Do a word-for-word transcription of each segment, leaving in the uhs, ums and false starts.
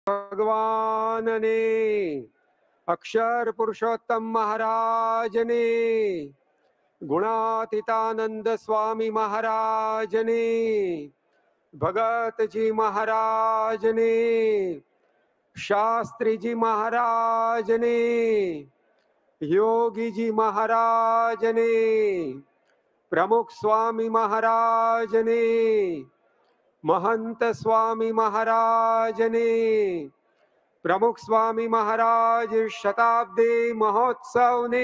भगवान ने, अक्षर पुरुषोत्तम महाराज ने, गुणातीतानंद स्वामी महाराज ने, भगत जी महाराज ने, शास्त्री जी महाराज ने, योगी जी महाराज ने, प्रमुख स्वामी महाराज ने, महंत स्वामी महाराज ने, प्रमुख स्वामी महाराज शताब्दी महोत्सव ने,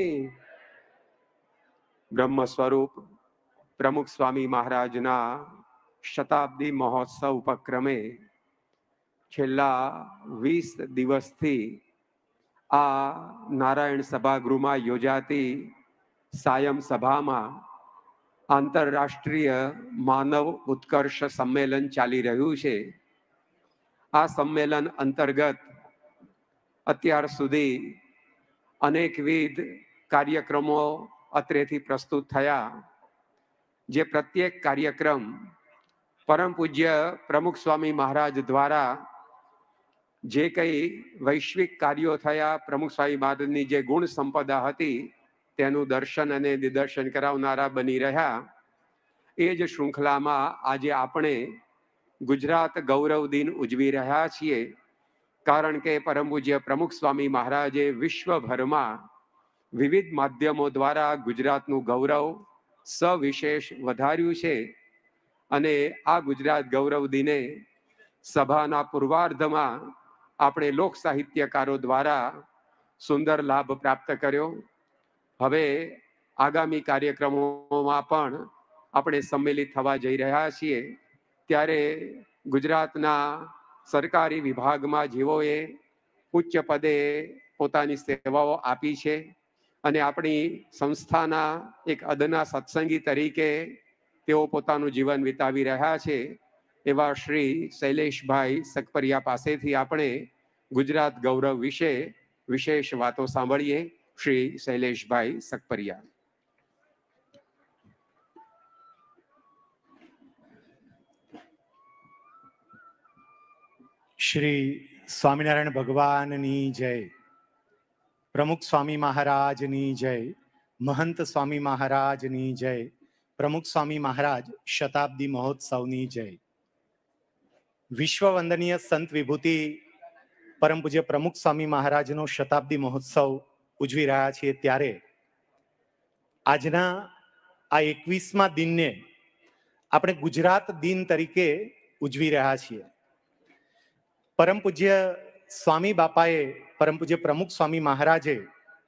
ब्रह्म स्वरूप प्रमुख स्वामी महाराज ना शताब्दी महोत्सव उपक्रमे छेल्ला वीस दिवस थी आ नारायण सभागृह में योजाती सायम सभा में आंतरराष्ट्रीय मानव उत्कर्ष सम्मेलन चाली रह्यु छे। आ सम्मेलन अंतर्गत अत्यार सुधी अनेकविध कार्यक्रमों अत्रेथी प्रस्तुत थया, जे प्रत्येक कार्यक्रम परम पूज्य प्रमुख स्वामी महाराज द्वारा जे कई वैश्विक कार्यों थया, प्रमुख स्वामी महाराजनी जे गुण संपदा हती तेनु दर्शन अने निदर्शन करावनारा बनी रह्या। ए ज श्रृंखलामां आजे आपणे गुजरात गौरव दिन उजवी रह्या छीए, कारण के परम पूज्य प्रमुख स्वामी महाराजे विश्वभरमा विविध माध्यमों द्वारा गुजरातनु गौरव सविशेष वधार्यु छे। अने आ गुजरात गौरव दिने सभाना पूर्वार्धमां आपणे लोक साहित्यकारो द्वारा सुंदर लाभ प्राप्त कर्यो। हवे आगामी कार्यक्रमोमां पण आपणे सम्मिलित थवा जई रह्या छीए, त्यारे गुजरातना सरकारी विभागमां जेओए उच्च पदे पोतानी सेवाओ आपी छे अने आपणी संस्थाना एक अदना सत्संगी तरीके तेओ पोतानुं जीवन वितावी रह्या छे। एवा श्री शैलेषभाई सकपरिया पासेथी आपणे गुजरात गौरव विषे विशेष वातो सांभळीए। श्री शैलेषभाई सकपरिया। श्री स्वामीनारायण भगवाननी जय, प्रमुख स्वामी महाराजनी जय, महंत स्वामी महाराजनी जय, प्रमुख स्वामी महाराज शताब्दी महोत्सवनी जय। विश्व वंदनीय संत विभूति परम पूज्य प्रमुख स्वामी महाराजनो शताब्दी महोत्सव उजवी रह्या छीए, त्यारे आजना आ एकवीसमा दिनने આપણે गुजरात दिन तरीके उजवी रह्या छीए। परम पूज्य स्वामी बापाए, परम पूज्य प्रमुख स्वामी महाराजे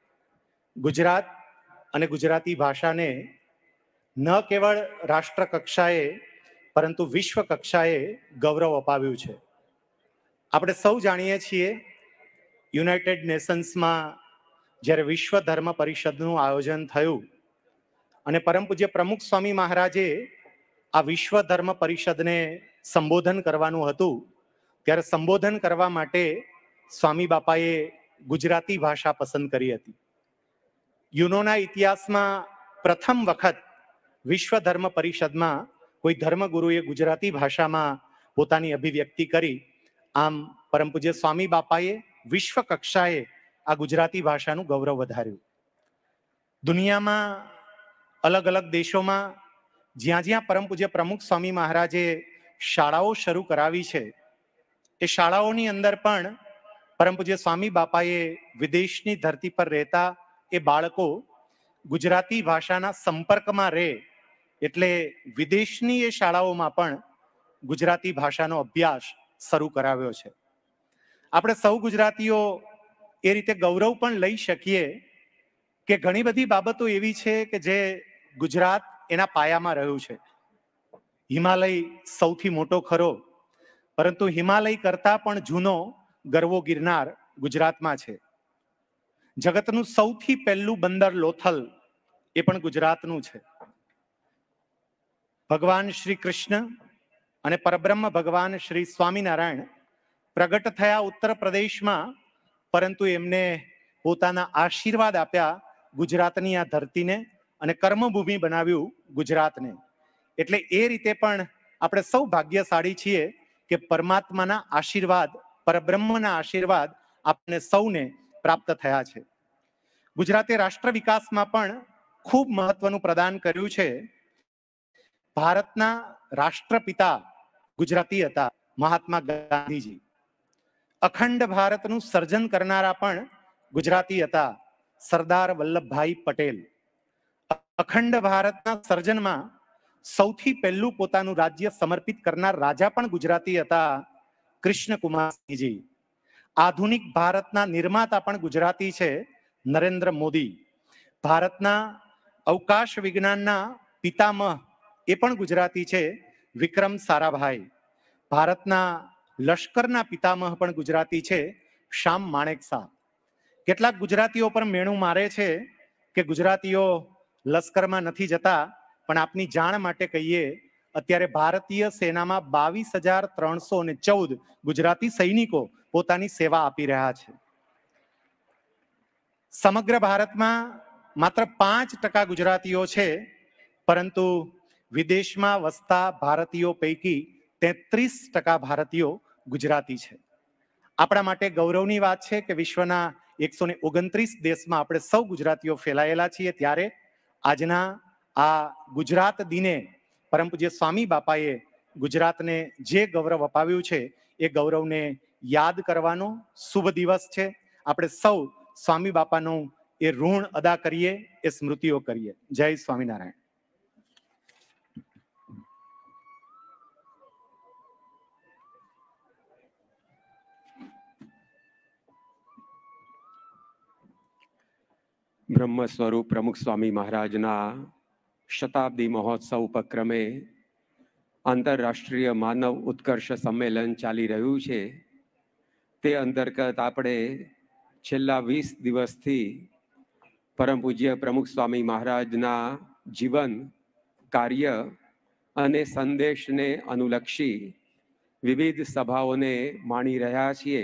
गुजरात अने गुजराती भाषा ने न केवल राष्ट्र कक्षाए परंतु विश्व कक्षाए गौरव अपाव्યું છે। આપણે સૌ જાણીએ છીએ, યુનાઇટેડ નેશન્સમાં જ્યારે વિશ્વ ધર્મ પરિષદનું આયોજન થયું અને પરમ પૂજ્ય પ્રમુખ સ્વામી મહારાજે આ વિશ્વ ધર્મ પરિષદને સંબોધન કરવાનું હતું, ત્યારે સંબોધન કરવા માટે સ્વામી બાપાએ ગુજરાતી ભાષા પસંદ કરી હતી। યુનોના ઇતિહાસમાં પ્રથમ વખત વિશ્વ ધર્મ પરિષદમાં કોઈ ધર્મગુરુએ ગુજરાતી ભાષામાં પોતાની અભિવ્યક્તિ કરી। આમ પરમ પૂજ્ય સ્વામી બાપાએ વિશ્વ કક્ષાએ આ ગુજરાતી ભાષાનું ગૌરવ વધાર્યું। દુનિયામાં અલગ અલગ દેશોમાં જ્યાં જ્યાં પરમ પૂજ્ય પ્રમુખ સ્વામી મહારાજે શાળાઓ શરૂ કરાવી છે, એ શાળાઓની અંદર પણ પરમ પૂજ્ય સ્વામી બાપાએ વિદેશની ધરતી પર રહેતા એ બાળકો ગુજરાતી ભાષાના સંપર્કમાં રહે, એટલે વિદેશની એ શાળાઓમાં પણ ગુજરાતી ભાષાનો અભ્યાસ શરૂ કરાવ્યો છે। આપણે સૌ ગુજરાતીઓ એ રીતે ગૌરવ પણ લઈ શકીએ કે ઘણી બધી બાબતો એવી છે કે જે ગુજરાત એના પાયામાં રહ્યું છે। હિમાલય સૌથી મોટો ખરો, પરંતુ હિમાલય કરતા પણ જૂનો ગરવો ગિરનાર ગુજરાતમાં છે। જગતનું સૌથી પહેલું બંદર લોથલ એ પણ ગુજરાતનું છે। ભગવાન શ્રી કૃષ્ણ અને પરબ્રહ્મ ભગવાન શ્રી સ્વામિનારાયણ પ્રગટ થયા ઉત્તર પ્રદેશમાં, પરંતુ એમને પોતાના આશીર્વાદ આપ્યા ગુજરાતની આ ધરતીને અને કર્મભૂમિ બનાવ્યું ગુજરાતને। એટલે એ રીતે પણ આપણે સૌ ભાગ્યશાળી છીએ કે પરમાત્માના આશીર્વાદ પરબ્રહ્મના આશીર્વાદ આપને સૌને પ્રાપ્ત થયા છે. ગુજરાતે રાષ્ટ્ર વિકાસમાં પણ ખૂબ મહત્વનું પ્રદાન કર્યું છે. ભારતના રાષ્ટ્રપિતા ગુજરાતી હતા, મહાત્મા ગાંધીજી. અખંડ ભારતનું સર્જન કરનારા પણ ગુજરાતી હતા, સરદાર વલ્લભભાઈ પટેલ. અખંડ ભારતના સર્જનમાં સૌથી પહેલું પોતાનું રાજ્ય સમર્પિત કરનાર રાજા પણ ગુજરાતી હતા, કૃષ્ણકુમારસિંહજી. આધુનિક ભારતના નિર્માતા પણ ગુજરાતી છે, નરેન્દ્ર મોદી. ભારતના અવકાશ વિજ્ઞાનના પિતામહ એ પણ ગુજરાતી છે, વિક્રમ સારાભાઈ. ભારતના લશ્કરના પિતામહ પણ ગુજરાતી છે, શ્યામ માણેકશા. કેટલાક ગુજરાતીઓ પર મેણું મારે છે કે ગુજરાતીઓ લશ્કરમાં નથી જતા, પણ આપની જાણ માટે કહીએ, અત્યારે ભારતીય સેનામાં બાવીસ હજાર ત્રણસો ને ચૌદ ગુજરાતી સૈનિકો પોતાની સેવા આપી રહ્યા છે. સમગ્ર ભારતમાં માત્ર પાંચ ટકા ગુજરાતીઓ છે, પરંતુ વિદેશમાં વસતા ભારતીયો પૈકી તેત્રીસ ટકા ભારતીયો ગુજરાતી છે. આપણા માટે ગૌરવની વાત છે કે વિશ્વના એકસો ને ઓગણત્રીસ દેશમાં આપણે સૌ ગુજરાતીઓ ફેલાયેલા છીએ. ત્યારે આજના આ ગુજરાત દિને પરમ પૂજ્ય સ્વામી બાપાએ ગુજરાતને જે ગૌરવ અપાવ્યું છે એ ગૌરવને યાદ કરવાનો શુભ દિવસ છે. આપણે સૌ સ્વામી બાપાનું એ ઋણ અદા કરીએ, એ સ્મૃતિઓ કરીએ. જય સ્વામિનારાયણ. બ્રહ્મ સ્વરૂપ પ્રમુખ સ્વામી મહારાજના શતાબ્દી મહોત્સવ ઉપક્રમે આંતરરાષ્ટ્રીય માનવ ઉત્કર્ષ સંમેલન ચાલી રહ્યું છે. તે અંતર્ગત આપણે છેલ્લા વીસ દિવસથી પરમ પૂજ્ય પ્રમુખ સ્વામી મહારાજના જીવન, કાર્ય અને સંદેશને અનુલક્ષી વિવિધ સભાઓને માણી રહ્યા છીએ.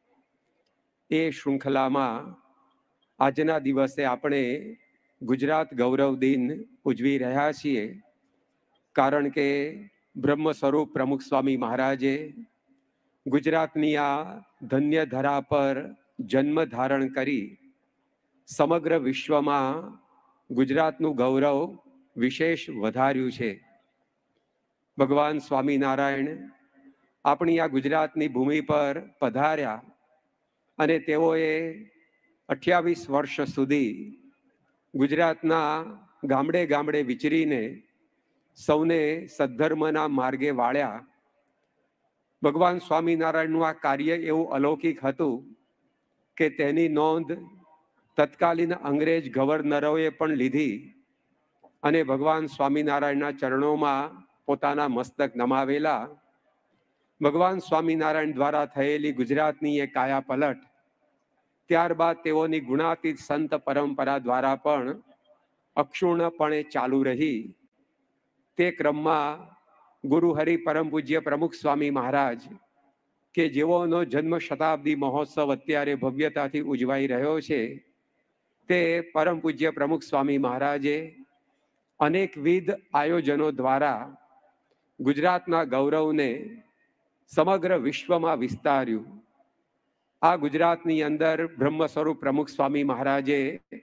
એ શૃંખલામાં આજના દિવસે આપણે ગુજરાત ગૌરવ દિન ઉજવી રહ્યા છીએ, કારણ કે બ્રહ્મ સ્વરૂપ પ્રમુખ સ્વામી મહારાજે ગુજરાતની આ ધન્ય ધરા પર જન્મ ધારણ કરી સમગ્ર વિશ્વમાં ગુજરાતનું ગૌરવ વિશેષ વધાર્યું છે. ભગવાન સ્વામિનારાયણ આપણી આ ગુજરાતની ભૂમિ પર પધાર્યા અને તેઓએ અઠ્યાવીસ વર્ષ સુધી ગુજરાતના ગામડે ગામડે વિચરીને સૌને સદ્ધર્મના માર્ગે વાળ્યા. ભગવાન સ્વામિનારાયણનું આ કાર્ય એવું અલૌકિક હતું કે તેની નોંધ તત્કાલીન અંગ્રેજ ગવર્નરોએ પણ લીધી અને ભગવાન સ્વામિનારાયણના ચરણોમાં પોતાના મસ્તક નમાવેલા. ભગવાન સ્વામિનારાયણ દ્વારા થયેલી ગુજરાતની એ કાયા પલટ ત્યારબાદ તેઓની ગુણાતીત સંત પરંપરા દ્વારા પણ અક્ષુણ્ણપણે ચાલુ રહી. તે ક્રમમાં ગુરુ હરિ પરમ પૂજ્ય પ્રમુખ સ્વામી મહારાજ કે જેઓનો જન્મ શતાબ્દી મહોત્સવ અત્યારે ભવ્યતાથી ઉજવાઈ રહ્યો છે, તે પરમ પૂજ્ય પ્રમુખ સ્વામી મહારાજે અનેકવિધ આયોજનો દ્વારા ગુજરાતના ગૌરવને સમગ્ર વિશ્વમાં વિસ્તાર્યું. આ ગુજરાતની અંદર બ્રહ્મ સ્વરૂપ પ્રમુખ સ્વામી મહારાજે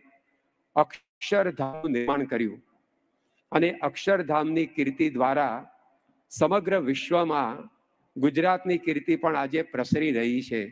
અક્ષરધામનું નિર્માણ કર્યું અને અક્ષરધામની કીર્તિ દ્વારા સમગ્ર વિશ્વમાં ગુજરાતની કીર્તિ પણ આજે પ્રસરી રહી છે.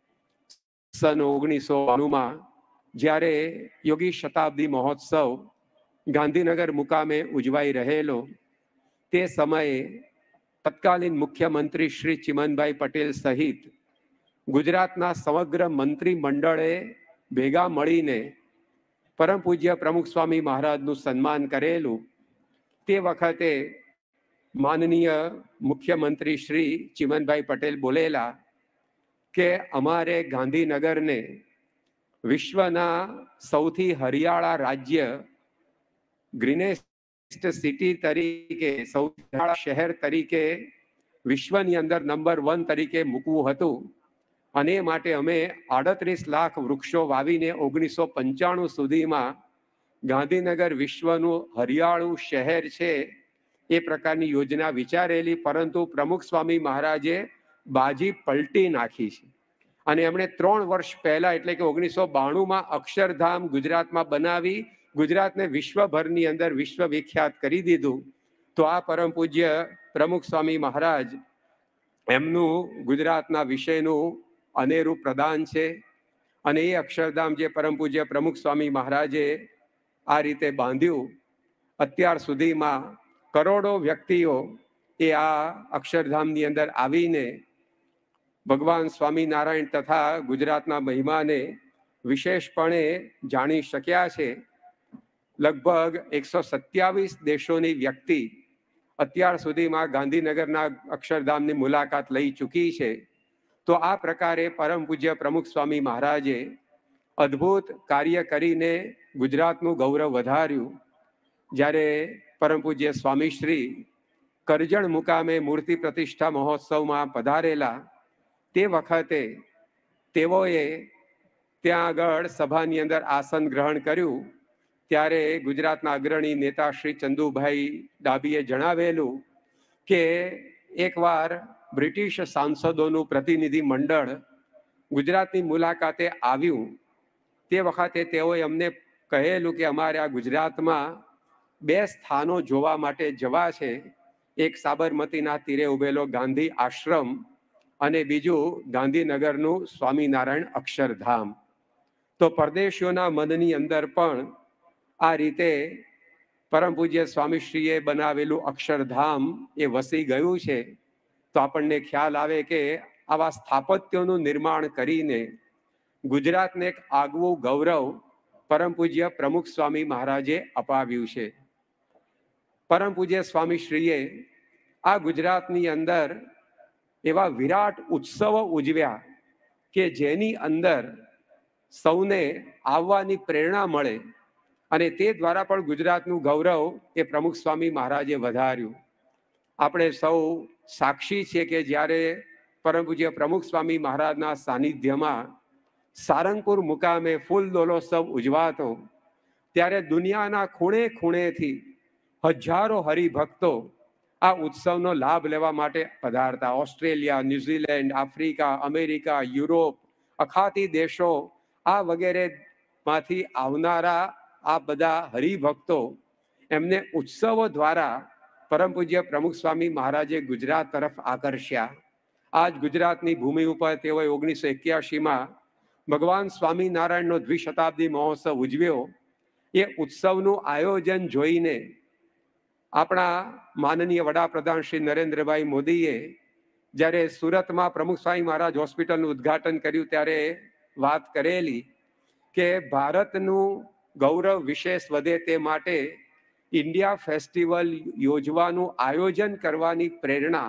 સન ઓગણીસો બાણુંમાં જ્યારે યોગી શતાબ્દી મહોત્સવ ગાંધીનગર મુકામે ઉજવાઈ રહેલો, તે સમયે તત્કાલીન મુખ્યમંત્રી શ્રી ચિમનભાઈ પટેલ સહિત ગુજરાતના સમગ્ર મંત્રી મંડળે ભેગા મળીને પરમ પૂજ્ય પ્રમુખ સ્વામી મહારાજનું સન્માન કરેલું. તે વખતે માનનીય મુખ્યમંત્રી શ્રી ચિમનભાઈ પટેલ બોલેલા કે અમારે ગાંધીનગરને વિશ્વના સૌથી હરિયાળા રાજ્ય, ગ્રીનેસ્ટ સિટી તરીકે, સૌથી હરિયાળા શહેર તરીકે વિશ્વની અંદર નંબર વન તરીકે મૂકવું હતું. અને માટે અમે આડત્રીસ લાખ વૃક્ષો વાવીને ઓગણીસો પંચાણું સુધીમાં ગાંધીનગર વિશ્વનું હરિયાળું શહેર છે એ પ્રકારની યોજના વિચારેલી, પરંતુ પ્રમુખ સ્વામી મહારાજે બાજી પલટી નાખી છે અને એમણે ત્રણ વર્ષ પહેલા એટલે કે ઓગણીસો બાણુંમાં અક્ષરધામ ગુજરાતમાં બનાવી ગુજરાતને વિશ્વભરની અંદર વિશ્વ વિખ્યાત કરી દીધું. તો આ પરમ પૂજ્ય પ્રમુખ સ્વામી મહારાજ એમનું ગુજરાતના વિષયનું અનેરું પ્રદાન છે. અને એ અક્ષરધામ જે પરમ પૂજ્ય પ્રમુખ સ્વામી મહારાજે આ રીતે બાંધ્યું, અત્યાર સુધીમાં કરોડો વ્યક્તિઓ એ આ અક્ષરધામની અંદર આવીને ભગવાન સ્વામિનારાયણ તથા ગુજરાતના મહિમાને વિશેષપણે જાણી શક્યા છે. લગભગ એકસો સત્યાવીસ દેશોની વ્યક્તિ અત્યાર સુધીમાં ગાંધીનગરના અક્ષરધામની મુલાકાત લઈ ચૂકી છે. તો આ પ્રકારે પરમ પૂજ્ય પ્રમુખ સ્વામી મહારાજે અદ્ભુત કાર્ય કરીને ગુજરાતનું ગૌરવ વધાર્યું. જ્યારે પરમ પૂજ્ય સ્વામીશ્રી કરજણ મુકામે મૂર્તિ પ્રતિષ્ઠા મહોત્સવમાં પધારેલા તે વખતે તેઓએ ત્યાં આગળ સભાની અંદર આસન ગ્રહણ કર્યું. ત્યારે ગુજરાતના અગ્રણી નેતા શ્રી ચંદુભાઈ ડાભીએ જણાવેલું કે એકવાર બ્રિટિશ સાંસદોનું પ્રતિનિધિ મંડળ ગુજરાતની મુલાકાતે આવ્યું. તે વખતે તેઓએ અમને કહેલું કે અમારે આ ગુજરાતમાં બે સ્થાનો જોવા માટે જવા છે. એક સાબરમતીના તીરે ઉભેલો ગાંધી આશ્રમ અને બીજું ગાંધીનગરનું સ્વામિનારાયણ અક્ષરધામ. તો પરદેશીઓના મનની અંદર પણ આ રીતે પરમ પૂજ્ય સ્વામીશ્રીએ બનાવેલું અક્ષરધામ એ વસી ગયું છે. તો આપણને ખ્યાલ આવે કે આવા સ્થાપત્યોનું નિર્માણ કરીને ગુજરાતને એક આગવું ગૌરવ પરમ પૂજ્ય પ્રમુખ સ્વામી મહારાજે અપાવ્યું છે. પરમ પૂજ્ય સ્વામીશ્રીએ આ ગુજરાતની અંદર એવા વિરાટ ઉત્સવો ઉજવ્યા કે જેની અંદર સૌને આવવાની પ્રેરણા મળે અને તે દ્વારા પણ ગુજરાતનું ગૌરવ એ પ્રમુખ સ્વામી મહારાજે વધાર્યું. આપણે સૌ સાક્ષી છીએ કે જ્યારે પરમ પૂજ્ય પ્રમુખ સ્વામી મહારાજના સાનિધ્યમાં સારંગપુર મુકામે ફૂલ દોલોત્સવ ઉજવાતો, ત્યારે દુનિયાના ખૂણે ખૂણેથી હજારો હરિભક્તો આ ઉત્સવનો લાભ લેવા માટે પધારતા. Australia, New Zealand, Africa, America, Europe, અખાતી દેશો આ વગેરેમાંથી આવનારા આ બધા હરિભક્તો એમને ઉત્સવો દ્વારા પરમ પૂજ્ય પ્રમુખ સ્વામી મહારાજે ગુજરાત તરફ આકર્ષ્યા. આજ ગુજરાતની ભૂમિ ઉપર તેઓએ ઓગણીસો એક્યાસીમાં ભગવાન સ્વામિનારાયણનો દ્વિશતાબ્દી મહોત્સવ ઉજવ્યો. એ ઉત્સવનું આયોજન જોઈને આપણા માનનીય વડાપ્રધાન શ્રી નરેન્દ્રભાઈ મોદીએ જ્યારે સુરતમાં પ્રમુખ સ્વામી મહારાજ હોસ્પિટલનું ઉદ્ઘાટન કર્યું ત્યારે વાત કરેલી કે ભારતનું ગૌરવ વિશેષ વધે તે માટે ઇન્ડિયા ફેસ્ટિવલ યોજવાનું આયોજન કરવાની પ્રેરણા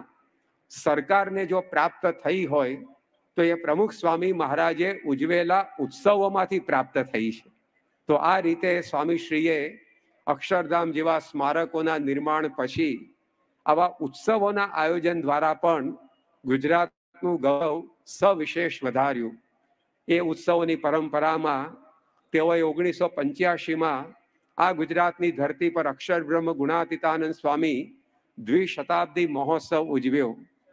સરકારને જો પ્રાપ્ત થઈ હોય તો એ પ્રમુખ સ્વામી મહારાજે ઉજવેલા ઉત્સવોમાંથી પ્રાપ્ત થઈ છે. તો આ રીતે સ્વામીશ્રીએ અક્ષરધામ જેવા સ્મારકોના નિર્માણ પછી આવા ઉત્સવોના આયોજન દ્વારા પણ ગુજરાતનું ગૌરવ સવિશેષ વધાર્યું. એ ઉત્સવોની પરંપરામાં તેઓએ ઓગણીસો પંચ્યાસીમાં આ ગુજરાતની ધરતી પર અક્ષર બ્રહ્મ ગુણાતીતાનંદ સ્વામી દ્વિશતાબ્દી મહોત્સવ ઉજવ્યો.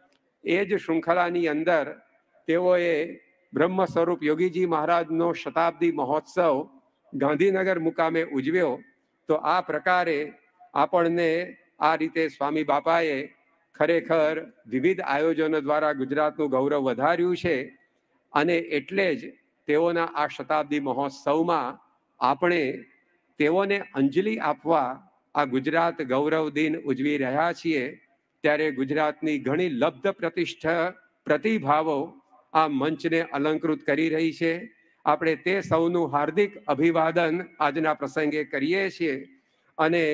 એ જ શૃંખલાની અંદર તેઓએ બ્રહ્મ સ્વરૂપ યોગીજી મહારાજનો શતાબ્દી મહોત્સવ ગાંધીનગર મુકામે ઉજવ્યો. તો આ પ્રકારે આપણને આ રીતે સ્વામી બાપાએ ખરેખર વિવિધ આયોજનો દ્વારા ગુજરાતનું ગૌરવ વધાર્યું છે. અને એટલે જ તેઓના આ શતાબ્દી મહોત્સવમાં આપણે તેઓને અંજલિ આપવા આ ગુજરાત ગૌરવ દિન ઉજવી રહ્યા છીએ. ત્યારે ગુજરાતની ઘણી લબ્ધ પ્રતિષ્ઠા પ્રતિભાવો આ મંચને અલંકૃત કરી રહી છે. આપણે તે સૌનું હાર્દિક અભિવાદન આજના પ્રસંગે કરીએ છીએ. અને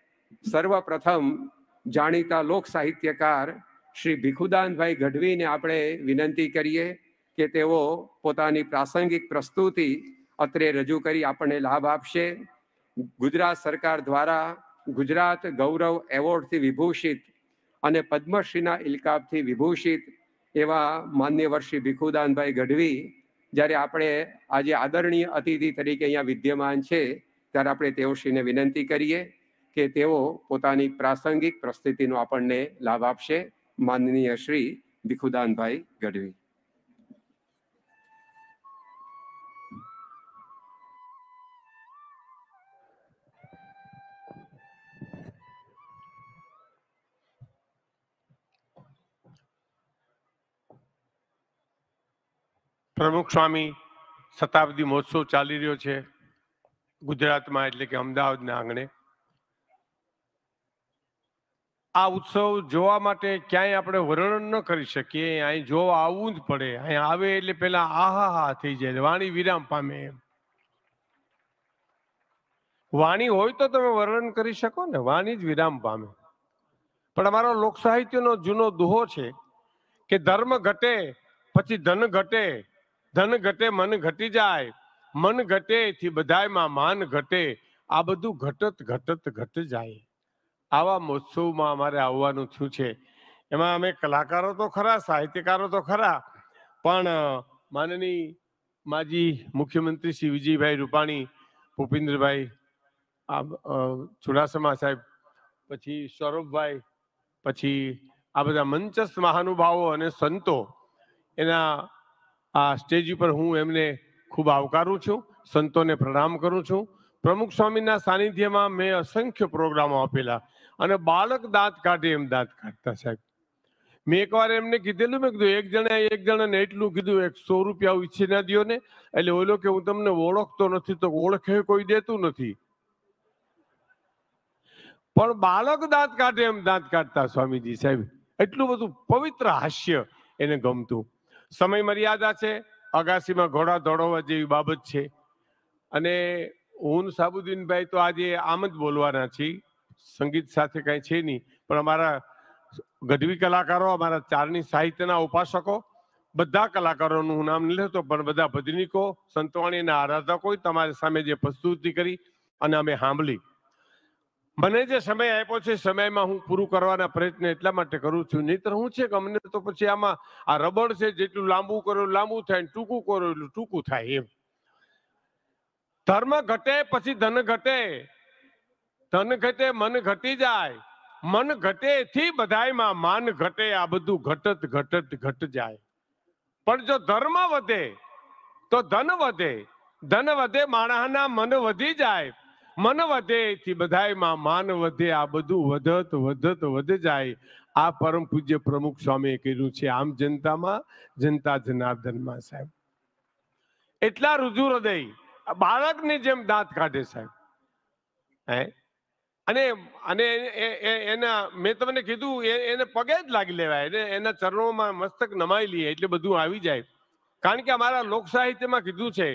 સર્વપ્રથમ જાણીતા લોક સાહિત્યકાર શ્રી ભીખુદાનભાઈ ગઢવીને આપણે વિનંતી કરીએ કે તેઓ પોતાની પ્રાસંગિક પ્રસ્તુતિ અત્રે રજૂ કરી આપણને લાભ આપશે. ગુજરાત સરકાર દ્વારા ગુજરાત ગૌરવ એવોર્ડથી વિભૂષિત અને પદ્મશ્રીના ઇલકાબથી વિભૂષિત એવા માન્યવર શ્રી ભીખુદાનભાઈ ગઢવી જ્યારે આપણે આજે આદરણીય અતિથિ તરીકે અહીંયા વિદ્યમાન છે ત્યારે આપણે તેઓશ્રીને વિનંતી કરીએ કે તેઓ પોતાની પ્રાસંગિક પ્રસ્તુતિનો આપણને લાભ આપશે. માનનીય શ્રી ભીખુદાનભાઈ ગઢવી. પ્રમુખ સ્વામી શતાબ્દી મહોત્સવ ચાલી રહ્યો છે ગુજરાતમાં, એટલે કે અમદાવાદના આંગણે. આ ઉત્સવ જોવા માટે ક્યાંય આપણે વર્ણન ન કરી શકીએ, અહીં જોવા આવવું જ પડે. અહીં આવે એટલે પેલા આહા હા થઈ જાય, વાણી વિરામ પામે. એમ વાણી હોય તો તમે વર્ણન કરી શકો ને, વાણી જ વિરામ પામે. પણ અમારો લોક સાહિત્યનો જૂનો દોહો છે કે ધર્મ ઘટે પછી ધન ઘટે, ધન ઘટે મન ઘટી જાય, મન ઘટે થી બધાયમાં માન ઘટે, આ બધું ઘટત ઘટત ઘટ જાય. આવા મહોત્સવમાં અમારે આવવાનું થયું છે. એમાં અમે કલાકારો તો ખરા, સાહિત્યકારો તો ખરા, પણ માનનીય માજી મુખ્યમંત્રી શ્રી વિજયભાઈ રૂપાણી, ભૂપેન્દ્રભાઈ ચુડાસમા સાહેબ, પછી સૌરભભાઈ, પછી આ બધા મંચસ્થ મહાનુભાવો અને સંતો, એના આ સ્ટેજ ઉપર હું એમને ખૂબ આવકારું છું, સંતોને પ્રણામ કરું છું. પ્રમુખ સ્વામીના સાનિધ્યમાં મેં અસંખ્ય પ્રોગ્રામો આપેલા અને બાળક દાંત કાઢે એમ દાંત કાઢતા સાહેબ. મેં એકવાર એમને કીધેલું, મેં કીધું એક જણા એક જણાને એટલું કીધું, એક સો રૂપિયા ઈચ્છી ના દો ને, એટલે ઓલો કે હું તમને ઓળખતો નથી, તો ઓળખે કોઈ દેતું નથી. પણ બાળક દાંત કાઢે એમ દાંત કાઢતા સ્વામીજી સાહેબ. એટલું બધું પવિત્ર હાસ્ય એને ગમતું. સમય મર્યાદા છે, અગાસીમાં ઘોડા દોડવા જેવી બાબત છે. અને હું સાબુદ્દીનભાઈ તો આજે આમ જ બોલવાના છીએ, સંગીત સાથે કાંઈ છે નહીં, પણ અમારા ગઢવી કલાકારો, અમારા ચારણી સાહિત્યના ઉપાસકો, બધા કલાકારોનું હું નામ નહીં લેતો, પણ બધા ભજનીકો, સંતવાણીના આરાધકો તમારી સામે જે પ્રસ્તુતિ કરી અને અમે સાંભળી. મને જે સમય આપ્યો છે, સમયમાં હું પૂરું કરવાના પ્રયત્ન એટલા માટે કરું છું. નહીતર હું છે કે અમને તો પછી આમાં આ રબડ છે, જેટલું લાંબુ કરો લાંબુ થાય, ટૂંકું કરો એટલું ટૂંકું થાય. એમ ધર્મ ઘટે પછી ધન ઘટે, ધન ઘટે મન ઘટી જાય, મન ઘટે થી બધાયમાં માન ઘટે, આ બધું ઘટત ઘટત ઘટ જાય. પણ જો ધર્મ વધે તો ધન વધે, ધન વધે માણસના મન વધી જાય, મન વધે થી બધાયમાં માન વધે, આ બધું વધત વધત વધ જાય. આ પરમ પૂજ્ય પ્રમુખ સ્વામીએ કર્યું છે આમ જનતામાં, જનતા જનાર્દનમાં સાહેબ. એટલા રુજુ હૃદય બાળકની જેમ દાંત કાઢે સાહેબ. હે અને અને એના મેં તમને કીધું, એને પગે જ લાગી લેવાય, એને એના ચરણોમાં મસ્તક નમાઈ લઈએ એટલે બધું આવી જાય. કારણ કે અમારા લોક સાહિત્યમાં કીધું છે,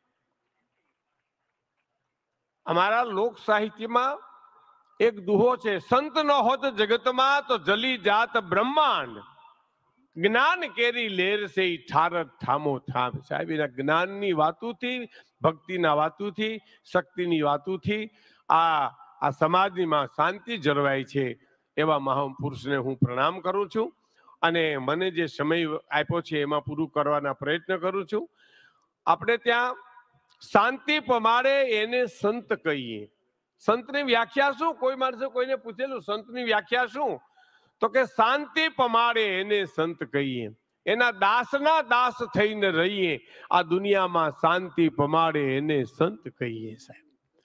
અમારા લોક સાહિત્યમાં એક દુહો છે, સંત ન હોત જગતમાં તો જલી જાત બ્રહ્માંડ, જ્ઞાન કેરી લેર સે ઠારત થામો થામ. સાહેબ એના જ્ઞાનની વાતોથી, ભક્તિના વાતોથી, શક્તિની વાતોથી આ આ સમાજની માં શાંતિ જળવાય છે. એવા મહાપુરુષને હું પ્રણામ કરું છું અને મને જે સમય આપ્યો છે એમાં પૂરું કરવાના પ્રયત્ન કરું છું. આપણે ત્યાં શાંતિ પમાડે એને સંત કહીએ. સંતની વ્યાખ્યા શું? કોઈ માણસે કોઈને પૂછેલું સંતની વ્યાખ્યા શું? તો કે શાંતિ પમાડે એને સંત કહીએ, એના દાસના દાસ થઈને રહીએ, આ દુનિયામાં શાંતિ પમાડે એને સંત કહીએ સાહેબ.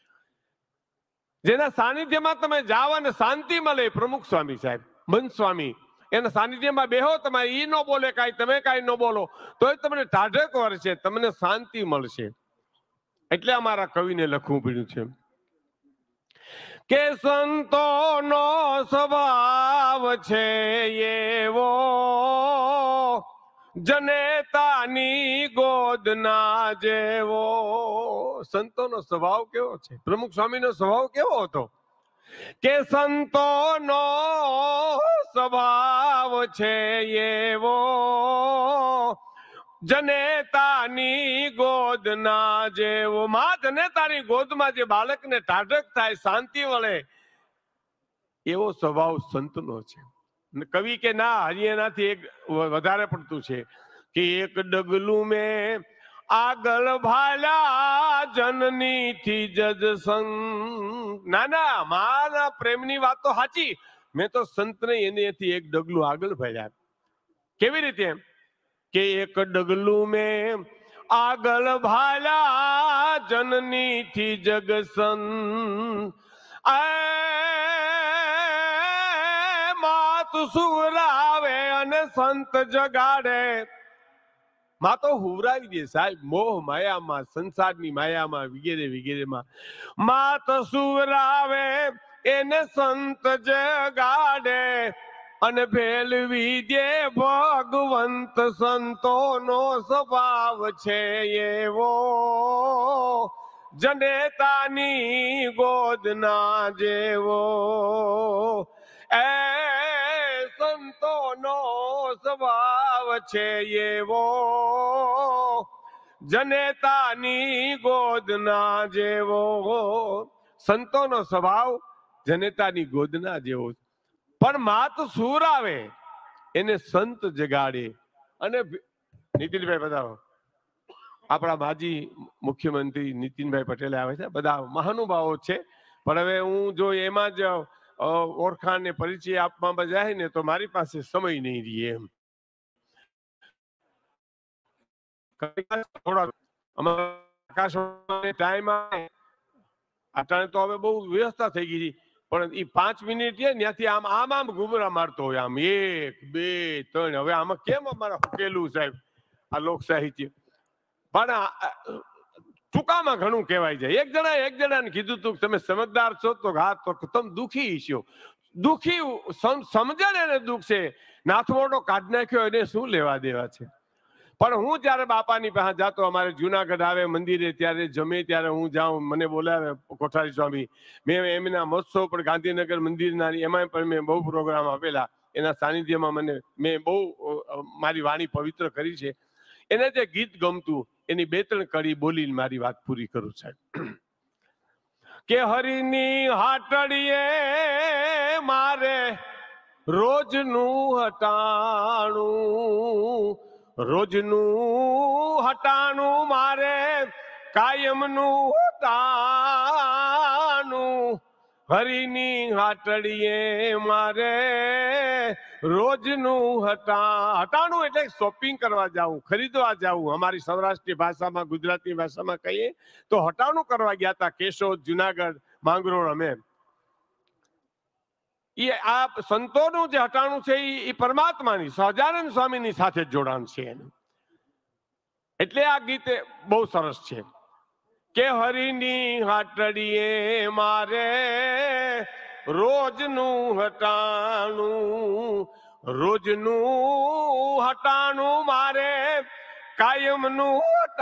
જેના સાનિધ્યમાં તમે જાઓ અને શાંતિ મળે, પ્રમુખ સ્વામી સાહેબ, બંધ સ્વામી, એના સાનિધ્યમાં બેહો, તમારે ઈ ન બોલે કાંઈ, તમે કાંઈ ન બોલો, તોય તમને ટાઢક વળશે, તમને શાંતિ મળશે. એટલે અમારા કવિને લખવું પડ્યું છે કે સંતોનો સ્વભાવ છે એવો, જનેતાની ગોદના જેવો. સંતોનો સ્વભાવ કેવો છે? પ્રમુખ સ્વામીનો સ્વભાવ કેવો હતો? કે સંતોનો સ્વભાવ છે એવો, જનેતાની ગોદના જેવો. માં જનેતાની ગોદમાં જે બાળકને ટાઢક થાય, શાંતિ વળે, એવો સ્વભાવ સંતનો છે. કવિ કે ના, હજી એનાથી એક વધારે પડતું છે કે એક ડગલું મેં આગળ ભાલ્યા જનની થી જજ સંત. ના ના, મારા પ્રેમની વાત તો સાચી, મેં તો સંતને એનેથી એક ડગલું આગળ ભાલ્યા. કેવી રીતે? કે એક ડગલું મેં આગળ ભાલ્યા જનની થી જગ સંત. માત સુવરાવે અને સંત જગાડે, માં તો હુવરાવી દે સાહેબ, મોહ માયામાં, સંસારની માયામાં, વગેરે વગેરેમાં. માં તો સુવરાવે એને સંત જગાડે, અને ભેલવી દે ભગવંત. સંતોનો સ્વભાવ છે એવો, જનેતાની ગોદના જેવો. એ સંતોનો સ્વભાવ છે એવો, જનેતાની ગોદના જેવો. સંતોનો સ્વભાવ જનેતાની ગોદના જેવો. પણ માત સુર આવે એને સંત જગાડે. અને નીતિનભાઈ બતાવો, આપણા માજી મુખ્યમંત્રી નીતિનભાઈ પટેલ આવે છે, બધા મહાનુભાવો છે. પણ હવે હું જો એમાં જ ઓળખાણ ને પરિચય આપવામાં જાય ને તો મારી પાસે સમય નહીં રહે એમ. ટાઈમ અટાણે તો હવે બહુ વ્યવસ્થા થઈ ગઈ છે, પણ એ પાંચ મિનિટ છે ત્યાંથી આમ આમ આમ ઘૂમરા મારતો હોય, આમ એક બે ત્રણ. હવે આમાં કેમ અમારે ઉકેલું સાહેબ આ લોક સાહિત્ય? પણ ટૂંકામાં ઘણું કહેવાય જાય. એક જણા એક જણાને કીધું તું તમે સમજદાર છો તો હા, તો તમે દુખી છો. દુખી સમજણ એને દુઃખ છે, નાથવોડો કાઢ નાખ્યો એને શું લેવા દેવા છે? પણ હું જયારે બાપાની પાસે જાતો, અમારે જુનાગઢ આવે મંદિરે, ત્યારે જમે ત્યારે હું જાઉં, મને બોલાવે કોઠારી સ્વામી. મેં એમના મહોત્સવ પણ ગાંધીનગર મંદિરના એમાં પણ મેં બહુ પ્રોગ્રામ આપેલા. એના સાનિધ્યમાં મને મેં બહુ મારી વાણી પવિત્ર કરી છે. એને જે ગીત ગમતું એની બે ત્રણ કડી બોલીને મારી વાત પૂરી કરું સાહેબ. કે હરિની હાટડીએ મારે રોજનું હટાણું, રોજનું હટાણું મારે કાયમનું હટાણું. હરિની હાટડીએ મારે રોજનું હટા હટાણું એટલે શોપિંગ કરવા જાવું, ખરીદવા જાવું. અમારી સૌરાષ્ટ્રની ભાષામાં, ગુજરાતી ભાષામાં કહીએ તો હટાણું કરવા ગયા હતા કેશોદ, જુનાગઢ, માંગરોળ. અમે એ આ સંતોનું જે હટાણું છે એ પરમાત્માની સહજાનંદ સ્વામીની સાથે જ જોડાણ છે એનું. એટલે આ ગીત બહુ સરસ છે કે હરિની હાટડીએ મારે રોજનું હટાણું, રોજનું હટાણું મારે કાયમનું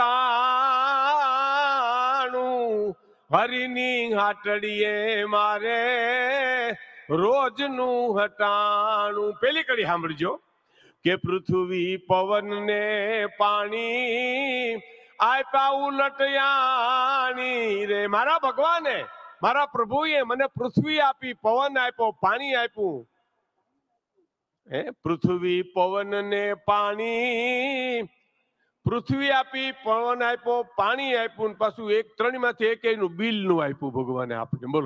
હટાણું. હરિની હાટડીએ મારે રોજનું હટાણું. પેલી કડી સાંભળજો કે પૃથ્વી પવન ને પાણી આપ્યા ઉલટયાણી રે. મારા ભગવાને, મારા પ્રભુએ મને પૃથ્વી આપી, પવન આપ્યો, પાણી આપ્યું. હે પૃથ્વી પવન ને પાણી, પૃથ્વી આપી, પવન આપ્યો, પાણી આપ્યું, પાછું એક ત્રણ માંથી એક એનું બિલ નું આપ્યું ભગવાને આપણે. બોલો,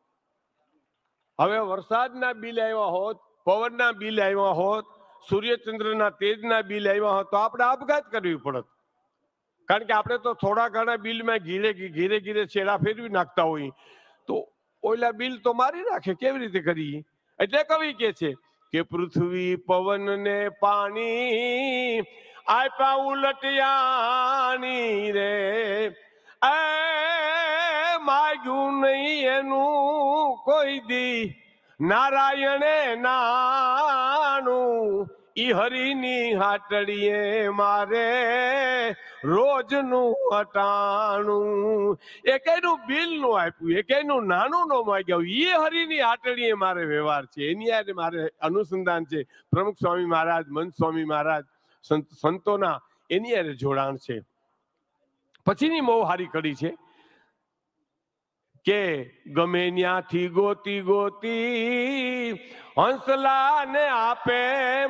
હવે વરસાદના બિલ આવ્યા હોત, પવનના બિલ આવ્યા હોત, સૂર્યચંદ્રના તેજના બિલ આવ્યા હોત તો આપણે આપઘાત કરવી પડત. કારણ કે આપણે તો થોડા ઘણા બિલમાં ઘીરે ઘીરે ઘીરે છેડા ફેરવી નાખતા હોય, તો ઓલા બિલ તો મારી નાખે. કેવી રીતે કરીએ? એટલે કવિ કે છે કે પૃથ્વી પવન ને પાણી આપ્યા ઉલટયાણી રે. એ માગ્યું નહીં એનું કોઈ દી નારાયણે નાણું. ઈ હરિની હાટડીએ મારે રોજનું હટાણું. એકેયનું બિલ નું આપ્યું, એકેયનું નાનું નો માગ્યું. એ હરિની હાટડીએ મારે વ્યવહાર છે, એની યારે મારે અનુસંધાન છે. પ્રમુખ સ્વામી મહારાજ, મંત સ્વામી મહારાજ, સંતોના એની યારે જોડાણ છે. પછીની બહુ હારી કડી છે કે ગમે ત્યાંથી ગોતી ગોતી હંસલા ને આપે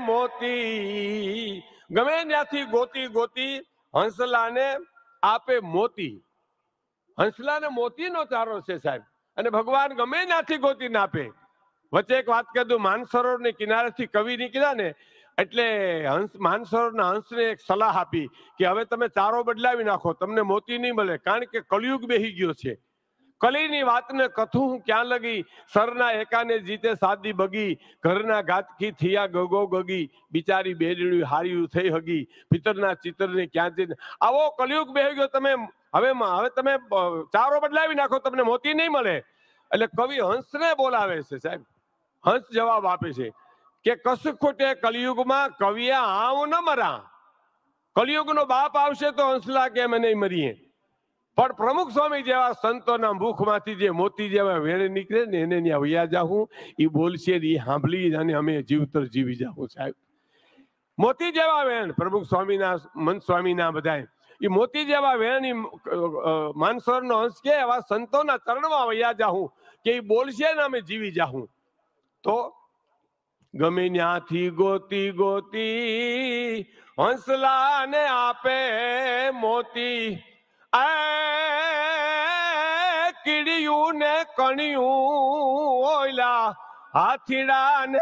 મોતી. ગમે ત્યાંથી ગોતી ગોતી હંસલા ને આપે મોતી. હંસલા ને મોતી નો ચારો છે સાહેબ. અને ભગવાન ગમે ત્યાંથી ગોતી ને આપે. વચ્ચે એક વાત કહી દઉં, માનસરોવર ની કિનારેથી કવિ નીકળ્યા ને એટલે હંસ માનસરોવરના હંસને એક સલાહ આપી કે હવે તમે ચારો બદલાવી નાખો, તમને મોતી નહીં મળે. કારણ કે કળિયુગ બેહી ગયો છે. કલીની વાતને કથું હું ક્યાં લગી, સરના એકાને જીતે સાદી બગી, ઘરના ઘાતકી થયા ગગો ગગી, બિચારી બેડડી હાર્યું થઈ હગી, પિતરના ચિત્રને ક્યાં જઈને. આવો કલયુગ બેહી ગયો. તમે હવે હવે તમે ચારો બદલાવી નાખો, તમને મોતી નહીં મળે. એટલે કવિ હંસને બોલાવે છે સાહેબ. હંસ જવાબ આપે છે કે કશું ખોટે કલયુગમાં કવિએ આવ ન મરા. કલયુગનો બાપ આવશે તો હંસલા કે અમે નહીં મરીએ. પણ પ્રમુખ સ્વામી જેવા સંતોના મુખમાંથી જે મોતી જેવા વેણ નીકળે ને એને ત્યાં વૈયા જાઉં, એ બોલશે એ સાંભળી અને અમે જીવતર જીવી જાઉં સાહેબ. મોતી જેવા વેણ પ્રમુખ સ્વામીના મન સ્વામીના બધા એ મોતી જેવા વેણ માનસરોનો હંસ કે એવા સંતોના ચરણમાં વૈયા જાઉં કે એ બોલશે ને અમે જીવી જાઉં. તો ગમે ત્યાંથી ગોતી ગોતી હંસલા ને આપે મોતી, કીડિયું ને કણિયું ઓયલા હાથીડા ને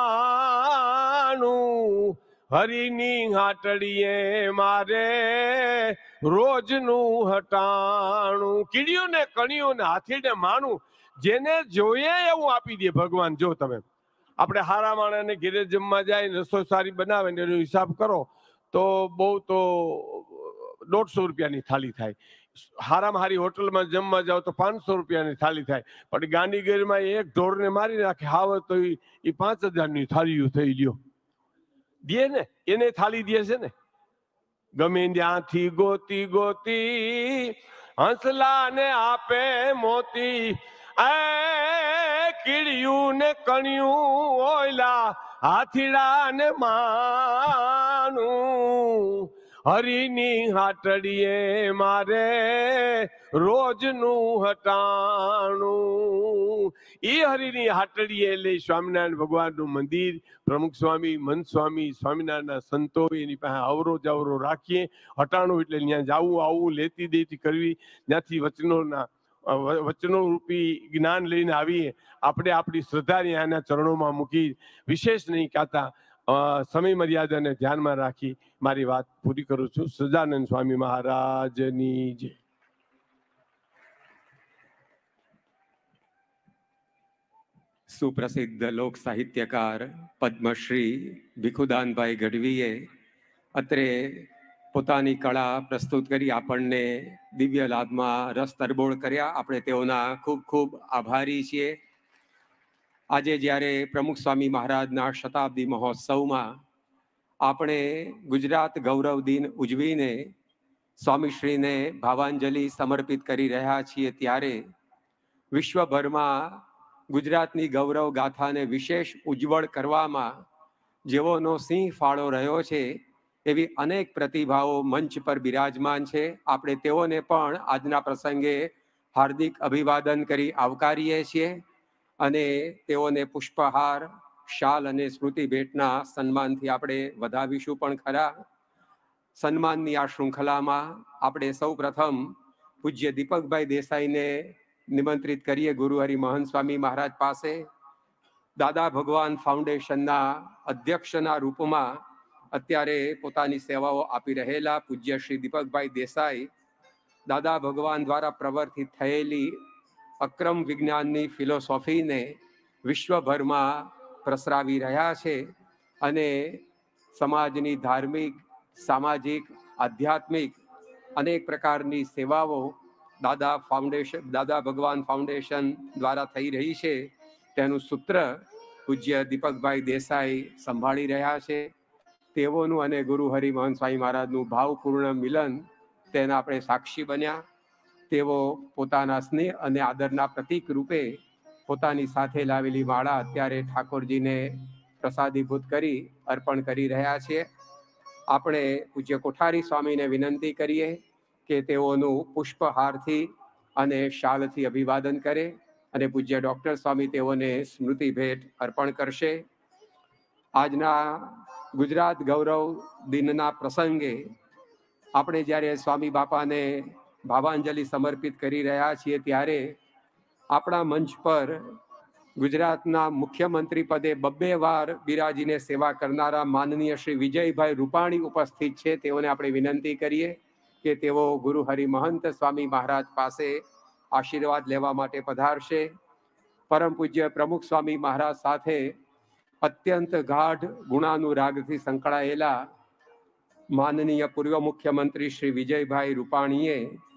માણું, હરીની હાટડીએ મારે રોજનું હટાણું. કીડિયું ને કણિયું ને હાથીડે માણું, જેને જોઈએ એવું આપી દે ભગવાન. જો તમે આપણે હારા માણસને ઘેરે જમવા જાય, રસોઈ સારી બનાવે ને એનો હિસાબ કરો તો બહુ તો દોઢસો રૂપિયાની થાળી થાય. હારામાં હારી હોટલમાં જમવા જાવ તો પાંચસો રૂપિયાની થાળી થાય. પણ ગાંધીગીરમાં એક ઢોરને મારી નાખે હાવ તો એ પાંચ હજારની થાળીઓ થઈ ગયો. દે ને એને થાળી દે છે ને. ગમે ત્યાંથી ગોતી ગોતી હંસલા ને આપે મોતી, કીડિયું ને કણિયું ઓયલા હાથીડા ને માનું, હરીની હાટડીએ મારે રોજનું હટાણું. એ હરીની હાટડીએ એટલે સ્વામિનારાયણ ભગવાનનું મંદિર, પ્રમુખ સ્વામી, મન સ્વામી, સ્વામિનારાયણના સંતો એની પાસે અવરો જવરો રાખીએ. હટાણું એટલે ત્યાં જવું આવવું, લેતી દેતી કરવી, ત્યાંથી વચનોના વચનો રૂપી જ્ઞાન લઈને આવીએ. આપણે આપણી શ્રદ્ધા એના ચરણોમાં મૂકી વિશેષ નહીં કહેતા સમય મર્યાદાને ધ્યાનમાં રાખી મારી વાત પૂરી કરું છું. સજાનંદ સ્વામી મહારાજની જય. સુપ્રસિદ્ધ લોક સાહિત્યકાર પદ્મશ્રી ભીખુદાનભાઈ ગઢવીએ અત્રે પોતાની કળા પ્રસ્તુત કરી આપણને દિવ્ય લાભમાં રસ તરબોળ કર્યા. આપણે તેઓના ખૂબ ખૂબ આભારી છીએ. આજે જ્યારે પ્રમુખ સ્વામી મહારાજના શતાબ્દી મહોત્સવમાં આપણે ગુજરાત ગૌરવ દિન ઉજવીને સ્વામીશ્રીને ભાવાંજલિ સમર્પિત કરી રહ્યા છીએ, ત્યારે વિશ્વભરમાં ગુજરાતની ગૌરવ ગાથાને વિશેષ ઉજ્જવળ કરવામાં જેઓનો સિંહ ફાળો રહ્યો છે એવી અનેક પ્રતિભાઓ મંચ પર બિરાજમાન છે. આપણે તેઓને પણ આજના પ્રસંગે હાર્દિક અભિવાદન કરી આવકારીએ છીએ અને તેઓને પુષ્પહાર, શાલ અને સ્મૃતિ ભેટના સન્માનથી આપણે વધાવીશું પણ ખરા. સન્માનની આ શૃંખલામાં આપણે સૌ પ્રથમ પૂજ્ય દીપકભાઈ દેસાઈને નિમંત્રિત કરીએ ગુરુહરિ મહંત સ્વામી મહારાજ પાસે. દાદા ભગવાન ફાઉન્ડેશનના અધ્યક્ષના રૂપમાં અત્યારે પોતાની સેવાઓ આપી રહેલા પૂજ્ય શ્રી દીપકભાઈ દેસાઈ દાદા ભગવાન દ્વારા પ્રવર્તિત થયેલી અક્રમ વિજ્ઞાનની ફિલોસોફીને વિશ્વભરમાં પ્રસરાવી રહ્યા છે અને સમાજની ધાર્મિક, સામાજિક, આધ્યાત્મિક અનેક પ્રકારની સેવાઓ દાદા ફાઉન્ડેશન દાદા ભગવાન ફાઉન્ડેશન દ્વારા થઈ રહી છે. તેનું સૂત્ર પૂજ્ય દીપકભાઈ દેસાઈ સંભાળી રહ્યા છે. તેઓનું અને ગુરુ હરિ મહંત સ્વામી મહારાજનું ભાવપૂર્ણ મિલન તેના આપણે સાક્ષી બન્યા. તેઓ પોતાના સ્નેહ અને આદરના પ્રતીક રૂપે પોતાની સાથે લાવેલી માળા અત્યારે ઠાકોરજીને પ્રસાદીભૂત કરી અર્પણ કરી રહ્યા છે. આપણે પૂજ્ય કોઠારી સ્વામીને વિનંતી કરીએ કે તેઓનું પુષ્પહારથી અને શાલથી અભિવાદન કરે અને પૂજ્ય ડૉક્ટર સ્વામી તેઓને સ્મૃતિ ભેટ અર્પણ કરશે. આજના ગુજરાત ગૌરવ દિનના પ્રસંગે આપણે જ્યારે સ્વામી બાપાને ભાવાંજલિ સમર્પિત કરી રહ્યા છીએ ત્યારે આપણા મંચ પર ગુજરાતના મુખ્યમંત્રી પદે બબ્બે વાર બિરાજીને સેવા કરનારા માનનીય શ્રી વિજયભાઈ રૂપાણી ઉપસ્થિત છે. તેઓને આપણે વિનંતી કરીએ કે તેઓ ગુરુ હરિ મહંત સ્વામી મહારાજ પાસે આશીર્વાદ લેવા માટે પધારશે. પરમ પૂજ્ય પ્રમુખ સ્વામી મહારાજ સાથે અત્યંત ગાઢ ગુણાનુરાગથી સંકળાયેલા માનનીય પૂર્વ મુખ્યમંત્રી શ્રી વિજયભાઈ રૂપાણીએ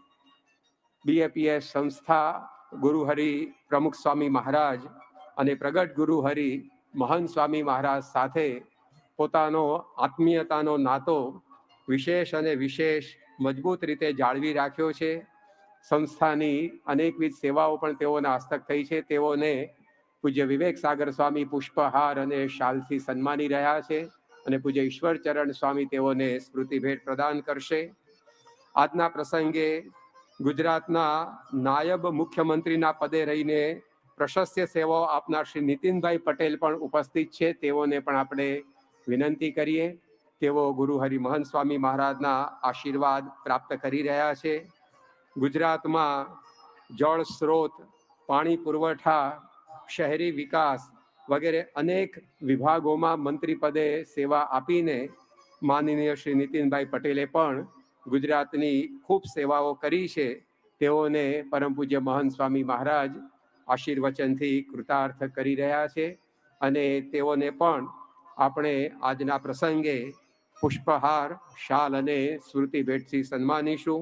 બીએપીએસ સંસ્થા ગુરુહરિ પ્રમુખ સ્વામી મહારાજ અને પ્રગટ ગુરુહરિ મહંત સ્વામી મહારાજ સાથે પોતાનો આત્મીયતાનો નાતો વિશેષ અને વિશેષ મજબૂત રીતે જાળવી રાખ્યો છે. સંસ્થાની અનેકવિધ સેવાઓ પણ તેઓના હસ્તક થઈ છે. તેઓને પૂજ્ય વિવેક સાગર સ્વામી પુષ્પહાર અને શાલથી સન્માની રહ્યા છે અને પૂજ્ય ઈશ્વરચરણ સ્વામી તેઓને સ્મૃતિ ભેટ પ્રદાન કરશે. આજના પ્રસંગે ગુજરાતના નાયબ મુખ્યમંત્રીના પદે રહીને પ્રશસ્ય સેવાઓ આપનાર શ્રી નીતિનભાઈ પટેલ પણ ઉપસ્થિત છે. તેઓને પણ આપણે વિનંતી કરીએ. તેઓ ગુરુહરિ મહંત સ્વામી મહારાજના આશીર્વાદ પ્રાપ્ત કરી રહ્યા છે. ગુજરાતમાં જળ સ્ત્રોત, પાણી પુરવઠા, શહેરી વિકાસ વગેરે અનેક વિભાગોમાં મંત્રી પદે સેવા આપીને માનનીય શ્રી નીતિનભાઈ પટેલે પણ ગુજરાતની ખૂબ સેવાઓ કરી છે. તેઓને પરમ પૂજ્ય મહંત સ્વામી મહારાજ આશીર્વચનથી કૃતાર્થ કરી રહ્યા છે અને તેઓને પણ આપણે આજના પ્રસંગે પુષ્પહાર, શાલ અને સ્મૃતિ ભેટથી સન્માનીશું.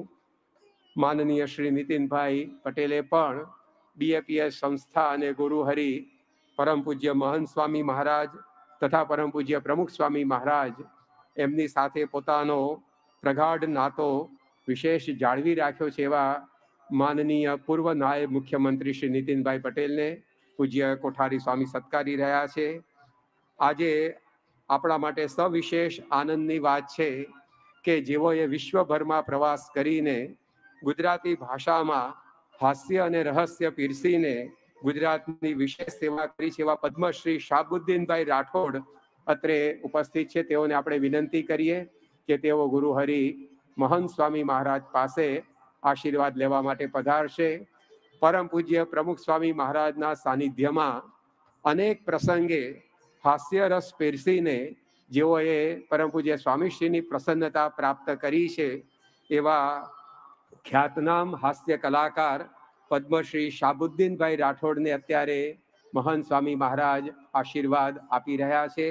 માનનીય શ્રી નીતિનભાઈ પટેલે પણ બીએપીએસ સંસ્થા અને ગુરુહરિ પરમ પૂજ્ય મહંત સ્વામી મહારાજ તથા પરમ પૂજ્ય પ્રમુખ સ્વામી મહારાજ એમની સાથે પોતાનો પ્રગાઢ નાતો વિશેષ જાળવી રાખ્યો છે એવા માનનીય પૂર્વ નાયબ મુખ્યમંત્રી શ્રી નીતિનભાઈ પટેલને પૂજ્ય કોઠારી સ્વામી સત્કારી રહ્યા છે. આજે આપણા માટે સવિશેષ આનંદની વાત છે કે જેઓએ વિશ્વભરમાં પ્રવાસ કરીને ગુજરાતી ભાષામાં હાસ્ય અને રહસ્ય પીરસીને ગુજરાતની વિશેષ સેવા કરી છે એવા પદ્મશ્રી શાહબુદ્દીનભાઈ રાઠોડ અત્રે ઉપસ્થિત છે. તેઓને આપણે વિનંતી કરીએ કે તેઓ ગુરુહરિ મહંત સ્વામી મહારાજ પાસે આશીર્વાદ લેવા માટે પધારશે. પરમ પૂજ્ય પ્રમુખ સ્વામી મહારાજના સાનિધ્યમાં અનેક પ્રસંગે હાસ્યરસ પીરસીને જેઓએ પરમ પૂજ્ય સ્વામીશ્રીની પ્રસન્નતા પ્રાપ્ત કરી છે એવા ખ્યાતનામ હાસ્ય કલાકાર પદ્મશ્રી શાહબુદ્દીનભાઈ રાઠોડને અત્યારે મહંત સ્વામી મહારાજ આશીર્વાદ આપી રહ્યા છે.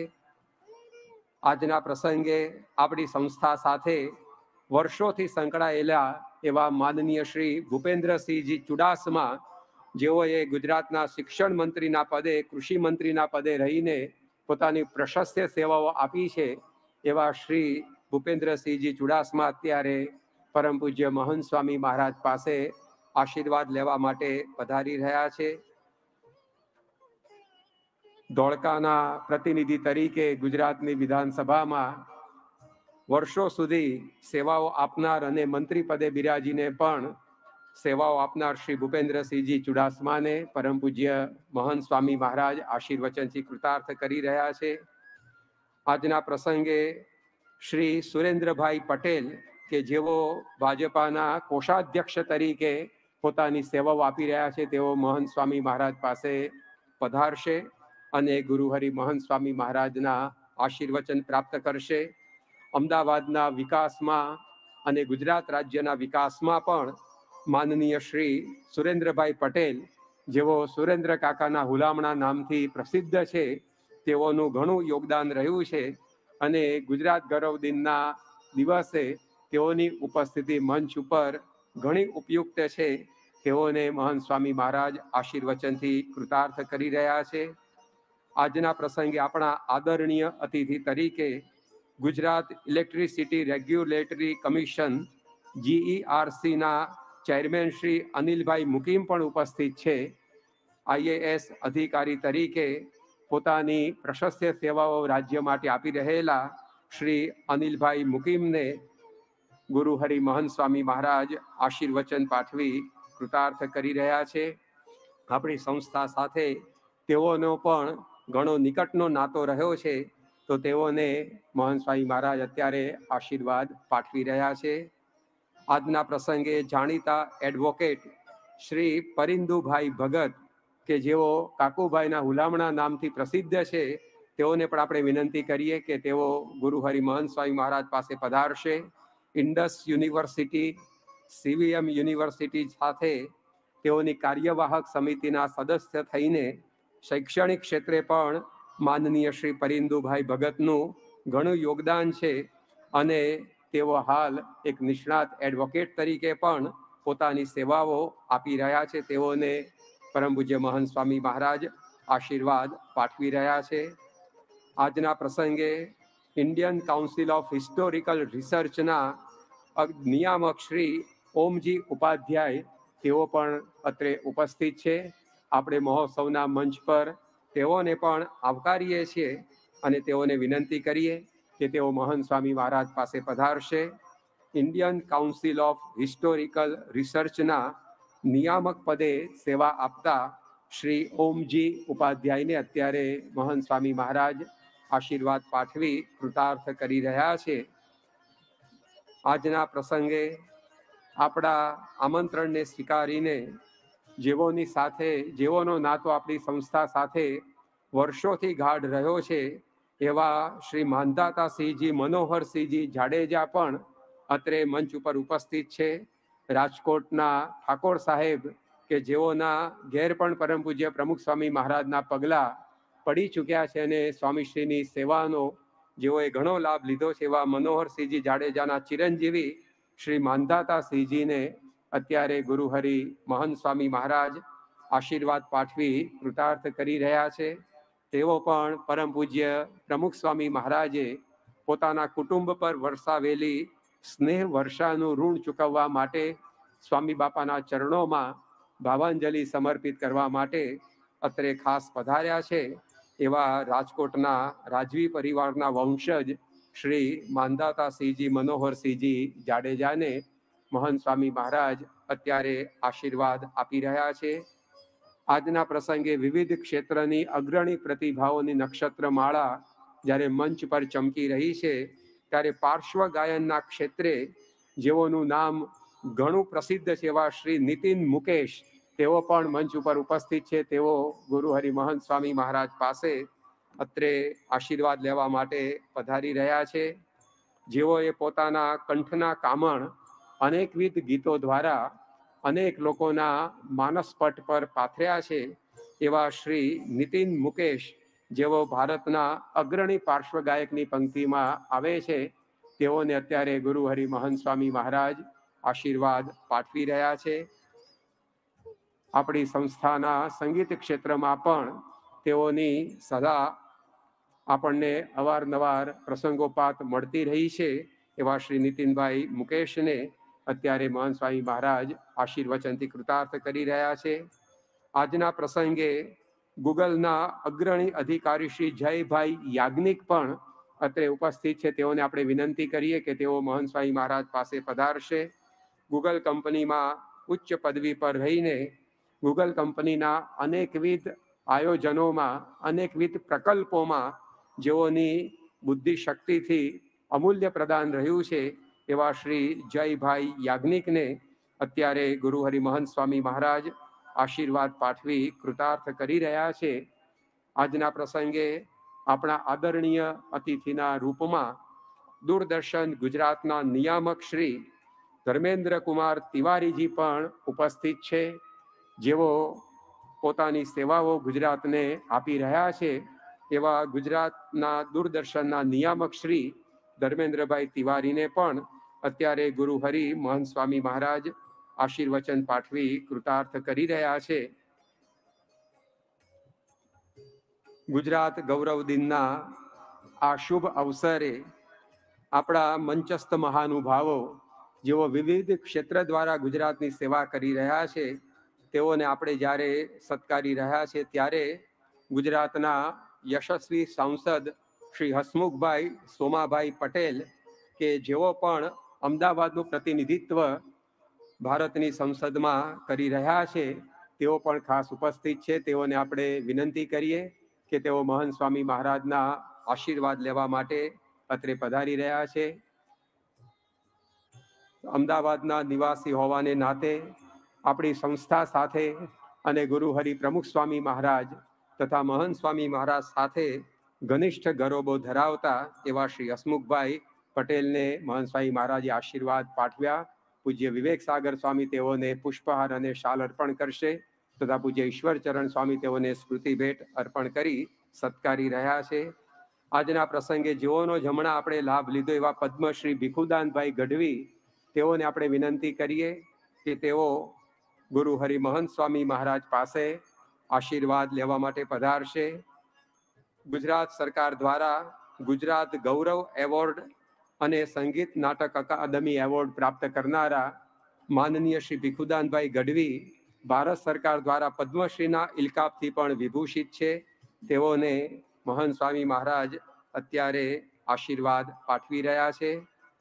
આજના પ્રસંગે આપણી સંસ્થા સાથે વર્ષોથી સંકળાયેલા એવા માનનીય શ્રી ભૂપેન્દ્રસિંહજી ચુડાસમા જેઓએ ગુજરાતના શિક્ષણ મંત્રીના પદે, કૃષિ મંત્રીના પદે રહીને પોતાની પ્રશસ્ય સેવાઓ આપી છે એવા શ્રી ભૂપેન્દ્રસિંહજી ચુડાસમા અત્યારે પરમ પૂજ્ય મહંત સ્વામી મહારાજ પાસે આશીર્વાદ લેવા માટે પધારી રહ્યા છે. ધોળકાના પ્રતિનિધિ તરીકે ગુજરાતની વિધાનસભામાં વર્ષો સુધી સેવાઓ આપનાર અને મંત્રી પદે બિરાજીને પણ સેવાઓ આપનાર શ્રી ભૂપેન્દ્રસિંહજી ચુડાસમાને પરમ પૂજ્ય મહંત સ્વામી મહારાજ આશીર્વચનથી કૃતાર્થ કરી રહ્યા છે. આજના પ્રસંગે શ્રી સુરેન્દ્રભાઈ પટેલ કે જેઓ ભાજપાના કોષાધ્યક્ષ તરીકે પોતાની સેવાઓ આપી રહ્યા છે તેઓ મહંત સ્વામી મહારાજ પાસે પધારશે અને ગુરુહરિ મહંત સ્વામી મહારાજના આશીર્વચન પ્રાપ્ત કરશે. અમદાવાદના વિકાસમાં અને ગુજરાત રાજ્યના વિકાસમાં પણ માનનીય શ્રી સુરેન્દ્રભાઈ પટેલ જેઓ સુરેન્દ્ર કાકાના હુલામણા નામથી પ્રસિદ્ધ છે તેઓનું ઘણું યોગદાન રહ્યું છે અને ગુજરાત ગૌરવ દિનના દિવસે તેઓની ઉપસ્થિતિ મંચ ઉપર ઘણી ઉપયુક્ત છે. તેઓને મહંત સ્વામી મહારાજ આશીર્વચનથી કૃતાર્થ કરી રહ્યા છે. આજના પ્રસંગે આપણા આદરણીય અતિથિ તરીકે ગુજરાત ઇલેક્ટ્રિસિટી રેગ્યુલેટરી કમિશન જીઈઆરસીના ચેરમેન શ્રી અનિલભાઈ મુકીમ પણ ઉપસ્થિત છે. આઈએએસ અધિકારી તરીકે પોતાની પ્રશસ્ય સેવાઓ રાજ્ય માટે આપી રહેલા શ્રી અનિલભાઈ મુકીમને ગુરુહરિ મહંત સ્વામી મહારાજ આશીર્વચન પાઠવી કૃતાર્થ કરી રહ્યા છે. આપણી સંસ્થા સાથે તેઓનો પણ ઘણો નિકટનો નાતો રહ્યો છે તો તેઓને મહંત સ્વામી મહારાજ અત્યારે આશીર્વાદ પાઠવી રહ્યા છે. આજના પ્રસંગે જાણીતા એડવોકેટ શ્રી પરિંદુભાઈ ભગત કે જેઓ કાકુભાઈના હુલામણા નામથી પ્રસિદ્ધ છે તેઓને પણ આપણે વિનંતી કરીએ કે તેઓ ગુરુહરિ મહંત સ્વામી મહારાજ પાસે પધારશે. ઇન્ડસ યુનિવર્સિટી, સીવીએમ યુનિવર્સિટી સાથે તેઓની કાર્યવાહક સમિતિના સદસ્ય થઈને શૈક્ષણિક ક્ષેત્રે પણ માનનીય શ્રી પરિંદુભાઈ ભગતનું ઘણું યોગદાન છે અને તેઓ હાલ એક નિષ્ણાત એડવોકેટ તરીકે પણ પોતાની સેવાઓ આપી રહ્યા છે. તેઓને પરમ પૂજ્ય મહંત સ્વામી મહારાજ આશીર્વાદ પાઠવી રહ્યા છે. આજના પ્રસંગે ઇન્ડિયન કાઉન્સિલ ઓફ હિસ્ટોરિકલ રિસર્ચના નિયામક શ્રી ઓમજી ઉપાધ્યાય તેઓ પણ અત્રે ઉપસ્થિત છે. આપણે મહોત્સવના મંચ પર તેઓને પણ આવકારીએ છીએ અને તેઓને વિનંતી કરીએ કે તેઓ મહંત સ્વામી મહારાજ પાસે પધારશે. ઇન્ડિયન કાઉન્સિલ ઓફ હિસ્ટોરિકલ રિસર્ચના નિયામક પદે સેવા આપતા શ્રી ઓમજી ઉપાધ્યાયને અત્યારે મહંત સ્વામી મહારાજ આશીર્વાદ પાઠવી કૃતાર્થ કરી રહ્યા છે. આજના પ્રસંગે આપણા આમંત્રણને સ્વીકારીને જેઓની સાથે જેઓનો નાતો આપણી સંસ્થા સાથે વર્ષોથી ગાઢ રહ્યો છે એવા શ્રી માંધાતાસિંહજી મનોહરસિંહજી જાડેજા પણ અત્રે મંચ ઉપર ઉપસ્થિત છે. રાજકોટના ઠાકોર સાહેબ કે જેઓના ઘેર પણ પરમ પૂજ્ય પ્રમુખ સ્વામી મહારાજના પગલા પડી ચૂક્યા છે અને સ્વામીશ્રીની સેવાનો જેઓએ ઘણો લાભ લીધો છે એવા મનોહરસિંહજી જાડેજાના ચિરંજીવી શ્રી માંધાતાસિંહજીને અત્યારે ગુરુહરિ મહંત સ્વામી મહારાજ આશીર્વાદ પાઠવી કૃતાર્થ કરી રહ્યા છે. તેઓ પણ પરમ પૂજ્ય પ્રમુખ સ્વામી મહારાજે પોતાના કુટુંબ પર વરસાવેલી સ્નેહ વર્ષાનું ઋણ ચૂકવવા માટે સ્વામી બાપાના ચરણોમાં ભાવાંજલિ સમર્પિત કરવા માટે અત્રે ખાસ પધાર્યા છે. એવા રાજકોટના રાજવી પરિવારના વંશજ શ્રી માંધાતાસિંહજી મનોહરસિંહજી જાડેજાને મહંત સ્વામી મહારાજ અત્યારે આશીર્વાદ આપી રહ્યા છે. આજના પ્રસંગે વિવિધ ક્ષેત્રની અગ્રણી પ્રતિભાઓની નક્ષત્ર માળા જ્યારે મંચ પર ચમકી રહી છે ત્યારે પાર્શ્વ ગાયનના ક્ષેત્રે જેઓનું નામ ઘણું પ્રસિદ્ધ છે એવા શ્રી નીતિન મુકેશ તેઓ પણ મંચ ઉપર ઉપસ્થિત છે. તેઓ ગુરુહરિ મહંત સ્વામી મહારાજ પાસે અત્રે આશીર્વાદ લેવા માટે પધારી રહ્યા છે. જેઓએ પોતાના કંઠના કામણ અનેકવિધ ગીતો દ્વારા અનેક લોકોના માનસપટ પર પાથર્યા છે એવા શ્રી નીતિન મુકેશ જેઓ ભારતના અગ્રણી પાર્શ્વ ગાયકની પંક્તિમાં આવે છે તેઓને અત્યારે ગુરુહરિ મહંત સ્વામી મહારાજ આશીર્વાદ પાઠવી રહ્યા છે. આપણી સંસ્થાના સંગીત ક્ષેત્રમાં પણ તેઓની સદા આપણને અવારનવાર પ્રસંગોપાત મળતી રહી છે એવા શ્રી નીતિનભાઈ મુકેશને અત્યારે મહંત સ્વામી મહારાજ આશીર્વચનથી કૃતાર્થ કરી રહ્યા છે. આજના પ્રસંગે ગૂગલના અગ્રણી અધિકારી શ્રી જયભાઈ યાજ્ઞિક પણ અત્રે ઉપસ્થિત છે. તેઓને આપણે વિનંતી કરીએ કે તેઓ મહંત સ્વામી મહારાજ પાસે પધારશે. ગૂગલ કંપનીમાં ઉચ્ચ પદવી પર રહીને ગૂગલ કંપનીના અનેકવિધ આયોજનોમાં અનેકવિધ પ્રકલ્પોમાં જેઓની બુદ્ધિ શક્તિથી અમૂલ્ય પ્રદાન રહ્યું છે એવા શ્રી જયભાઈ યાજ્ઞિકને અત્યારે ગુરુહરિ મહંત સ્વામી મહારાજ આશીર્વાદ પાઠવી કૃતાર્થ કરી રહ્યા છે. આજના પ્રસંગે આપણા આદરણીય અતિથિના રૂપમાં દૂરદર્શન ગુજરાતના નિયામક શ્રી ધર્મેન્દ્ર કુમાર તિવારીજી પણ ઉપસ્થિત છે. જેઓ પોતાની સેવાઓ ગુજરાતને આપી રહ્યા છે એવા ગુજરાતના દૂરદર્શનના નિયામક શ્રી ધર્મેન્દ્રભાઈ તિવારીને પણ અત્યારે ગુરુહરિ મહંત સ્વામી મહારાજ આશીર્વચન પાઠવી કૃતાર્થ કરી રહ્યા છે. ગુજરાત ગૌરવ દિનના આ શુભ અવસરે આપણા મંચસ્થ મહાનુભાવો જેઓ વિવિધ ક્ષેત્ર દ્વારા ગુજરાતની સેવા કરી રહ્યા છે તેઓને આપણે જ્યારે સત્કારી રહ્યા છે ત્યારે ગુજરાતના યશસ્વી સાંસદ શ્રી હસમુખભાઈ સોમાભાઈ પટેલ કે જેઓ પણ અમદાવાદનું પ્રતિનિધિત્વ ભારતની સંસદમાં કરી રહ્યા છે તેઓ પણ ખાસ ઉપસ્થિત છે. તેઓને આપણે વિનંતી કરીએ કે તેઓ મહંત સ્વામી મહારાજના આશીર્વાદ લેવા માટે અત્રે પધારી રહ્યા છે. અમદાવાદના નિવાસી હોવાને નાતે આપણી સંસ્થા સાથે અને ગુરુહરિ પ્રમુખ સ્વામી મહારાજ તથા મહંત સ્વામી મહારાજ સાથે ઘનિષ્ઠ ગરોબો ધરાવતા એવા શ્રી હસમુખભાઈ પટેલને મહંત સ્વામી મહારાજે આશીર્વાદ પાઠવ્યા પૂજ્ય વિવેક સાગર સ્વામી તેઓને પુષ્પહાર અને શાલ અર્પણ કરશે તથા પૂજ્ય ઈશ્વરચરણ સ્વામી તેઓને સ્મૃતિ ભેટ અર્પણ કરી સત્કારી રહ્યા છે. આજના પ્રસંગે જેઓનો જમણા આપણે લાભ લીધો એવા પદ્મશ્રી ભીખુદાનભાઈ ગઢવી તેઓને આપણે વિનંતી કરીએ કે તેઓ ગુરુ હરિમહંત સ્વામી મહારાજ પાસે આશીર્વાદ લેવા માટે પધારશે. ગુજરાત સરકાર દ્વારા ગુજરાત ગૌરવ એવોર્ડ અને સંગીત નાટક અકાદમી એવોર્ડ પ્રાપ્ત કરનારા માનનીય શ્રી ભીખુદાનભાઈ ગઢવી ભારત સરકાર દ્વારા પદ્મશ્રીના ઇલકાબથી પણ વિભૂષિત છે. તેઓને મહંત સ્વામી મહારાજ અત્યારે આશીર્વાદ પાઠવી રહ્યા છે.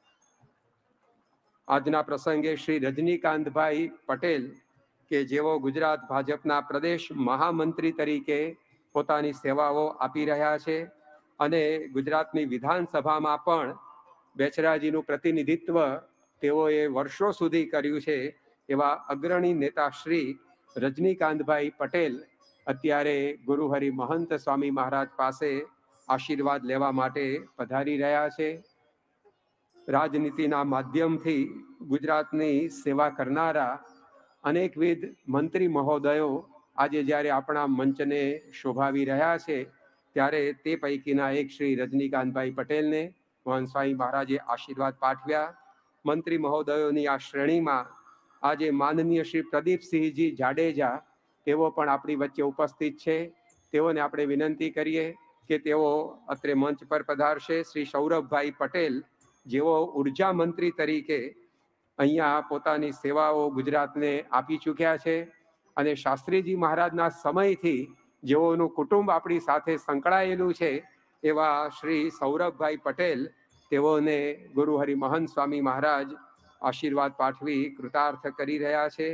આજના પ્રસંગે શ્રી રજનીકાંતભાઈ પટેલ કે જેઓ ગુજરાત ભાજપના પ્રદેશ મહામંત્રી તરીકે પોતાની સેવાઓ આપી રહ્યા છે અને ગુજરાતની વિધાનસભામાં પણ બેચરાજીનું પ્રતિનિધિત્વ તેઓએ વર્ષો સુધી કર્યું છે એવા અગ્રણી નેતા શ્રી રજનીકાંતભાઈ પટેલ અત્યારે ગુરુ હરિ મહંત સ્વામી મહારાજ પાસે આશીર્વાદ લેવા માટે પધારી રહ્યા છે. રાજનીતિના માધ્યમથી ગુજરાતની સેવા કરનારા અનેકવિધ મંત્રી મહોદયો આજે જ્યારે આપણા મંચને શોભાવી રહ્યા છે ત્યારે તે પૈકીના એક શ્રી રજનીકાંતભાઈ પટેલને મહંત સ્વામી મહારાજે આશીર્વાદ પાઠવ્યા. મંત્રી મહોદયોની આ શ્રેણીમાં આજે માનનીય શ્રી પ્રદીપસિંહજી જાડેજા તેઓ પણ આપણી વચ્ચે ઉપસ્થિત છે. તેઓને આપણે વિનંતી કરીએ કે તેઓ અત્રે મંચ પર પધારશે. શ્રી સૌરભભાઈ પટેલ જેઓ ઉર્જા મંત્રી તરીકે અહીંયા પોતાની સેવાઓ ગુજરાતને આપી ચૂક્યા છે અને શાસ્ત્રીજી મહારાજના સમયથી જેઓનું કુટુંબ આપણી સાથે સંકળાયેલું છે એવા શ્રી સૌરભભાઈ પટેલ તેઓને ગુરુ હરિ મહંત સ્વામી મહારાજ આશીર્વાદ પાઠવી કૃતાર્થ કરી રહ્યા છે.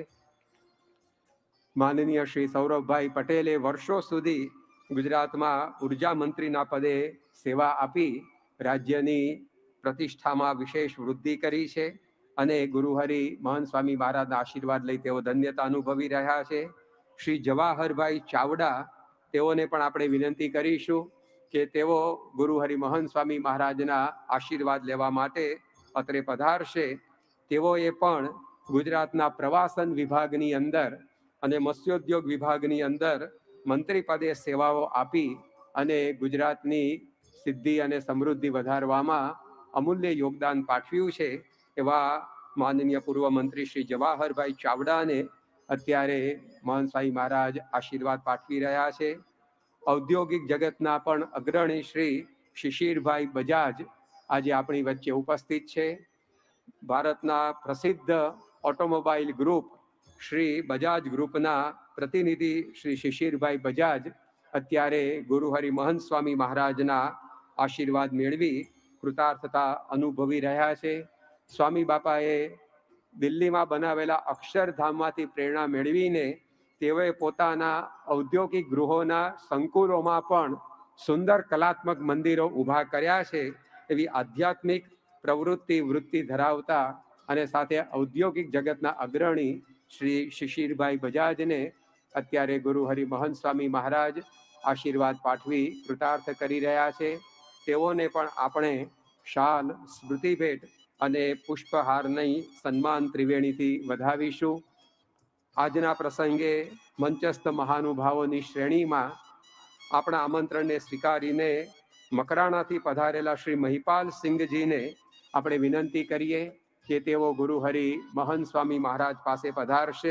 માનનીય શ્રી સૌરભભાઈ પટેલે વર્ષો સુધી ગુજરાતમાં ઉર્જા મંત્રીના પદે સેવા આપી રાજ્યની પ્રતિષ્ઠામાં વિશેષ વૃદ્ધિ કરી છે અને ગુરુ હરિ મહંત સ્વામી મહારાજના આશીર્વાદ લઈ તેઓ ધન્યતા અનુભવી રહ્યા છે. શ્રી જવાહરભાઈ ચાવડા તેઓને પણ આપણે વિનંતી કરીશું કે તેઓ ગુરુ હરિ મહંત સ્વામી મહારાજના આશીર્વાદ લેવા માટે અત્રે પધારશે. તેઓએ પણ ગુજરાતના પ્રવાસન વિભાગની અંદર અને મત્સ્યોદ્યોગ વિભાગની અંદર મંત્રી પદે સેવાઓ આપી અને ગુજરાતની સિદ્ધિ અને સમૃદ્ધિ વધારવામાં અમૂલ્ય યોગદાન પાઠવ્યું છે એવા માનનીય પૂર્વ મંત્રી શ્રી જવાહરભાઈ ચાવડાને અત્યારે મહંત સ્વામી મહારાજ આશીર્વાદ પાઠવી રહ્યા છે. ઔદ્યોગિક જગતના પણ અગ્રણી શ્રી શિશિરભાઈ બજાજ આજે આપણી વચ્ચે ઉપસ્થિત છે. ભારતના પ્રસિદ્ધ ઓટોમોબાઈલ ગ્રુપ શ્રી બજાજ ગ્રુપના પ્રતિનિધિ શ્રી શિશિરભાઈ બજાજ અત્યારે ગુરુ હરિ મહંત સ્વામી મહારાજના આશીર્વાદ મેળવી કૃતાર્થતા અનુભવી રહ્યા છે. સ્વામી બાપાએ દિલ્હીમાં બનાવેલા અક્ષરધામમાંથી પ્રેરણા મેળવીને તેઓએ પોતાના ઔદ્યોગિક ગૃહોના સંકુલોમાં પણ સુંદર કલાત્મક મંદિરો ઊભા કર્યા છે. એવી આધ્યાત્મિક પ્રવૃત્તિ વૃત્તિ ધરાવતા અને સાથે ઔદ્યોગિક જગતના અગ્રણી શ્રી શિશિરભાઈ બજાજને અત્યારે ગુરુ હરિ મહંત સ્વામી મહારાજ આશીર્વાદ પાઠવી કૃતાર્થ કરી રહ્યા છે. તેઓને પણ આપણે શાલ સ્મૃતિ ભેટ અને પુષ્પહારની સન્માન ત્રિવેણીથી વધાવીશું. આજના પ્રસંગે મંચસ્થ મહાનુભાવોની શ્રેણીમાં આપણા આમંત્રણને સ્વીકારીને મકરાણાથી પધારેલા શ્રી મહિપાલ સિંહજીને આપણે વિનંતી કરીએ કે તેઓ ગુરુ હરિ મહંત સ્વામી મહારાજ પાસે પધારશે.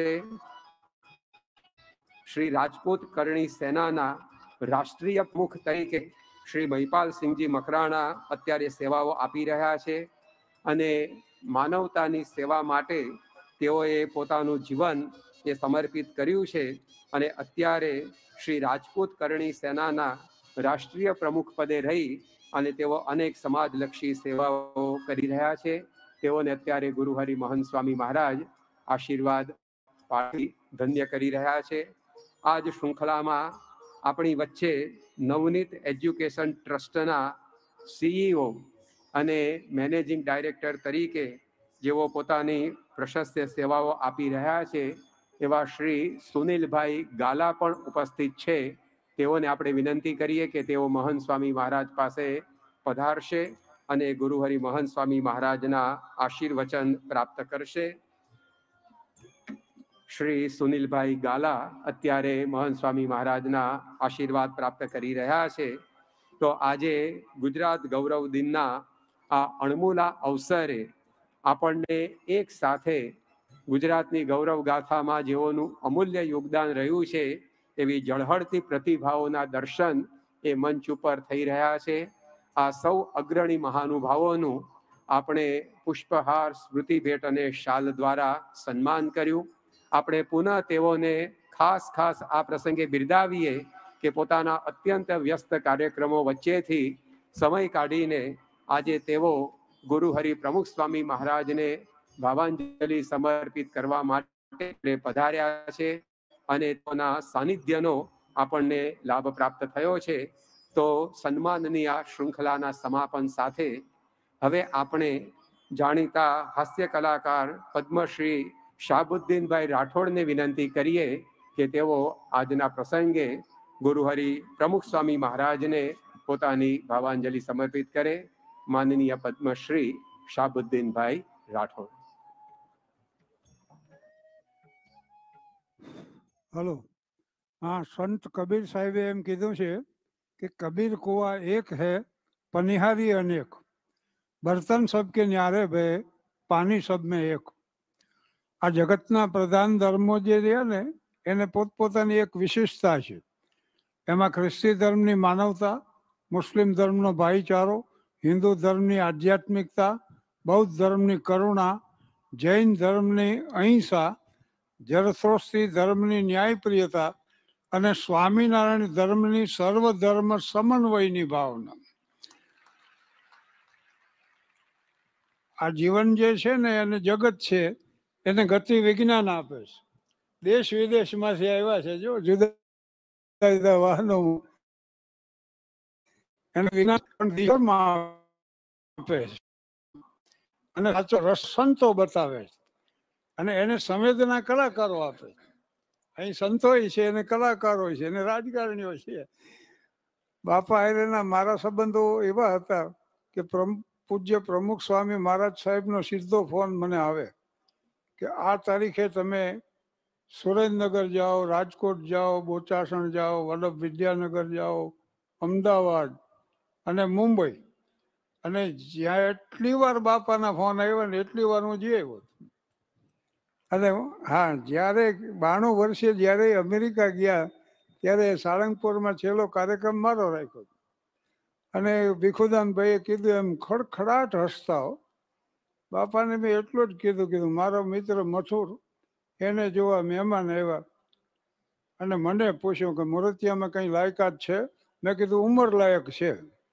શ્રી રાજપૂત કરણી સેનાના રાષ્ટ્રીય પ્રમુખ તરીકે શ્રી મહિપાલ સિંહજી મકરાણા અત્યારે સેવાઓ આપી રહ્યા છે અને માનવતાની સેવા માટે તેઓએ પોતાનું જીવન એ સમર્પિત કર્યું છે અને અત્યારે શ્રી રાજપૂત કરણી સેનાના રાષ્ટ્રીય પ્રમુખ પદે રહી અને તેઓ અનેક સમાજલક્ષી સેવાઓ કરી રહ્યા છે. તેઓને અત્યારે ગુરુ હરિ મહંત સ્વામી મહારાજ આશીર્વાદ પાઠવી ધન્ય કરી રહ્યા છે. આ જ શૃંખલામાં આપણી વચ્ચે નવનીત એજ્યુકેશન ટ્રસ્ટના સીઈઓ અને મેનેજિંગ ડાયરેક્ટર તરીકે જેઓ પોતાની પ્રશસ્ત સેવાઓ આપી રહ્યા છે એવા શ્રી સુનિલભાઈ ગાલા પણ ઉપસ્થિત છે. તેઓને આપણે વિનંતી કરીએ કે તેઓ મહંત સ્વામી મહારાજ પાસે પધારશે અને ગુરુ હરિ મહંત સ્વામી મહારાજના આશીર્વચન પ્રાપ્ત કરશે. શ્રી સુનિલભાઈ ગાલા અત્યારે મહંત સ્વામી મહારાજના આશીર્વાદ પ્રાપ્ત કરી રહ્યા છે. તો આજે ગુજરાત ગૌરવ દિનના આ અણમોલા અવસરે આપણને એક સાથે ગુજરાતની ગૌરવ ગાથામાં જેઓનું અમૂલ્ય યોગદાન રહ્યું છે એવી ઝળહળતી પ્રતિભાઓના દર્શન એ મંચ ઉપર થઈ રહ્યા છે. આ સૌ અગ્રણી મહાનુભાવોનું આપણે પુષ્પહાર, સ્મૃતિ ભેટ અને શાલ દ્વારા સન્માન કર્યું. આપણે પુનઃ તેઓને ખાસ ખાસ આ પ્રસંગે બિરદાવીએ કે પોતાના અત્યંત વ્યસ્ત કાર્યક્રમો વચ્ચેથી સમય કાઢીને આજે તેઓ ગુરુહરિ પ્રમુખ સ્વામી મહારાજને ભાવાંજલિ સમર્પિત કરવા માટે પધાર્યા છે અને તેના સાનિધ્યનો આપણને લાભ પ્રાપ્ત થયો છે. તો સન્માનની આ શૃંખલાના સમાપન સાથે હવે આપણે જાણીતા હાસ્ય કલાકાર પદ્મશ્રી શાહબુદ્દીનભાઈ રાઠોડને વિનંતી કરીએ કે તેઓ આજના પ્રસંગે ગુરુહરિ પ્રમુખ સ્વામી મહારાજને પોતાની ભાવાંજલિ સમર્પિત કરે. માનનીય પદ્મશ્રી શાહબુદ્દીનભાઈ રાઠોડ. હલો. હા, સંત કબીર સાહેબે એમ કીધું છે કે કબીર કુવા એક હૈ પનિહારી અનેક, બર્તન સબકે ન્યારે ભે પાણી સબ મેં એક. આ જગતના પ્રધાન ધર્મો જે રહ્યા ને એને પોતપોતાની એક વિશેષતા છે. એમાં ખ્રિસ્તી ધર્મની માનવતા, મુસ્લિમ ધર્મનો ભાઈચારો, હિન્દુ ધર્મની આધ્યાત્મિકતા, બૌદ્ધ ધર્મની કરુણા, જૈન ધર્મની અહિંસા, જરથોસ્ત્રી ધર્મની ન્યાયપ્રિયતા અને સ્વામિનારાયણ ધર્મની સર્વધર્મ સમન્વયની ભાવના. આ જીવન જે છે ને એને જગત છે એને ગતિ વિજ્ઞાન આપે છે. દેશ વિદેશમાંથી આવ્યા છે જો જુદા જુદા વાહનો એને વિજ્ઞાન આપે છે અને સાચો રસ સંતો બતાવે છે અને એને સંવેદના કલાકારો આપે છે. અહીં સંતો છે અને કલાકારો છે અને રાજકારણીઓ છે. બાપા હારેના મારા સંબંધો એવા હતા કે પૂજ્ય પ્રમુખ સ્વામી મહારાજ સાહેબનો સીધો ફોન મને આવે કે આ તારીખે તમે સુરેન્દ્રનગર જાઓ, રાજકોટ જાઓ, બોચાસણ જાઓ, વલ્લભ વિદ્યાનગર જાઓ, અમદાવાદ અને મુંબઈ. અને જ્યાં એટલી વાર બાપાના ફોન આવ્યા ને એટલી વાર હું જઈ આવ્યો. અને હા, જ્યારે બાણું વર્ષે જ્યારે અમેરિકા ગયા ત્યારે સાળંગપુરમાં છેલ્લો કાર્યક્રમ મારો રાખ્યો અને ભીખુદાનભાઈએ કીધું એમ ખડખડાટ હસતા હો. બાપાને મેં એટલું જ કીધું કીધું મારો મિત્ર મથુર એને જોવા મહેમાન આવ્યા અને મને પૂછ્યું કે મૂર્તિયામાં કંઈ લાયકાત છે? મેં કીધું ઉંમર લાયક છે.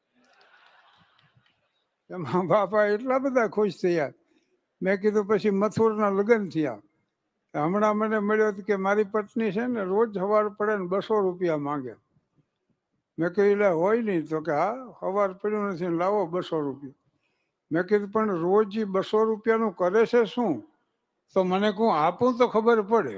એમાં બાપા એટલા બધા ખુશ થયા. મેં કીધું પછી મથુરના લગ્ન થયા. હમણાં મને મળ્યો કે મારી પત્ની છે ને રોજ સવાર પડે ને બસો રૂપિયા માંગે. મેં કીધું એટલે હોય નહીં તો કે હા સવાર પડ્યું નથી લાવો બસો રૂપિયા. મેં કીધું પણ રોજ બસો રૂપિયાનું કરે છે શું? તો મને કહું આપું તો ખબર પડે.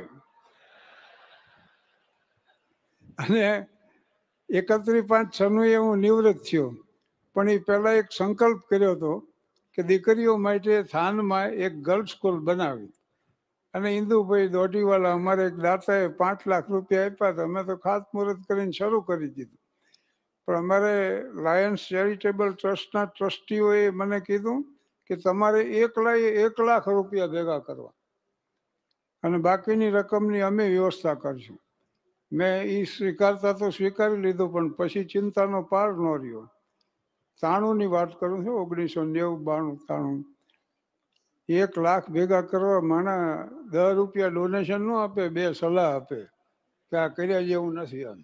અને એકત્રીસ પાંચ છન્નું હું નિવૃત્ત થયો પણ એ પહેલાં એક સંકલ્પ કર્યો હતો કે દીકરીઓ માટે થાનમાં એક ગર્લ્સ સ્કૂલ બનાવી. અને ઇન્દુભાઈ દોઢીવાલા અમારે એક દાતાએ પાંચ લાખ રૂપિયા આપ્યા હતા. અમે તો ખાતમુહૂર્ત કરીને શરૂ કરી દીધું. પણ અમારે લાયન્સ ચેરિટેબલ ટ્રસ્ટના ટ્રસ્ટીઓએ મને કીધું કે તમારે એકલાએ એક લાખ રૂપિયા ભેગા કરવા અને બાકીની રકમની અમે વ્યવસ્થા કરશું. મેં એ સ્વીકારતા તો સ્વીકારી લીધું પણ પછી ચિંતાનો પાર ન રહ્યો. ત્રાણુંની વાત કરું છું, ઓગણીસો નેવું બાણું ત્રાણું. એક લાખ ભેગા કરવા માણા દસ રૂપિયા ડોનેશન ન આપે, બે સલાહ આપે કે આ કર્યા જેવું નથી આમ.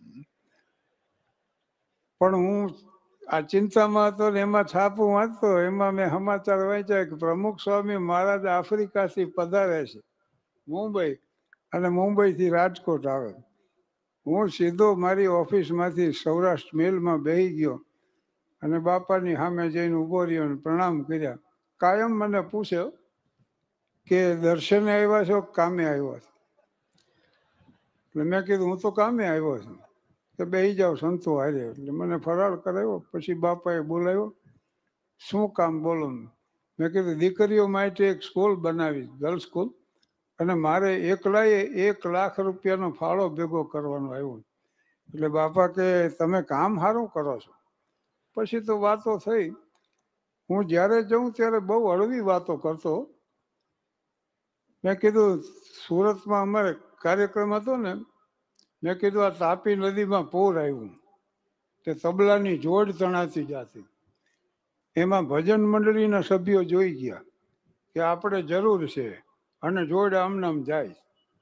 પણ હું આ ચિંતામાં હતો ને એમાં છાપું વાંચતો એમાં મેં સમાચાર વાંચ્યા કે પ્રમુખ સ્વામી મહારાજ આફ્રિકાથી પધારે છે મુંબઈ અને મુંબઈથી રાજકોટ આવે. હું સીધો મારી ઓફિસમાંથી સૌરાષ્ટ્ર મેલમાં બેસી ગયો અને બાપાની સામે જઈને ઊભો રહ્યો અને પ્રણામ કર્યા. કાયમ મને પૂછ્યો કે દર્શને આવ્યા છો કામે આવ્યા છો? એટલે મેં કીધું હું તો કામે આવ્યો છું. કે બેસી જાઓ સંતો હારે. એટલે મને ફરાર કરાવ્યો. પછી બાપાએ બોલાવ્યો. શું કામ બોલો? મેં કીધું દીકરીઓ માટે એક સ્કૂલ બનાવી, ગર્લ્સ સ્કૂલ, અને મારે એકલાએ એક લાખ રૂપિયાનો ફાળો ભેગો કરવાનો આવ્યો. એટલે બાપા કે તમે કામ સારું કરો છો. પછી તો વાતો થઈ. હું જ્યારે જઉં ત્યારે બહુ હળવી વાતો કરતો. મેં કીધું સુરતમાં અમારે કાર્યક્રમ હતો ને, મેં કીધું આ તાપી નદીમાં પૂર આવ્યું તે તબલાની જોડ તણાતી જાતી. એમાં ભજન મંડળીના સભ્યો જોઈ ગયા કે આપણે જરૂર છે અને જોડ આમને આમ જાય.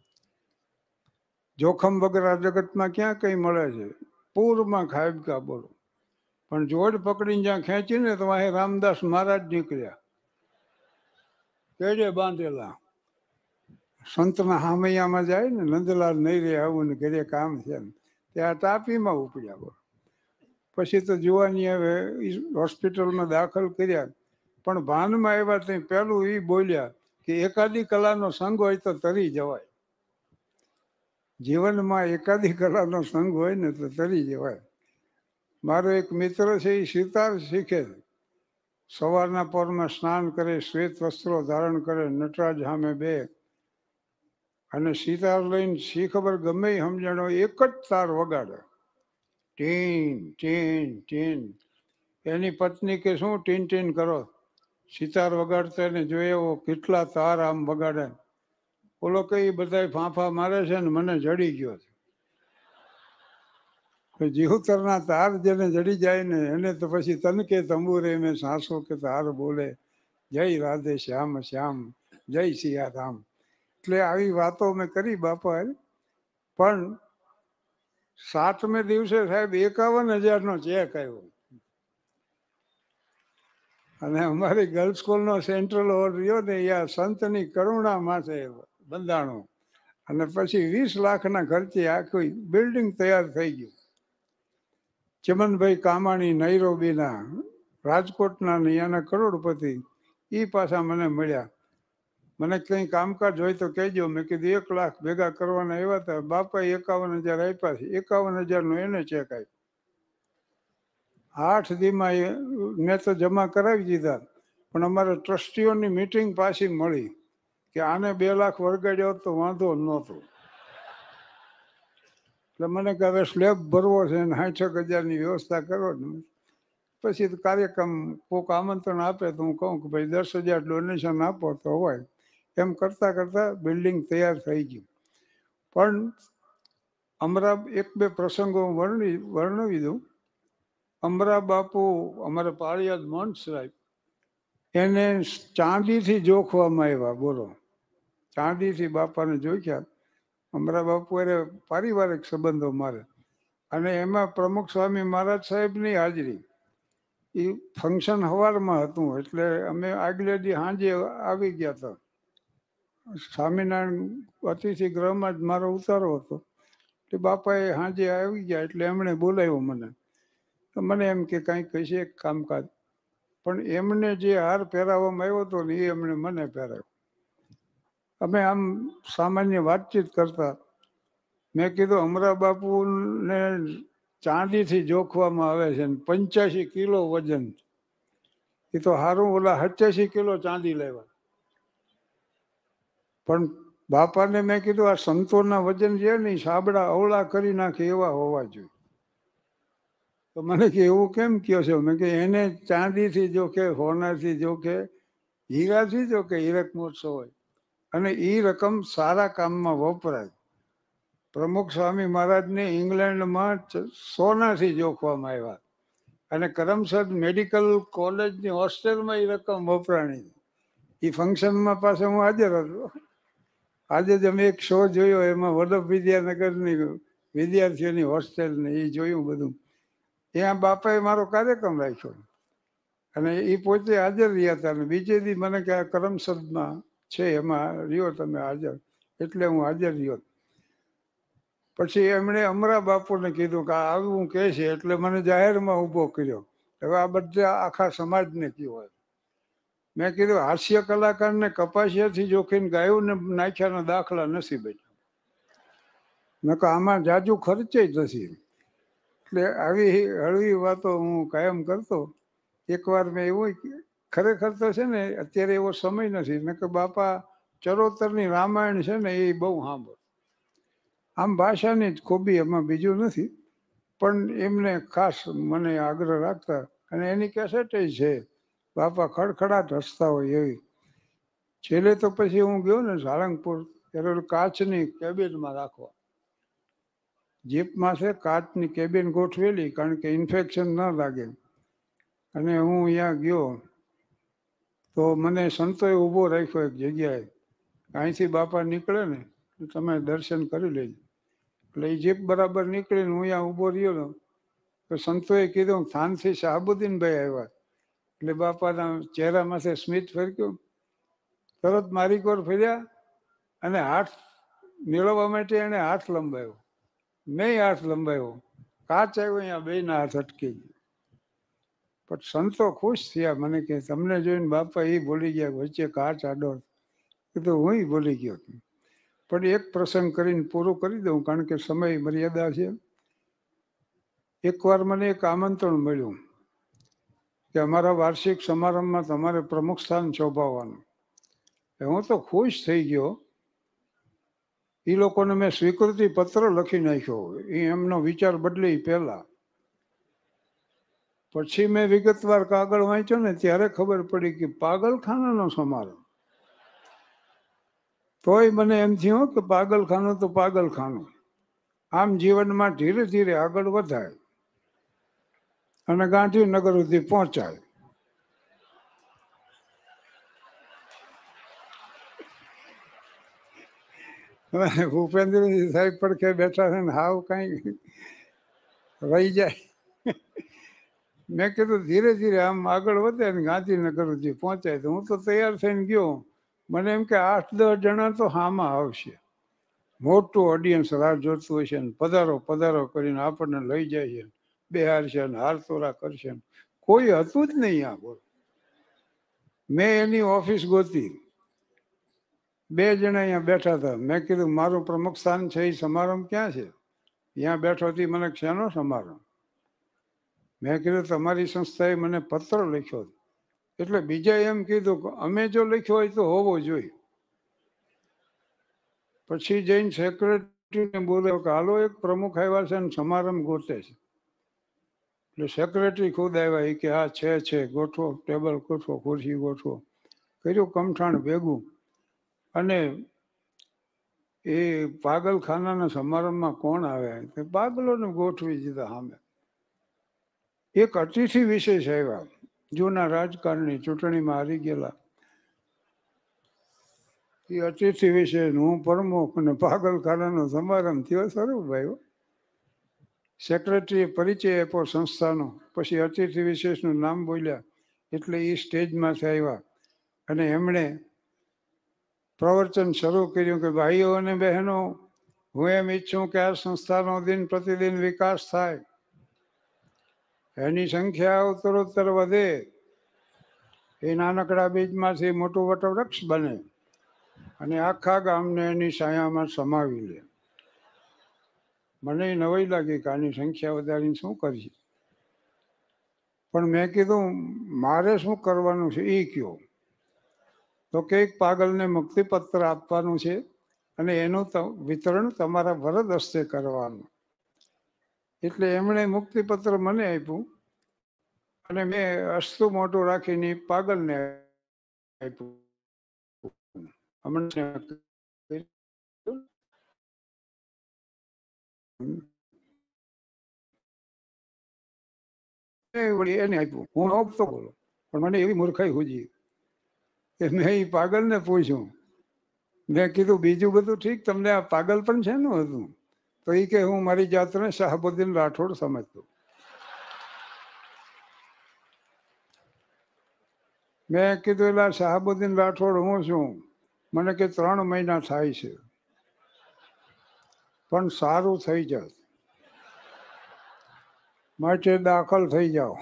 જોખમ વગર આ જગતમાં ક્યાં કંઈ મળે છે? પૂરમાં ખાબકા બોલો. પણ જોડ પકડીને જ્યાં ખેંચીને તો અહીં રામદાસ મહારાજ નીકળ્યા, કેડે બાંધેલા. સંતના હામૈયામાં જાય ને, નંદલાલ નહીં રે આવું ને ઘરે કામ છે ને, ત્યાં તાપીમાં ઉપડ્યા. બોલો. પછી તો જુવાની હવે હોસ્પિટલમાં દાખલ કર્યા. પણ ભાનમાં આવ્યા ત્યાં પહેલું એ બોલ્યા કે એકાદી કલાનો સંગ હોય તો તરી જવાય. જીવનમાં એકાદી કલાનો સંગ હોય ને તો તરી જવાય. મારો એક મિત્ર છે, એ સિતાર શીખે. સવારના પરમાં સ્નાન કરે, શ્વેત વસ્ત્રો ધારણ કરે, નટરાજ સામે બે અને સિતાર લઈને શી ખબર ગમે એ સમજણો એક જ તાર વગાડે, ટીન ટીન ટીન. એની પત્ની કે શું ટીન ટીન કરો? સિતાર વગાડતા એને જોયો કેટલા તાર આમ વગાડે. ઓલો કઈ બધા ફાંફા મારે છે ને મને જડી ગયો છે. જીવતરના તાર જેને જડી જાય ને એને તો પછી તન કે તંબુરે મેં સાસો કે તાર બોલે, જય રાધે શ્યામ શ્યામ, જય સિયા રામ. એટલે આવી વાતો મેં કરી બાપા. પણ સાતમે દિવસે સાહેબ એકાવન હજારનો ચેક આવ્યો. અને અમારી ગર્લ્સ સ્કૂલનો સેન્ટ્રલ હોલ રહ્યો ને, યા સંતની કરુણા માટે બંધાણો. અને પછી વીસ લાખના ખર્ચે આખી બિલ્ડિંગ તૈયાર થઈ ગયું. ચમનભાઈ કામાણી નૈરોબીના, રાજકોટના અહીંયાના કરોડપતિ, એ પાછા મને મળ્યા. મને કંઈ કામકાજ હોય તો કહેજો. મેં કીધું એક લાખ ભેગા કરવાના આવ્યા હતા. બાપાએ એકાવન હજાર આપ્યા છે. એકાવન હજારનો એને ચેક આપ્યો. આઠ દીમાં મેં તો જમા કરાવી દીધા. પણ અમારે ટ્રસ્ટીઓની મિટિંગ પાછી મળી કે આને બે લાખ વળગાડ્યો તો વાંધો નહોતો. એટલે મને કે હવે સ્લેબ ભરવો છે ને સાઠ હજારની વ્યવસ્થા કરો ને. પછી કાર્યક્રમ કોઈક આમંત્રણ આપે તો હું કહું કે ભાઈ દસ હજાર ડોનેશન આપો તો હોય. એમ કરતાં કરતાં બિલ્ડિંગ તૈયાર થઈ ગયું. પણ અમરા એક બે પ્રસંગો વર્ણવી વર્ણવી દઉં. અમરા બાપુ અમારે પાળિયાદ મહંત સાહેબ, એને ચાંદીથી જોખવામાં આવ્યા. બોલો, ચાંદીથી બાપાને જોખ્યા. અમરા બાપુ અરે પારિવારિક સંબંધો મારે. અને એમાં પ્રમુખ સ્વામી મહારાજ સાહેબની હાજરી. એ ફંક્શન સવારમાં હતું એટલે અમે આગલે દી સાંજે આવી ગયા હતા. સ્વામિનારાયણ અતિથિ ગૃહમાં જ મારો ઉતારો હતો. એટલે બાપાએ સાંજે આવી ગયા એટલે એમણે બોલાવ્યો મને. તો મને એમ કે કાંઈક કહીશે એક કામકાજ. પણ એમને જે હાર પહેરાવવામાં આવ્યો હતો ને એ એમણે મને પહેરાવ્યો. અમે આમ સામાન્ય વાતચીત કરતા. મેં કીધું અમરા બાપુને ચાંદીથી જોખવામાં આવે છે ને પંચ્યાસી કિલો વજન. એ તો સારું ઓલા સત્યાસી કિલો ચાંદી લેવા. પણ બાપાને મેં કીધું આ સંતોના વજન છે ને સાબડા અવળા કરી નાખે એવા હોવા જોઈએ. તો મને કે એવું કેમ કહો છો? મેં કે એને ચાંદીથી જોખે, સોનાથી જોખે, હીરાથી જોખે, હીરક મહોત્સવ હોય અને એ રકમ સારા કામમાં વપરાય. પ્રમુખ સ્વામી મહારાજને ઇંગ્લેન્ડમાં સોનાથી જોખવામાં આવ્યા અને કરમસદ મેડિકલ કોલેજની હોસ્ટેલમાં એ રકમ વપરાણી. એ ફંક્શનમાં પાસે હું હાજર હતો. આજે જ અમે એક શો જોયો, એમાં વડોપ વિદ્યાનગરની વિદ્યાર્થીઓની હોસ્ટેલને એ જોયું બધું. ત્યાં બાપાએ મારો કાર્યક્રમ રાખ્યો અને એ પોતે હાજર રહ્યા હતા. અને બીજે દી મને કે આ કરમસદમાં છે એમાં રહ્યો તમે હાજર, એટલે હું હાજર રહ્યો. પછી એમણે અમરા બાપુને કીધું કે આવું કહે છે એટલે મને જાહેરમાં ઊભો કર્યો. હવે આ બધા આખા સમાજને કયો હોય. મેં કીધું હાસ્ય કલાકારને કપાસિયાથી જોખીને ગાયોને નાખ્યાના દાખલા નથી બન્યા. નકર આમાં જાજુ ખર્ચે જ નથી. એટલે આવી હળવી વાતો હું કાયમ કરતો. એકવાર મેં એવું ખરેખર તો છે ને અત્યારે એવો સમય નથી. નકર બાપા ચરોતરની રામાયણ છે ને એ બહુ સાંભળ. આમ ભાષાની જ ખૂબી, એમાં બીજું નથી, પણ એમને ખાસ મને આગ્રહ રાખતા. અને એની કેસેટ છે, બાપા ખડખડાટ હસતા હોય એવી. છેલ્લે તો પછી હું ગયો ને સાળંગપુર, ત્યારે કાચની કેબિનમાં રાખવા, જીપમાં છે કાચની કેબિન ગોઠવેલી, કારણ કે ઇન્ફેક્શન ન લાગે. અને હું અહીંયા ગયો તો મને સંતોએ ઊભો રાખ્યો એક જગ્યાએ, અહીંથી બાપા નીકળે ને તમે દર્શન કરી લેજો. એટલે એ જીપ બરાબર નીકળીને હું અહીંયા ઊભો રહ્યો તો સંતોએ કીધું થાનથી શાહબુદ્દીનભાઈ આવ્યા. એટલે બાપાના ચહેરામાંથી સ્મિત ફરક્યું, તરત મારી કોર ફર્યા અને હાથ મેળવવા માટે એને હાથ લંબાવ્યો. મેં હાથ લંબાવ્યો, કાચ આવ્યો, અહીંયા બેના હાથ અટકી ગયો. પણ સંતો ખુશ થયા, મને કે તમને જોઈને બાપા એ બોલી ગયા, વચ્ચે કાચ આડો. કીધું હું બોલી ગયો. પણ એક પ્રસંગ કરીને પૂરું કરી દઉં, કારણ કે સમય મર્યાદા છે. એકવાર મને એક આમંત્રણ મળ્યું કે અમારા વાર્ષિક સમારંભમાં તમારે પ્રમુખ સ્થાન શોભાવવાનું. હું તો ખુશ થઈ ગયો. એ લોકોને મેં સ્વીકૃતિ પત્ર લખી નાખ્યો, એ એમનો વિચાર બદલે પહેલા. પછી મેં વિગતવાર કાગળ વાંચ્યો ને ત્યારે ખબર પડી કે પાગલખાનાનો સમારંભ. તોય મને એમ થયું કે પાગલખાનું તો પાગલખાનું. આમ જીવનમાં ધીરે ધીરે આગળ વધાય અને ગાંધીનગર સુધી પહોંચાય. ભૂપેન્દ્રજી સાહેબ પડખે બેઠા છે ને હાવ કઈ રહી જાય. મેં કીધું ધીરે ધીરે આમ આગળ વધે ને ગાંધીનગર સુધી પહોંચાય. તો હું તો તૈયાર થઈને ગયો. મને એમ કે આઠ દસ જણા તો હામાં આવશે, મોટું ઓડિયન્સ રાહ જોતું હોય છે ને પધારો પધારો કરીને આપણને લઈ જાય છે, બેહાર છે ને હાર તોરા કરશે. કોઈ હતું જ નહીં આ. બોલ, મેં એની ઓફિસ ગોતી, બે જણા અહીંયા બેઠા હતા. મેં કીધું મારું પ્રમુખ સ્થાન છે એ સમારંભ ક્યાં છે? અહીંયા બેઠો હતી. મને શેનો સમારંભ? મેં કીધું તમારી સંસ્થાએ મને પત્ર લખ્યો. એટલે બીજા એમ કીધું કે અમે જો લખ્યો હોય તો હોવો જોઈએ. પછી જઈને સેક્રેટરીને બોલ્યો કે હાલો એક પ્રમુખ આવ્યા છે ને સમારંભ ગોતે છે. એટલે સેક્રેટરી ખુદ આવ્યા, એ કે હા છે છે ગોઠવો, ટેબલ ગોઠવો, ખુરશી ગોઠવો. કર્યું કમઠાણ ભેગું અને એ પાગલખાનાના સમારંભમાં કોણ આવ્યા? તે પાગલોને ગોઠવી દીધા સામે. એક અતિથિ વિશેષ આવ્યા, જૂના રાજકારણી, ચૂંટણીમાં હારી ગયેલા. એ અતિથિ વિશેષ, હું પ્રમુખ અને પાગલખાનાનો સમારંભ થયો. સારું ભાઈ. સેક્રેટરીએ પરિચય આપ્યો સંસ્થાનો, પછી અતિથિ વિશેષનું નામ બોલ્યા. એટલે એ સ્ટેજમાંથી આવ્યા અને એમણે પ્રવચન શરૂ કર્યું કે ભાઈઓ અને બહેનો, હું એમ ઈચ્છું કે આ સંસ્થાનો દિન પ્રતિદિન વિકાસ થાય, એની સંખ્યા ઉત્તરોત્તર વધે, એ નાનકડા બીજમાંથી મોટું વટવૃક્ષ બને અને આખા ગામને એની છાયામાં સમાવી લે. મને નવાઈ લાગી કે આની સંખ્યા વધારીને શું કરીએ. પણ મેં કીધું મારે શું કરવાનું છે એ કયો. તો કે એક પાગલને મુક્તિપત્ર આપવાનું છે અને એનું વિતરણ તમારા વરદ હસ્તે કરવાનું. એટલે એમણે મુક્તિપત્ર મને આપ્યું અને મેં અસ્તુ મોટું રાખીને પાગલને આપ્યું. એને આપ્યું. હું આપતો બોલો, પણ મને એવી મૂર્ખાઈ હુજી કે મેં એ પાગલને પૂછ્યું. મેં કીધું બીજું બધું ઠીક, તમને આ પાગલ પણ છે ને હતું? તો એ કે હું મારી જાતને શાહબુદ્દીન રાઠોડ સમજતો. મેં કીધું એટલે શાહબુદ્દીન રાઠોડ હું છું? મને કે ત્રણ મહિના થાય છે પણ સારું થઈ જાય, માટે દાખલ થઈ જાઓ.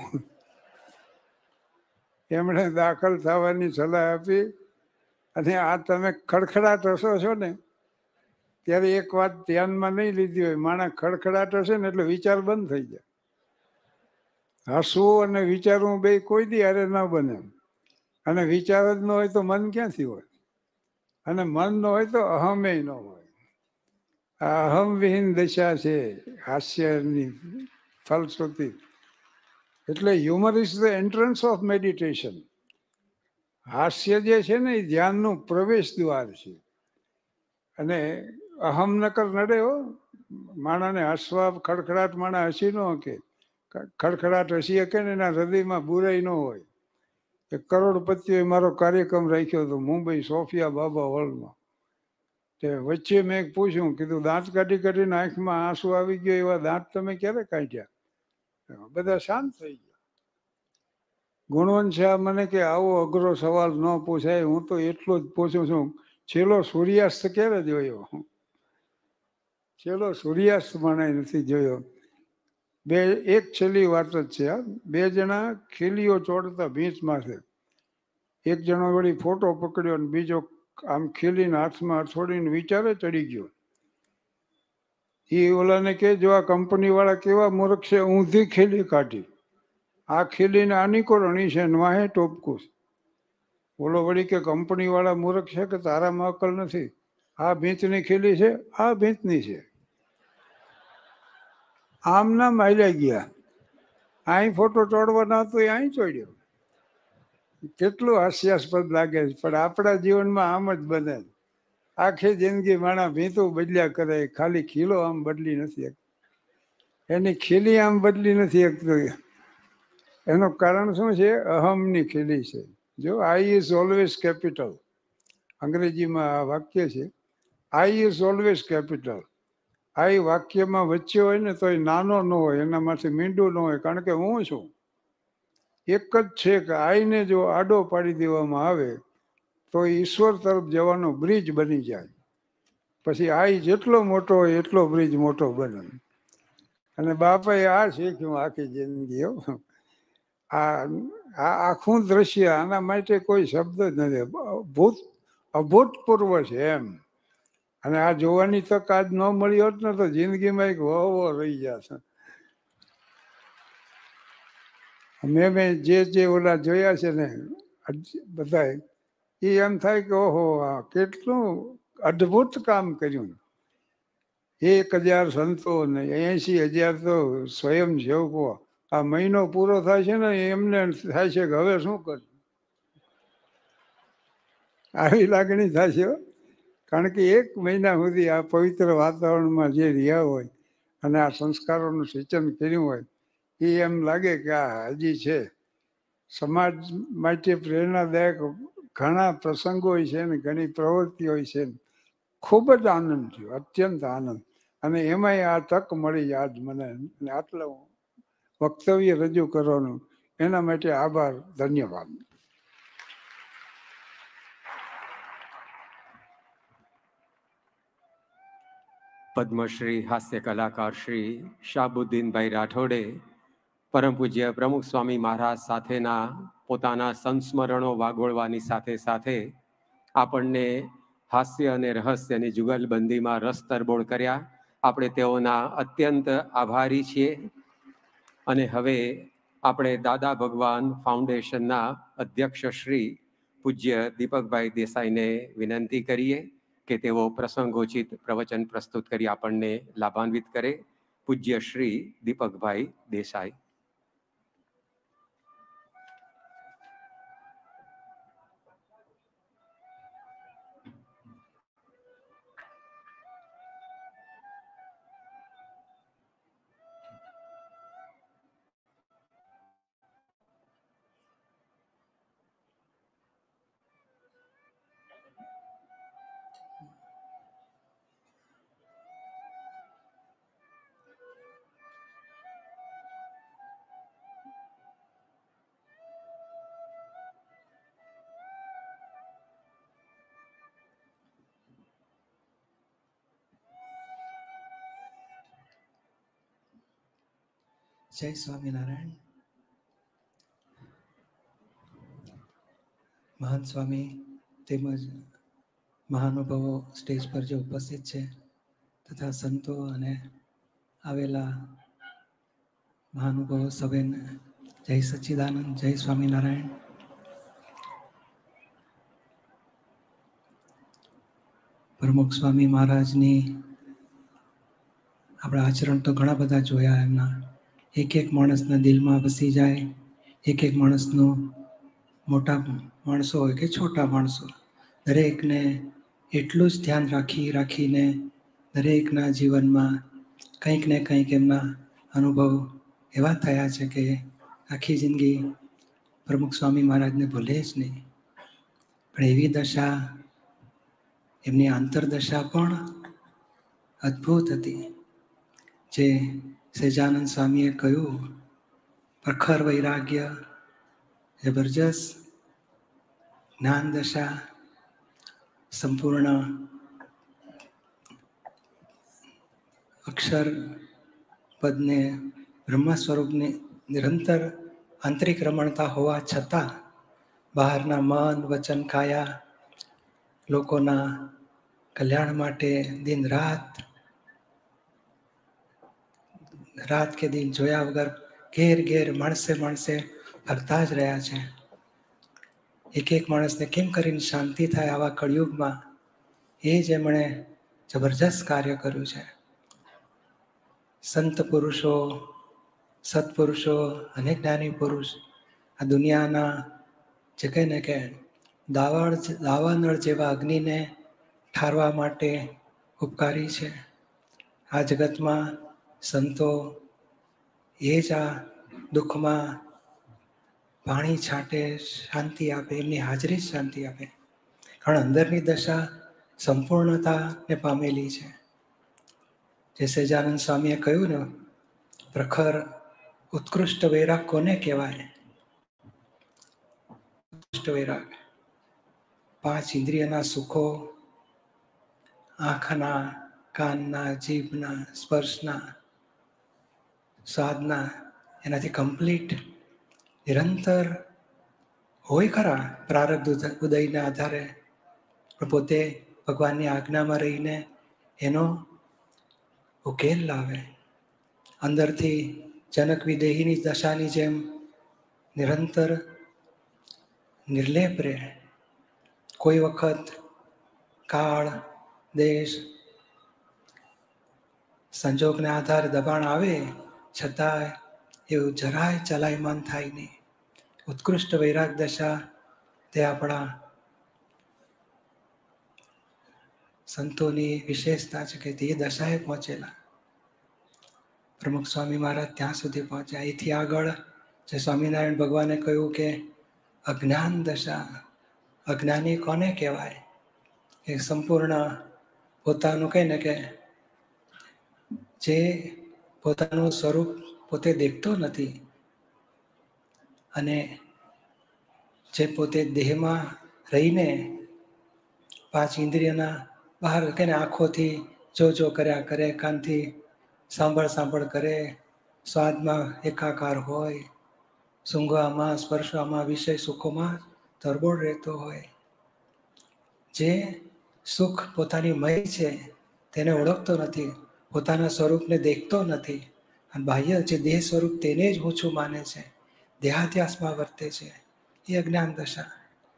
એમણે દાખલ થવાની સલાહ આપી. અને આ તમે ખડખડાટ હસો છો ને ત્યારે એક વાત ધ્યાનમાં નહીં લીધી હોય, માણસ ખડખડાટ હશે ને એટલે વિચાર બંધ થઈ જાય. હસવું અને વિચારવું બે કોઈ દી હારે ન બને. અને વિચાર જ ન હોય તો મન ક્યાંથી હોય? અને મન ન હોય તો અહમે ન હોય. આ અહમ વિહીન દશા છે હાસ્યની ફલશ્રુતિ. એટલે humour is the entrance of meditation. હાસ્ય જે છે ને એ ધ્યાનનું પ્રવેશ દ્વાર છે. અને અહમ નકર નડે હો. માણાને હસવા ખડખડાટ માણા હસી ન કે ખડખડાટ હસી શકે ને એના હૃદયમાં બુરાઈ ન હોય. એક કરોડપતિઓએ મારો કાર્યક્રમ રાખ્યો હતો મુંબઈ સોફિયા બાબા હોલમાં. તે વચ્ચે મેં પૂછ્યું, કીધું દાંત કાઢી કાઢીને આંખમાં આંસુ આવી ગયો એવા દાંત તમે ક્યારે કાઢ્યા? બધા શાંત થઈ ગયા. ગુણવંત શાહ મને કે આવો અઘરો સવાલ ન પૂછાય, હું તો એટલો જ પૂછું છું, છેલ્લો સૂર્યાસ્ત ક્યારે જોયો? છેલ્લો સૂર્યાસ્ત મને નથી જોયો. બે એક છેલ્લી વાત જ છે. બે જણા ખીલીઓ ચોડતા ભીંસ માથે. એક જણો વળી ફોટો પકડ્યો અને બીજો આમ ખીલીના હાથમાં છોડીને વિચારે ચડી ગયો. એ ઓલાને કે જો આ કંપની વાળા કેવા મૂર્ખ છે, ઊંધી ખીલી કાઢી, આ ખીલીને આની કોરણી છે ને વાહે ટોપકું. ઓલો વળી કે કંપની વાળા મૂર્ખ છે કે તારામાં અકલ નથી, આ ભીંતની ખીલી છે, આ ભીંતની છે. આમ ના માલ્યા ગયા. અહીં ફોટો ચોડવાનો હતો એ અહીં ચોડ્યો. કેટલું હાસ્યાસ્પદ લાગે છે, પણ આપણા જીવનમાં આમ જ બને. આખી જિંદગી માણા ભીંતું બદલ્યા કરે, ખાલી ખીલો આમ બદલી નથી શકતો. એની ખીલી આમ બદલી નથી શકતો. એનું કારણ શું છે? અહમની ખીલી છે. જો આઈ ઇઝ ઓલવેઝ કેપિટલ. અંગ્રેજીમાં આ વાક્ય છે, I is always capital. I વાક્યમાં વચ્ચે હોય ને તો એ નાનો ન હોય, એનામાંથી મીંડું ન હોય, કારણ કે હું છું. એક જ છે કે આઈને જો આડો પાડી દેવામાં આવે તો ઈશ્વર તરફ જવાનો બ્રિજ બની જાય. પછી આઈ જેટલો મોટો હોય એટલો બ્રિજ મોટો બને. અને બાપાએ આ શીખ્યું આખી જિંદગી. આ આ આખું દ્રશ્ય, આના માટે કોઈ શબ્દ જ નથી. ભૂત અભૂતપૂર્વ છે એમ. અને આ જોવાની તક આજ ન મળી હોત ને તો જિંદગીમાં એક વહવો રહી જશે. મેં મેં જે જે ઓલા જોયા છે ને બધા, એ એમ થાય કે ઓહો આ કેટલું અદ્ભુત કામ કર્યું. એક હજાર સંતો ને એસી હજાર તો સ્વયં સેવકો. આ મહિનો પૂરો થાય છે ને એમને થાય છે કે હવે શું કર, આવી લાગણી થાય છે. કારણ કે એક મહિના સુધી આ પવિત્ર વાતાવરણમાં જે રહ્યા હોય અને આ સંસ્કારોનું સિંચન કર્યું હોય, એ એમ લાગે કે આ હજી છે. સમાજ માટે પ્રેરણાદાયક ઘણા પ્રસંગો હોય છે ને ઘણી પ્રવૃત્તિ હોય છે. ખૂબ જ આનંદ થયો, અત્યંત આનંદ. અને એમાંય આ તક મળી આજ મને આટલું વક્તવ્ય રજૂ કરવાનું, એના માટે આભાર, ધન્યવાદ. પદ્મશ્રી હાસ્ય કલાકાર શ્રી શાહબુદ્દીનભાઈ રાઠોડે પરમ પૂજ્ય પ્રમુખ સ્વામી મહારાજ સાથેના પોતાના સંસ્મરણો વાગોળવાની સાથે સાથે આપણને હાસ્ય અને રહસ્યની જુગલબંધીમાં રસ તરબોળ કર્યા. આપણે તેઓના અત્યંત આભારી છીએ. અને હવે આપણે દાદા ભગવાન ફાઉન્ડેશનના અધ્યક્ષ શ્રી પૂજ્ય દીપકભાઈ દેસાઈને વિનંતી કરીએ કે તેઓ પ્રસંગોચિત પ્રવચન પ્રસ્તુત કરી આપણને લાભાન્વિત કરે. પૂજ્ય શ્રી દીપકભાઈ દેસાઈ. જય સ્વામિનારાયણ. મહાન સ્વામી તેમજ મહાનુભાવો સ્ટેજ પર જે ઉપસ્થિત છે તથા સંતો અને આવેલા મહાનુભાવો સભેને જય સચ્ચિદાનંદ, જય સ્વામિનારાયણ. પ્રમુખ સ્વામી મહારાજની આપણા આચરણ તો ઘણા બધા જોયા એમના. એક એક માણસના દિલમાં વસી જાય. એક એક માણસનું, મોટા માણસો હોય કે છોટા માણસો, દરેકને એટલું જ ધ્યાન રાખી રાખીને દરેકના જીવનમાં કંઈક ને કંઈક એમના અનુભવ એવા થયા છે કે આખી જિંદગી પ્રમુખ સ્વામી મહારાજને ભૂલે જ નહીં. પણ એવી દશા, એમની આંતરદશા પણ અદ્ભુત હતી. જે સહજાનંદ સ્વામીએ કહ્યું, પ્રખર વૈરાગ્ય, જબરજસ્ત જ્ઞાન દશા, સંપૂર્ણ અક્ષર પદને બ્રહ્મ સ્વરૂપને નિરંતર આંતરિક રમણતા હોવા છતાં બહારના મન, વચન, કાયા લોકોના કલ્યાણ માટે દિન રાત રાત કે દિન જોયા વગર ઘેર ઘેર માણસે માણસે ફરતા જ રહ્યા છે. એક એક માણસને કેમ કરીને શાંતિ થાય આવા કળિયુગમાં, એ જ એમણે જબરજસ્ત કાર્ય કર્યું છે. સંત પુરુષો, સત્પુરુષો અને જ્ઞાની પુરુષ આ દુનિયાના જે કહે ને કે દાવાળ દાવાનળ જેવા અગ્નિને ઠારવા માટે ઉપકારી છે. આ જગતમાં સંતો એ જ આ દુઃખમાં પાણી છાંટે, શાંતિ આપે, એમની હાજરી જ શાંતિ આપે. કારણ અંદરની દશા સંપૂર્ણતાને પામેલી છે. જે સહજાનંદ સ્વામીએ કહ્યું ને, પ્રખર ઉત્કૃષ્ટ વૈરાગ કોને કહેવાય? ઉત્કૃષ્ટ વૈરાગ પાંચ ઇન્દ્રિયના સુખો, આંખના, કાનના, જીભના, સ્પર્શના, સ્વાદના, એનાથી કમ્પ્લીટ નિરંતર હોય ખરા પ્રારબ્ધ ઉદયના આધારે, પણ પોતે ભગવાનની આજ્ઞામાં રહીને એનો ઉકેલ લાવે. અંદરથી જનક વિદેહીની દશાની જેમ નિરંતર નિર્લેપ રહે. કોઈ વખત કાળ, દેશ, સંજોગને આધારે દબાણ આવે છતાં એવું જરાય ચલાયમાન થાય નહીં. ઉત્કૃષ્ટ વૈરાગ દશા તે આપણા સંતોની વિશેષતા છે કે તે દશાએ પહોંચેલા. પ્રમુખ સ્વામી મહારાજ ત્યાં સુધી પહોંચ્યા. અહીંથી આગળ જે સ્વામિનારાયણ ભગવાને કહ્યું કે અજ્ઞાન દશા, અજ્ઞાની કોને કહેવાય? એ સંપૂર્ણ પોતાનું કહે ને કે જે પોતાનું સ્વરૂપ પોતે દેખતો નથી અને જે પોતે દેહમાં રહીને પાંચ ઇન્દ્રિયના બહાર કે આંખોથી જો જો કર્યા કરે, કાનથી સાંભળ સાંભળ કરે, સ્વાદમાં એકાકાર હોય, સૂંઘવામાં, સ્પર્શવામાં, વિષય સુખોમાં તરબોળ રહેતો હોય. જે સુખ પોતાની મય છે તેને ઓળખતો નથી, પોતાના સ્વરૂપને દેખતો નથી, અને બાહ્ય જે દેહ સ્વરૂપ તેને જ ઓછું માને છે, દેહાધ્યાસમાં વર્તે છે, એ અજ્ઞાન દશા.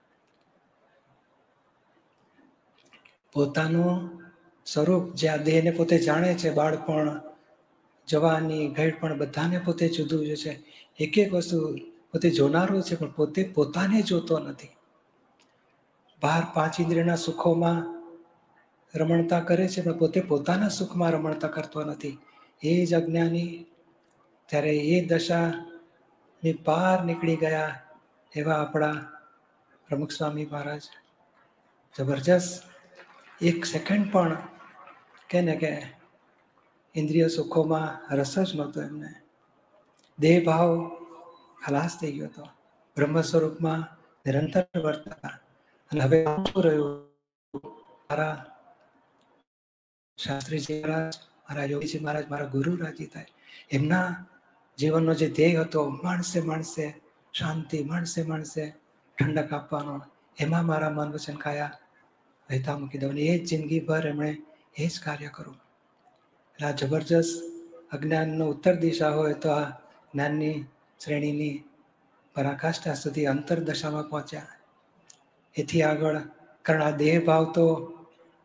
પોતાનું સ્વરૂપ જે આ દેહને પોતે જાણે છે, બાળપણ, જવાની, ઘેડપણ બધાને પોતે જુદું જ છે. એક એક વસ્તુ પોતે જોનારો છે પણ પોતે પોતાને જોતો નથી. બહાર પાંચ ઇન્દ્રિયના સુખોમાં રમણતા કરે છે પણ પોતે પોતાના સુખમાં રમણતા કરતો નથી. એ જ અજ્ઞાની. ત્યારે એ દશાની પાર નીકળી ગયા એવા આપણા પ્રમુખ સ્વામી મહારાજ જબરજસ્ત એક સેકન્ડ પણ કે ને કે ઇન્દ્રિય સુખોમાં રસ જ નહોતો એમને. દેહ ભાવ ખલાસ થઈ ગયો હતો. બ્રહ્મ સ્વરૂપમાં નિરંતર વર્તતા. અને હવે શું રહ્યું? મારા શાસ્ત્રીજી મહારાજ, મારા યોગીજી મહારાજ, મારા ગુરુ રાજી થાય. એમના જીવનનો જે ધ્યેય હતો, માણસે માણસે શાંતિ, માણસે માણસે ઠંડક આપવાનો, એમાં મારા મન વચન કાયા વહેતા મૂકી દેવાની. એ જ જિંદગીભર એમણે એ જ કાર્ય કરવું. એટલે આ જબરજસ્ત અજ્ઞાનનો ઉત્તર દિશા હોય તો આ જ્ઞાનની શ્રેણીની પરાકાષ્ઠા સુધી અંતરદશામાં પહોંચ્યા. એથી આગળ, કારણ આ દેહ ભાવ તો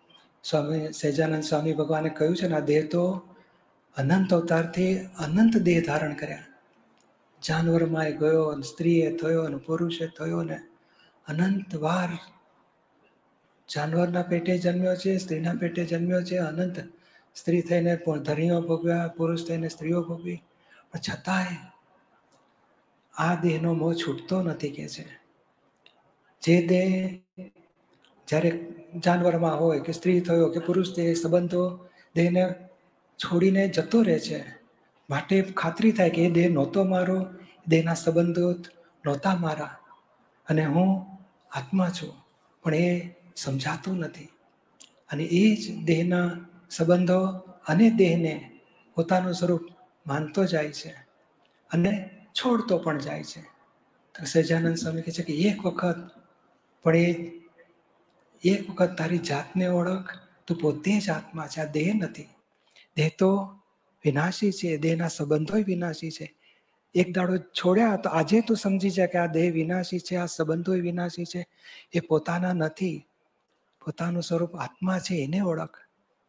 સ્વામી સહજાનંદ સ્વામી ભગવાને કહ્યું છે ને, આ દેહ તો અનંત અવતારથી અનંત દેહ ધારણ કર્યા. જાનવરમાં એ ગયો, સ્ત્રીએ થયો ને પુરુષે થયો ને અનંત વાર જાનવરના પેટે જન્મ્યો છે, સ્ત્રીના પેટે જન્મ્યો છે, અનંત સ્ત્રી થઈને ધણીઓ ભોગવ્યા, પુરુષ થઈને સ્ત્રીઓ ભોગવી, પણ છતાંય આ દેહનો મોહ છૂટતો નથી કે છે. જે દેહ જ્યારે જાનવરમાં હોય કે સ્ત્રી થયો કે પુરુષ દેહ, સંબંધો દેહને છોડીને જતો રહે છે. માટે ખાતરી થાય કે એ દેહ નહોતો મારો, દેહના સંબંધો નહોતા મારા, અને હું આત્મા છું. પણ એ સમજાતું નથી. અને એ જ દેહના સંબંધો અને દેહને પોતાનું સ્વરૂપ માનતો જાય છે અને છોડતો પણ જાય છે. તો સહજાનંદ સ્વામી કહે છે કે એક વખત પણ એ એક વખત તારી જાતને ઓળખ, તું પોતે જ આત્મા છે, આ દેહ નથી. દેહ તો વિનાશી છે, દેહના સંબંધો વિનાશી છે. એક દાડો છોડ્યા તો આજે તું સમજી જાય કે આ દેહ વિનાશી છે, આ સંબંધો વિનાશી છે, એ પોતાના નથી. પોતાનું સ્વરૂપ આત્મા છે, એને ઓળખ.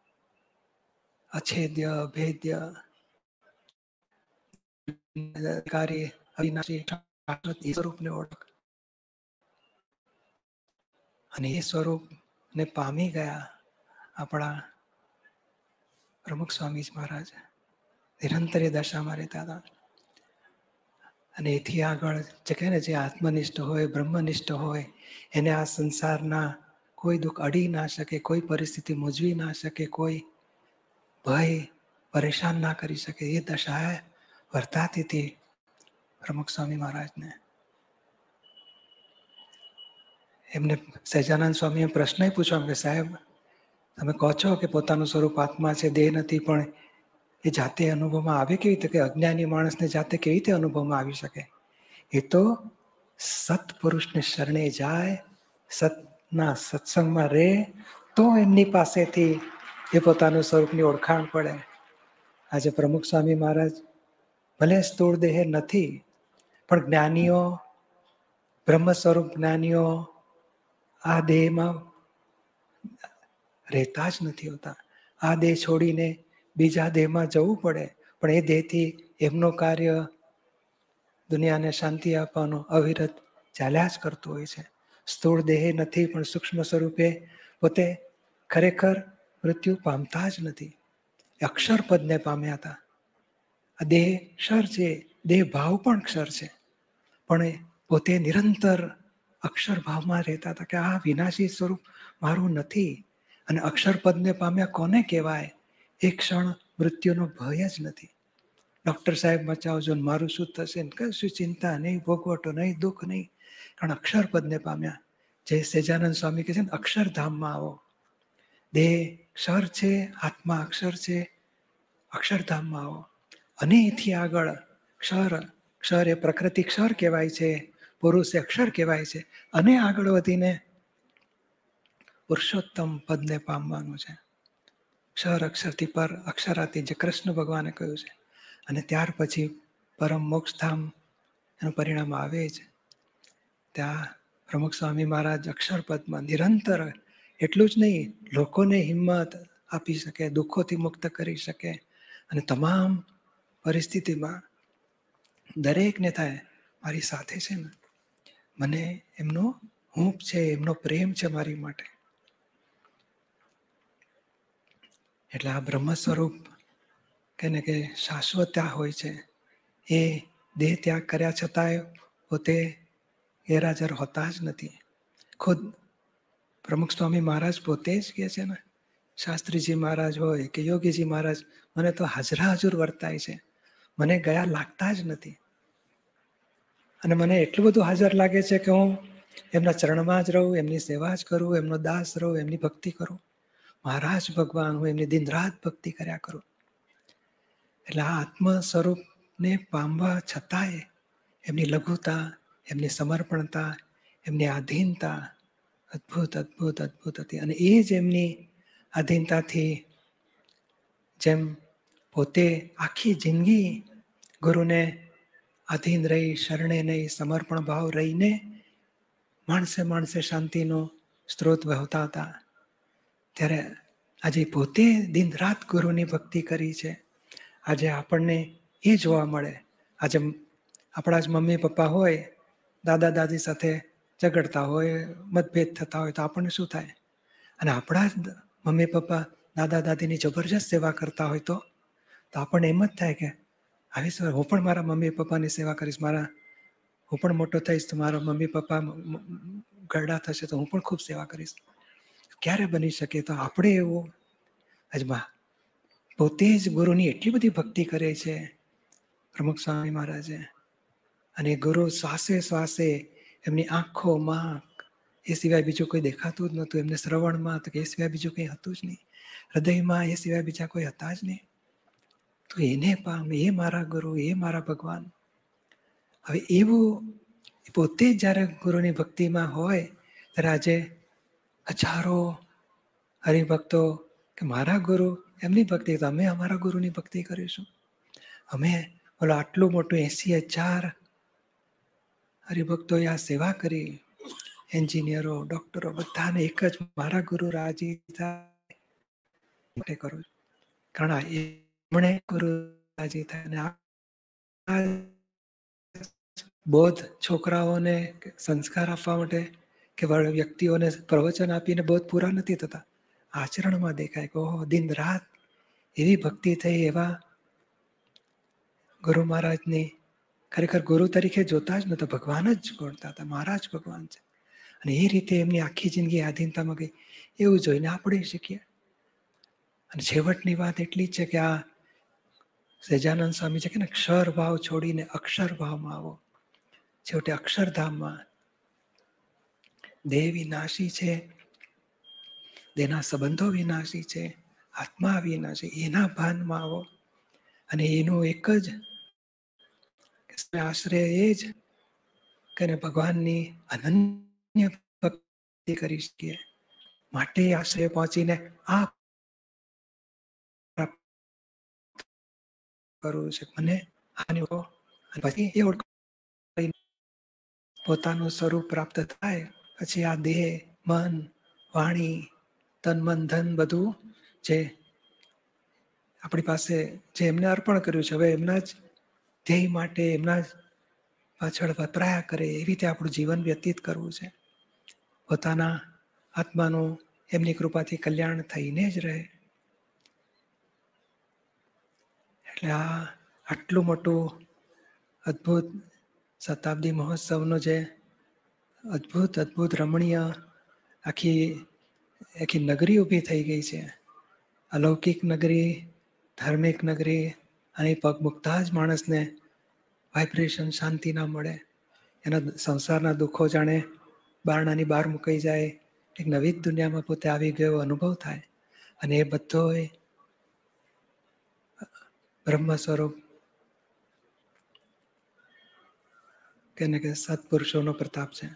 અછેદ્ય, ભેદ્ય, કાર્ય, અવિનાશી સ્વરૂપને ઓળખ. અને એ સ્વરૂપને પામી ગયા આપણા પ્રમુખ સ્વામી મહારાજ. નિરંતર એ દશામાં રહેતા હતા. અને એથી આગળ જે કહે ને, જે આત્મનિષ્ઠ હોય, બ્રહ્મનિષ્ઠ હોય, એને આ સંસારના કોઈ દુઃખ અડી ના શકે, કોઈ પરિસ્થિતિ મૂંઝવી ના શકે, કોઈ ભય પરેશાન ના કરી શકે. એ દશા વર્તાતી હતી પ્રમુખ સ્વામી મહારાજને. એમને સહજાનંદ સ્વામીએ પ્રશ્ન પૂછ્યો કે સાહેબ, તમે કહો છો કે પોતાનું સ્વરૂપ આત્મા છે, દેહ નથી, પણ એ જાતે અનુભવમાં આવે કેવી રીતે? કે અજ્ઞાની માણસને જાતે કેવી રીતે અનુભવમાં આવી શકે? એ તો સત્પુરુષને શરણે જાય, સતના સત્સંગમાં રહે, તો એમની પાસેથી એ પોતાનું સ્વરૂપની ઓળખાણ પડે. આજે પ્રમુખ સ્વામી મહારાજ ભલે સ્થૂળ દેહ નથી, પણ જ્ઞાનીઓ, બ્રહ્મ સ્વરૂપ જ્ઞાનીઓ આ દેહમાં રહેતા જ નથી હોતા. આ દેહ છોડીને બીજા દેહમાં જવું પડે, પણ એ દેહથી એમનું કાર્ય દુનિયાને શાંતિ આપવાનું અવિરત ચાલ્યા જ કરતું હોય છે. સ્થૂળ દેહ નથી, પણ સૂક્ષ્મ સ્વરૂપે પોતે ખરેખર મૃત્યુ પામતા જ નથી. અક્ષર પદને પામ્યા હતા. આ દેહ ક્ષર છે, દેહ ભાવ પણ ક્ષર છે, પણ પોતે નિરંતર અક્ષર ભાવમાં રહેતા હતા કે આ વિનાશી સ્વરૂપ મારું નથી. અને અક્ષર પદને પામ્યા કોને કહેવાય? એક ક્ષણ મૃત્યુનો ભય જ નથી. ડૉક્ટર સાહેબ બચાવજો, મારું શું થશે? કશું ચિંતા નહીં, ભોગવટો નહીં, દુઃખ નહીં, કારણ અક્ષર પદને પામ્યા. જે સહજાનંદ સ્વામી કહે છે ને, અક્ષરધામમાં આવો. દેહ ક્ષર છે, આત્મા અક્ષર છે, અક્ષરધામમાં આવો. અને એથી આગળ ક્ષર, ક્ષર એ પ્રકૃતિ ક્ષર કહેવાય છે, પુરુષ એ અક્ષર કહેવાય છે. અને આગળ વધીને પુરુષોત્તમ પદને પામવાનું છે. ક્ષર અક્ષરથી પર, અક્ષરાથી, જે કૃષ્ણ ભગવાને કહ્યું છે. અને ત્યાર પછી પરમ મોક્ષધામ એનું પરિણામ આવે છે. ત્યાં પ્રમુખ સ્વામી મહારાજ અક્ષરપદમાં નિરંતર, એટલું જ નહીં, લોકોને હિંમત આપી શકે, દુઃખોથી મુક્ત કરી શકે, અને તમામ પરિસ્થિતિમાં દરેકને થાય મારી સાથે છે ને, મને એમનો હૂંફ છે, એમનો પ્રેમ છે મારી માટે. એટલે આ બ્રહ્મ સ્વરૂપ કે ને કે શાશ્વતા હોય છે. એ દેહ ત્યાગ કર્યા છતાંય પોતે ગેરહાજર હોતા જ નથી. ખુદ પ્રમુખ સ્વામી મહારાજ પોતે જ કહે છે ને, શાસ્ત્રીજી મહારાજ હોય કે યોગીજી મહારાજ, મને તો હાજરા હજુર વર્તાય છે, મને ગયા લાગતા જ નથી. અને મને એટલું બધું હાજર લાગે છે કે હું એમના ચરણમાં જ રહું, એમની સેવા જ કરું, એમનો દાસ રહું, એમની ભક્તિ કરું. મહારાજ ભગવાન, હું એમની દિન રાત ભક્તિ કર્યા કરું. એટલે આ આત્મ સ્વરૂપને પામવા છતાંય એમની લઘુતા, એમની સમર્પણતા, એમની આધીનતા અદ્ભુત અદ્ભુત અદ્ભુત હતી. અને એ જ એમની આધીનતાથી, જેમ પોતે આખી જિંદગી ગુરુને આધીન રહી, શરણે નહીં, સમર્પણ ભાવ રહીને માણસે માણસે શાંતિનો સ્ત્રોત વહેતા હતા. ત્યારે આજે પોતે દિન રાત ગુરુની ભક્તિ કરી છે. આજે આપણને એ જોવા મળે. આજે આપણા જ મમ્મી પપ્પા હોય, દાદા દાદી સાથે ઝઘડતા હોય, મતભેદ થતા હોય તો આપણને શું થાય? અને આપણા જ મમ્મી પપ્પા દાદા દાદીની જબરજસ્ત સેવા કરતા હોય તો તો આપણને એમ જ થાય કે આવી સર હું પણ મારા મમ્મી પપ્પાની સેવા કરીશ, મારા હું પણ મોટો થઈશ તો મારા મમ્મી પપ્પા ગરડા થશે તો હું પણ ખૂબ સેવા કરીશ. ક્યારે બની શકે? તો આપણે એવું અજમા પોતે જ ગુરુની એટલી બધી ભક્તિ કરે છે પ્રમુખ સ્વામી મહારાજે. અને ગુરુ શ્વાસે શ્વાસે એમની આંખોમાં એ સિવાય બીજું કોઈ દેખાતું જ નહોતું. એમને શ્રવણમાં તો એ સિવાય બીજું કંઈ હતું જ નહીં. હૃદયમાં એ સિવાય બીજા કોઈ હતા જ નહીં. તો એને પામ, એ મારા ગુરુ, એ મારા ભગવાન. હવે એવું પોતે જ જ્યારે ગુરુની ભક્તિમાં હોય ત્યારે આજે હજારો હરિભક્તો કે મારા ગુરુ એમની ભક્તિ, તો અમે અમારા ગુરુની ભક્તિ કરીશું. અમે બોલો આટલું મોટું એસી હજાર હરિભક્તોએ આ સેવા કરી, એન્જિનિયરો, ડોક્ટરો, બધાને એક જ મારા ગુરુ રાજી થાય માટે કરું છું. કારણ એમણે ગુરુ રાજી થાય. આ બોધ છોકરાઓને સંસ્કાર આપવા માટે કે વ્યક્તિઓને પ્રવચન આપીને બોધ પૂરા નથી થતા. આચરણમાં દેખાય કે ઓહો દિન રાત એવી ભક્તિ થઈ, એવા ગુરુ મહારાજની ખરેખર ગુરુ તરીકે જોતા જ નતા, ભગવાન જ ગણતા હતા. મહારાજ ભગવાન છે. અને એ રીતે એમની આખી જિંદગી આધીનતામાં ગઈ. એવું જોઈને આપણે શીખીએ. અને છેવટની વાત એટલી જ છે કે આ સહજાનંદ સ્વામી છે કે ને ક્ષર ભાવ છોડીને અક્ષર ભાવમાં આવો. છેવટે અક્ષરધામમાં દેહ વિનાશી છે, દેહના સંબંધો વિનાશી છે, આત્મા વિનાશી, એના ભાનમાં આવો. અને એનું એક જ આશ્રય એ જ કે ભગવાનની અનન્ય ભક્તિ કરી શકીએ. માટે આશ્રય પહોંચીને આ કરવું છે મને પછી એ પોતાનું સ્વરૂપ પ્રાપ્ત થાય પછી આ દેહ, મન, વાણી, તન, મન, ધન બધું જે આપણી પાસે જે એમને અર્પણ કર્યું છે, હવે એમના જ ધ્યેય માટે, એમના જ પાછળ વપરાયા કરે એવી રીતે આપણું જીવન વ્યતીત કરવું છે. પોતાના આત્માનું એમની કૃપાથી કલ્યાણ થઈને જ રહે. એટલે આ આટલું મોટું અદ્ભુત શતાબ્દી મહોત્સવનો જે અદ્ભુત અદ્ભુત રમણીય આખી આખી નગરી ઊભી થઈ ગઈ છે. અલૌકિક નગરી, ધાર્મિક નગરી. અને પગ મૂકતા જ માણસને વાઇબ્રેશન, શાંતિ ના મળે. એના સંસારના દુઃખો જાણે બારણાની બહાર મુકાઈ જાય, એક નવી જ દુનિયામાં પોતે આવી ગયો અનુભવ થાય. અને એ બધો બ્રહ્મ સ્વરૂપ કેને કે સત્પુરુષોનો પ્રતાપ છે.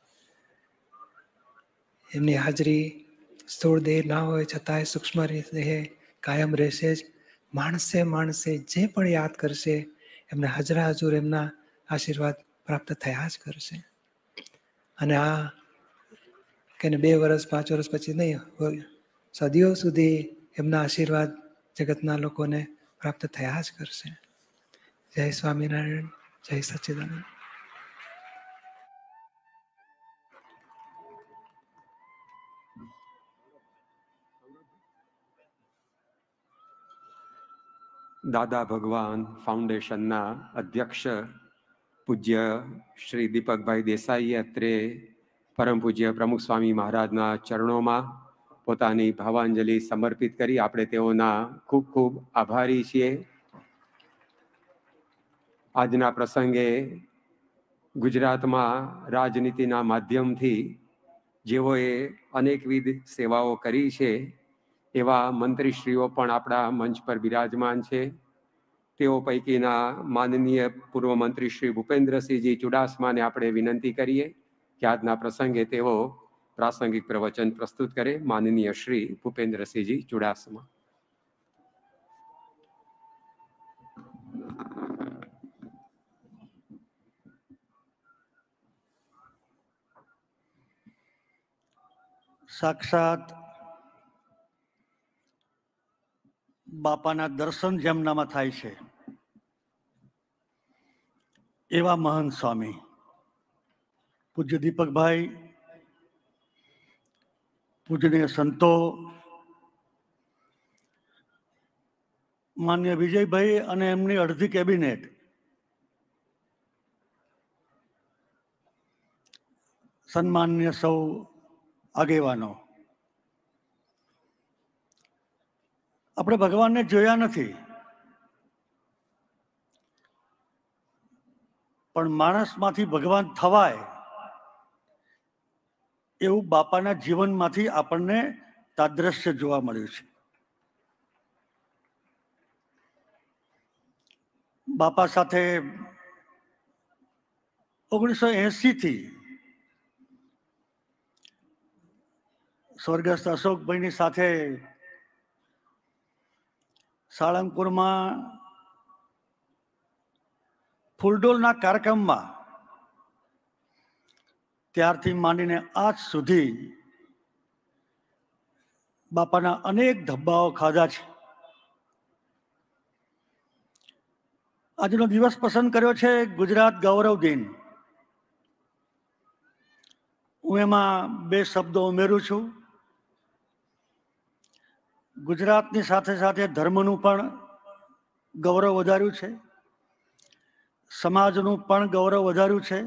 એમની હાજરી સ્થૂળ દેહ ના હોય છતાંય સૂક્ષ્મ દેહ કાયમ રહેશે જ. માણસે માણસે જે પણ યાદ કરશે એમને હાજરા હજુર એમના આશીર્વાદ પ્રાપ્ત થયા જ કરશે. અને આ કે બે વર્ષ પાંચ વર્ષ પછી નહીં હોય, સદીઓ સુધી એમના આશીર્વાદ જગતના લોકોને પ્રાપ્ત થયા જ કરશે. જય સ્વામિનારાયણ, જય સચ્ચિદાનંદ. દાદા ભગવાન ફાઉન્ડેશનના અધ્યક્ષ પૂજ્ય શ્રી દીપકભાઈ દેસાઈ અત્રે પરમ પૂજ્ય પ્રમુખ સ્વામી મહારાજના ચરણોમાં પોતાની ભાવાંજલિ સમર્પિત કરી આપણે તેઓના ખૂબ ખૂબ આભારી છીએ. આજના પ્રસંગે ગુજરાતમાં રાજનીતિના માધ્યમથી જેઓએ અનેકવિધ સેવાઓ કરી છે એવા મંત્રીશ્રીઓ પણ આપણા મંચ પર બિરાજમાન છે. તેઓ પૈકીના માનનીય પૂર્વ મંત્રી શ્રી ભૂપેન્દ્રસિંહજી ચુડાસમાને આપણે વિનંતી કરીએ કે આજના પ્રસંગે તેઓ પ્રાસંગિક પ્રવચન પ્રસ્તુત કરે. માનનીય શ્રી ભૂપેન્દ્રસિંહજી ચુડાસમા. સાક્ષાત બાપાના દર્શન જેમનામાં થાય છે એવા મહંત સ્વામી પૂજ્ય દીપકભાઈ, પૂજનીય સંતો, માન્ય વિજયભાઈ અને એમની અડધી કેબિનેટ, સન્માન્ય સૌ આગેવાનો, આપણે ભગવાનને જોયા નથી, પણ માણસમાંથી ભગવાન થવાય એવું બાપાના જીવનમાંથી આપણને તાદ્રશ્ય જોવા મળ્યું છે. બાપા સાથે ઓગણીસો એસી થી સ્વર્ગસ્થ અશોકભાઈની સાથે સાળંગપુરમાં ફૂલડોલના કાર્યક્રમમાં ત્યારથી માંડીને આજ સુધી બાપાના અનેક ધબ્બાઓ ખાધા છે. આજનો દિવસ પસંદ કર્યો છે ગુજરાત ગૌરવ દિન. હું એમાં બે શબ્દો ઉમેરું છું. ગુજરાતની સાથે સાથે ધર્મનું પણ ગૌરવ વધાર્યું છે, સમાજનું પણ ગૌરવ વધાર્યું છે,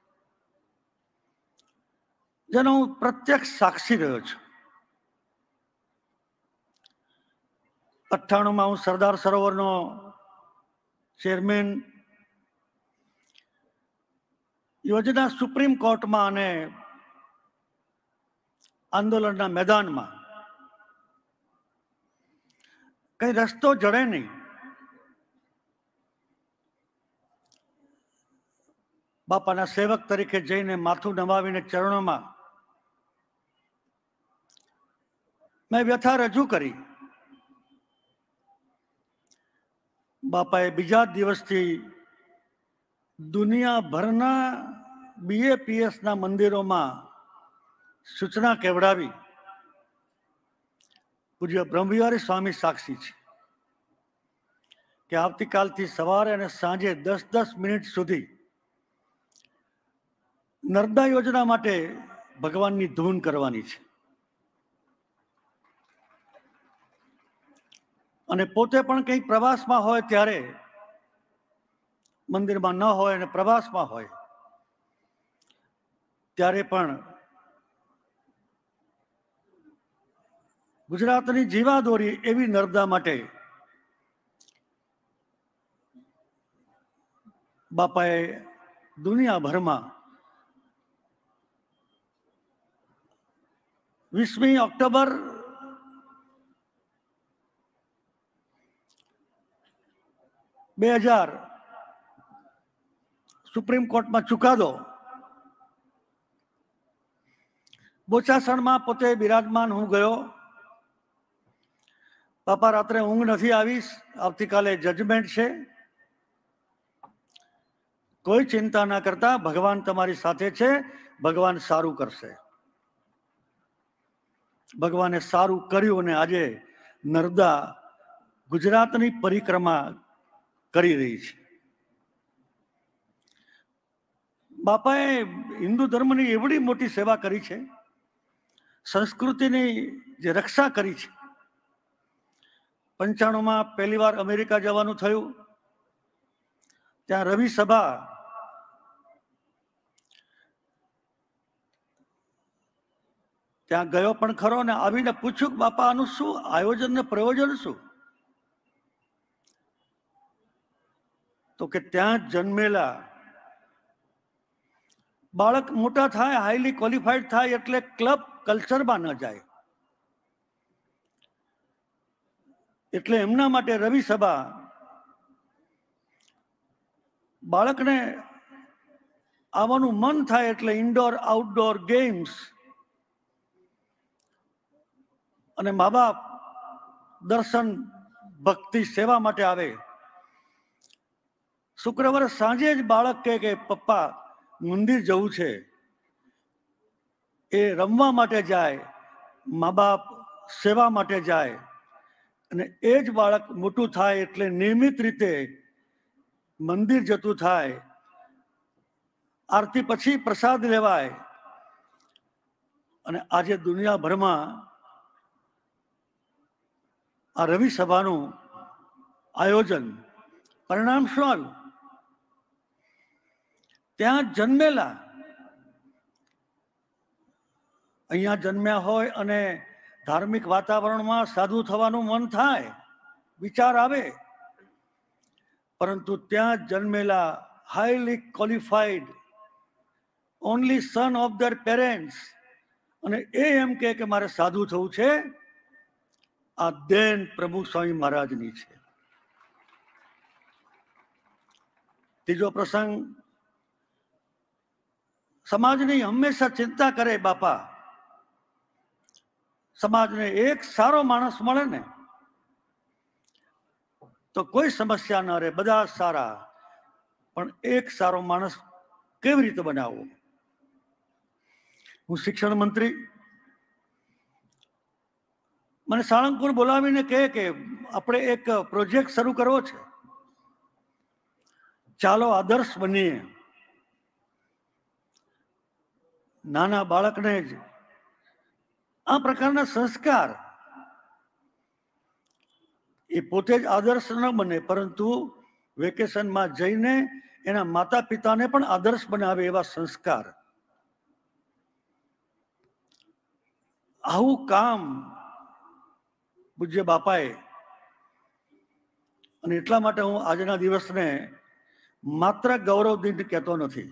જેનો હું પ્રત્યક્ષ સાક્ષી રહ્યો છું. અઠ્ઠાણુંમાં હું સરદાર સરોવરનો ચેરમેન, યોજના સુપ્રીમ કોર્ટમાં અને આંદોલનના મેદાનમાં કઈ રસ્તો જડે નહીં. બાપાના સેવક તરીકે જઈને માથું નમાવીને ચરણોમાં મેં વ્યથા રજૂ કરી. બાપાએ બીજા દિવસથી દુનિયાભરના બીએપીએસના મંદિરોમાં સૂચના કેવડાવી. પૂજ્ય બ્રહ્મવિહારી સ્વામી સાક્ષી છે કે આવતીકાલથી સવારે અને સાંજે દસ દસ મિનિટ સુધી નર્મદા યોજના માટે ભગવાનની ધૂન કરવાની છે. અને પોતે પણ કંઈક પ્રવાસમાં હોય ત્યારે, મંદિરમાં ન હોય અને પ્રવાસમાં હોય ત્યારે પણ ગુજરાતની જીવાદોરી એવી નર્મદા માટે બાપાએ દુનિયાભરમાં વીસમી ઓક્ટોબર બે હજાર સુપ્રીમ કોર્ટમાં ચુકાદો, બોચાસણમાં પોતે બિરાજમાન હું ગયો. બાપા રાત્રે ઊંઘ નથી આવી, આવતીકાલે જજમેન્ટ છે, કોઈ ચિંતા ના કરતા, ભગવાન તમારી સાથે છે, ભગવાન સારું કરશે. ભગવાને સારું કર્યું અને આજે નર્મદા ગુજરાતની પરિક્રમા કરી રહી છે. બાપાએ હિન્દુ ધર્મની એવડી મોટી સેવા કરી છે, સંસ્કૃતિની જે રક્ષા કરી છે. પંચાણુંમાં પહેલી વાર અમેરિકા જવાનું થયું, ત્યાં રવિ સભા ત્યાં ગયો પણ ખરો ને આવીને પૂછ્યું કે બાપા આનું શું આયોજન ને પ્રયોજન શું? તો કે ત્યાં જન્મેલા બાળક મોટા થાય, હાઈલી ક્વોલિફાઈડ થાય એટલે ક્લબ કલ્ચરમાં ન જાય, એટલે એમના માટે રવિ સભા બાળકને આવવાનું મન થાય એટલે ઇન્ડોર આઉટડોર ગેમ્સ અને મા બાપ દર્શન ભક્તિ સેવા માટે આવે. શુક્રવારે સાંજે જ બાળક કહે કે પપ્પા મંદિર જવું છે, એ રમવા માટે જાય, મા બાપ સેવા માટે જાય, અને એ જ બાળક મોટું થાય એટલે નિયમિત રીતે મંદિર જતું થાય, આરતી પછી પ્રસાદ લેવાય, અને આજે દુનિયાભરમાં આ રવિ સભાનું આયોજન પરિણામ શું આવ્યું? ત્યાં જન્મેલા, અહીંયા જન્મ્યા હોય અને ધાર્મિક વાતાવરણમાં સાધુ થવાનું મન થાય, વિચાર આવે, પરંતુ ત્યાં જન્મેલા highly qualified only son of their parents, અને એ એમ કહે કે મારે સાધુ થવું છે, આ દેન પ્રમુખ સ્વામી મહારાજની છે. ત્રીજો પ્રસંગ, સમાજની હંમેશા ચિંતા કરે બાપા. સમાજને એક સારો માણસ મળે ને તો કોઈ સમસ્યા ન રહે, બધા સારા, પણ એક સારો માણસ કેવી રીતે બનાવવો? હું શિક્ષણ મંત્રી, મને સાળંગપુર બોલાવીને કહે કે આપણે એક પ્રોજેક્ટ શરૂ કરવો છે, ચાલો આદર્શ બનીએ. નાના બાળકને જ આ પ્રકારના સંસ્કાર, એ પોતે જ આદર્શ ન બને, પરંતુ વેકેશનમાં જઈને એના માતા પિતાને પણ આદર્શ બનાવે એવા સંસ્કાર. આવું કામ પૂજ્ય બાપાએ, અને એટલા માટે હું આજના દિવસને માત્ર ગૌરવ દિન કહેતો નથી.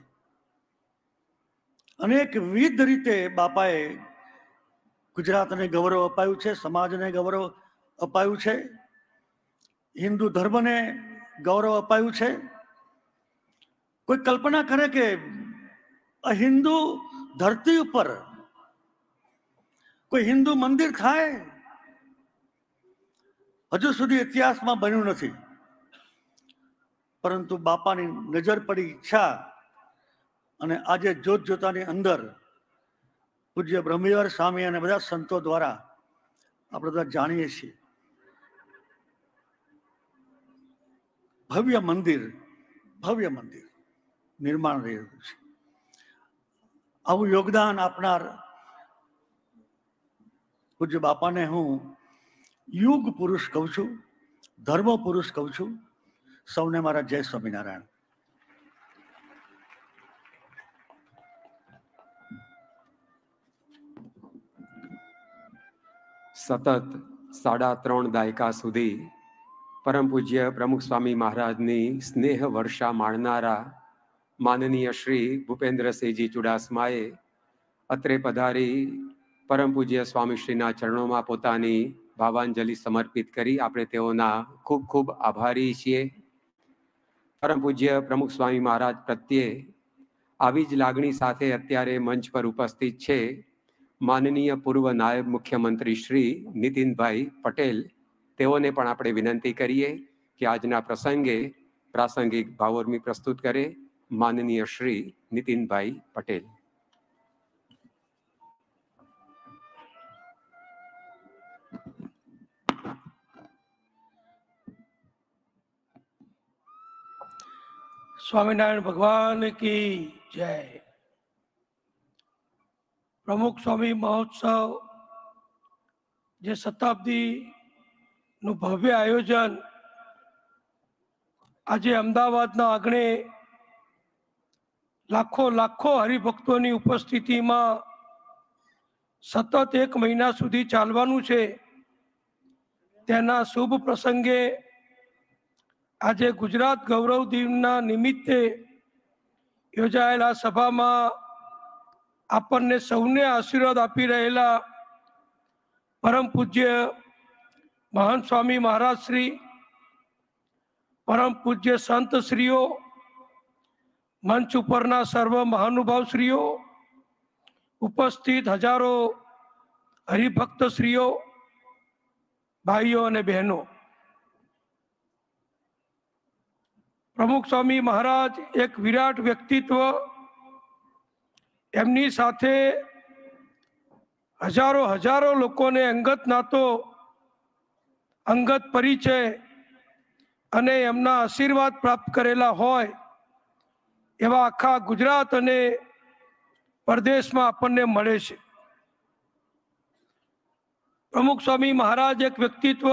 અનેકવિધ રીતે બાપાએ ગુજરાતને ગૌરવ અપાયું છે, સમાજને ગૌરવ અપાયું છે, હિન્દુ ધર્મને ગૌરવ અપાયું છે. કોઈ કલ્પના કરે કે આ હિન્દુ ધરતી ઉપર કોઈ હિન્દુ મંદિર થાય? હજુ સુધી ઇતિહાસમાં બન્યું નથી, પરંતુ બાપાની નજર પડી, ઈચ્છા, અને આજે જોત જોતાની અંદર પૂજ્ય બ્રહ્મવિહાર સ્વામી અને બધા સંતો દ્વારા આપણે બધા જાણીએ છીએ, ભવ્ય મંદિર ભવ્ય મંદિર નિર્માણ થઈ રહ્યું છે. આવું યોગદાન આપનાર પૂજ્ય બાપાને હું યુગ પુરુષ કહું છું, ધર્મ પુરુષ કહું છું. સૌને મારા જય સ્વામિનારાયણ. સતત સાડા ત્રણ દાયકા સુધી પરમ પૂજ્ય પ્રમુખ સ્વામી મહારાજની સ્નેહ વર્ષા માણનારા માનનીય શ્રી ભૂપેન્દ્રસિંહજી ચુડાસમાએ અત્રે પધારી પરમ પૂજ્ય સ્વામીશ્રીના ચરણોમાં પોતાની ભાવાંજલિ સમર્પિત કરી. આપણે તેઓના ખૂબ ખૂબ આભારી છીએ. પરમ પૂજ્ય પ્રમુખ સ્વામી મહારાજ પ્રત્યે આવી જ લાગણી સાથે અત્યારે મંચ પર ઉપસ્થિત છે માનનીય પૂર્વ નાયબ મુખ્યમંત્રી શ્રી નીતિનભાઈ પટેલ. તેઓને પણ આપણે વિનંતી કરીએ કે આજના પ્રસંગે પ્રાસંગિક ભાવોર્મી પ્રસ્તુત કરે. માનનીય શ્રી નીતિનભાઈ પટેલ. સ્વામિનારાયણ ભગવાન કી જય. પ્રમુખ સ્વામી મહોત્સવ જે શતાબ્દી નું ભવ્ય આયોજન આજે અમદાવાદના આંગણે લાખો લાખો હરિભક્તોની ઉપસ્થિતિમાં સતત એક મહિના સુધી ચાલવાનું છે, તેના શુભ પ્રસંગે આજે ગુજરાત ગૌરવ દિનના નિમિત્તે યોજાયેલા સભામાં આપણને સૌને આશીર્વાદ આપી રહેલા પરમ પૂજ્ય મહાન સ્વામી મહારાજ શ્રી, પરમ પૂજ્ય સંત શ્રીઓ, મંચ ઉપરના સર્વ મહાનુભાવ શ્રીઓ, ઉપસ્થિત હજારો હરિભક્ત શ્રીઓ, ભાઈઓ અને બહેનો, પ્રમુખ સ્વામી મહારાજ એક વિરાટ વ્યક્તિત્વ, એમની સાથે હજારો હજારો લોકોને અંગત નાતો અંગત પરિચય અને એમના આશીર્વાદ પ્રાપ્ત કરેલા હોય એવા આખા ગુજરાત અને પરદેશમાં આપણને મળે છે. પ્રમુખ સ્વામી મહારાજ એક વ્યક્તિત્વ,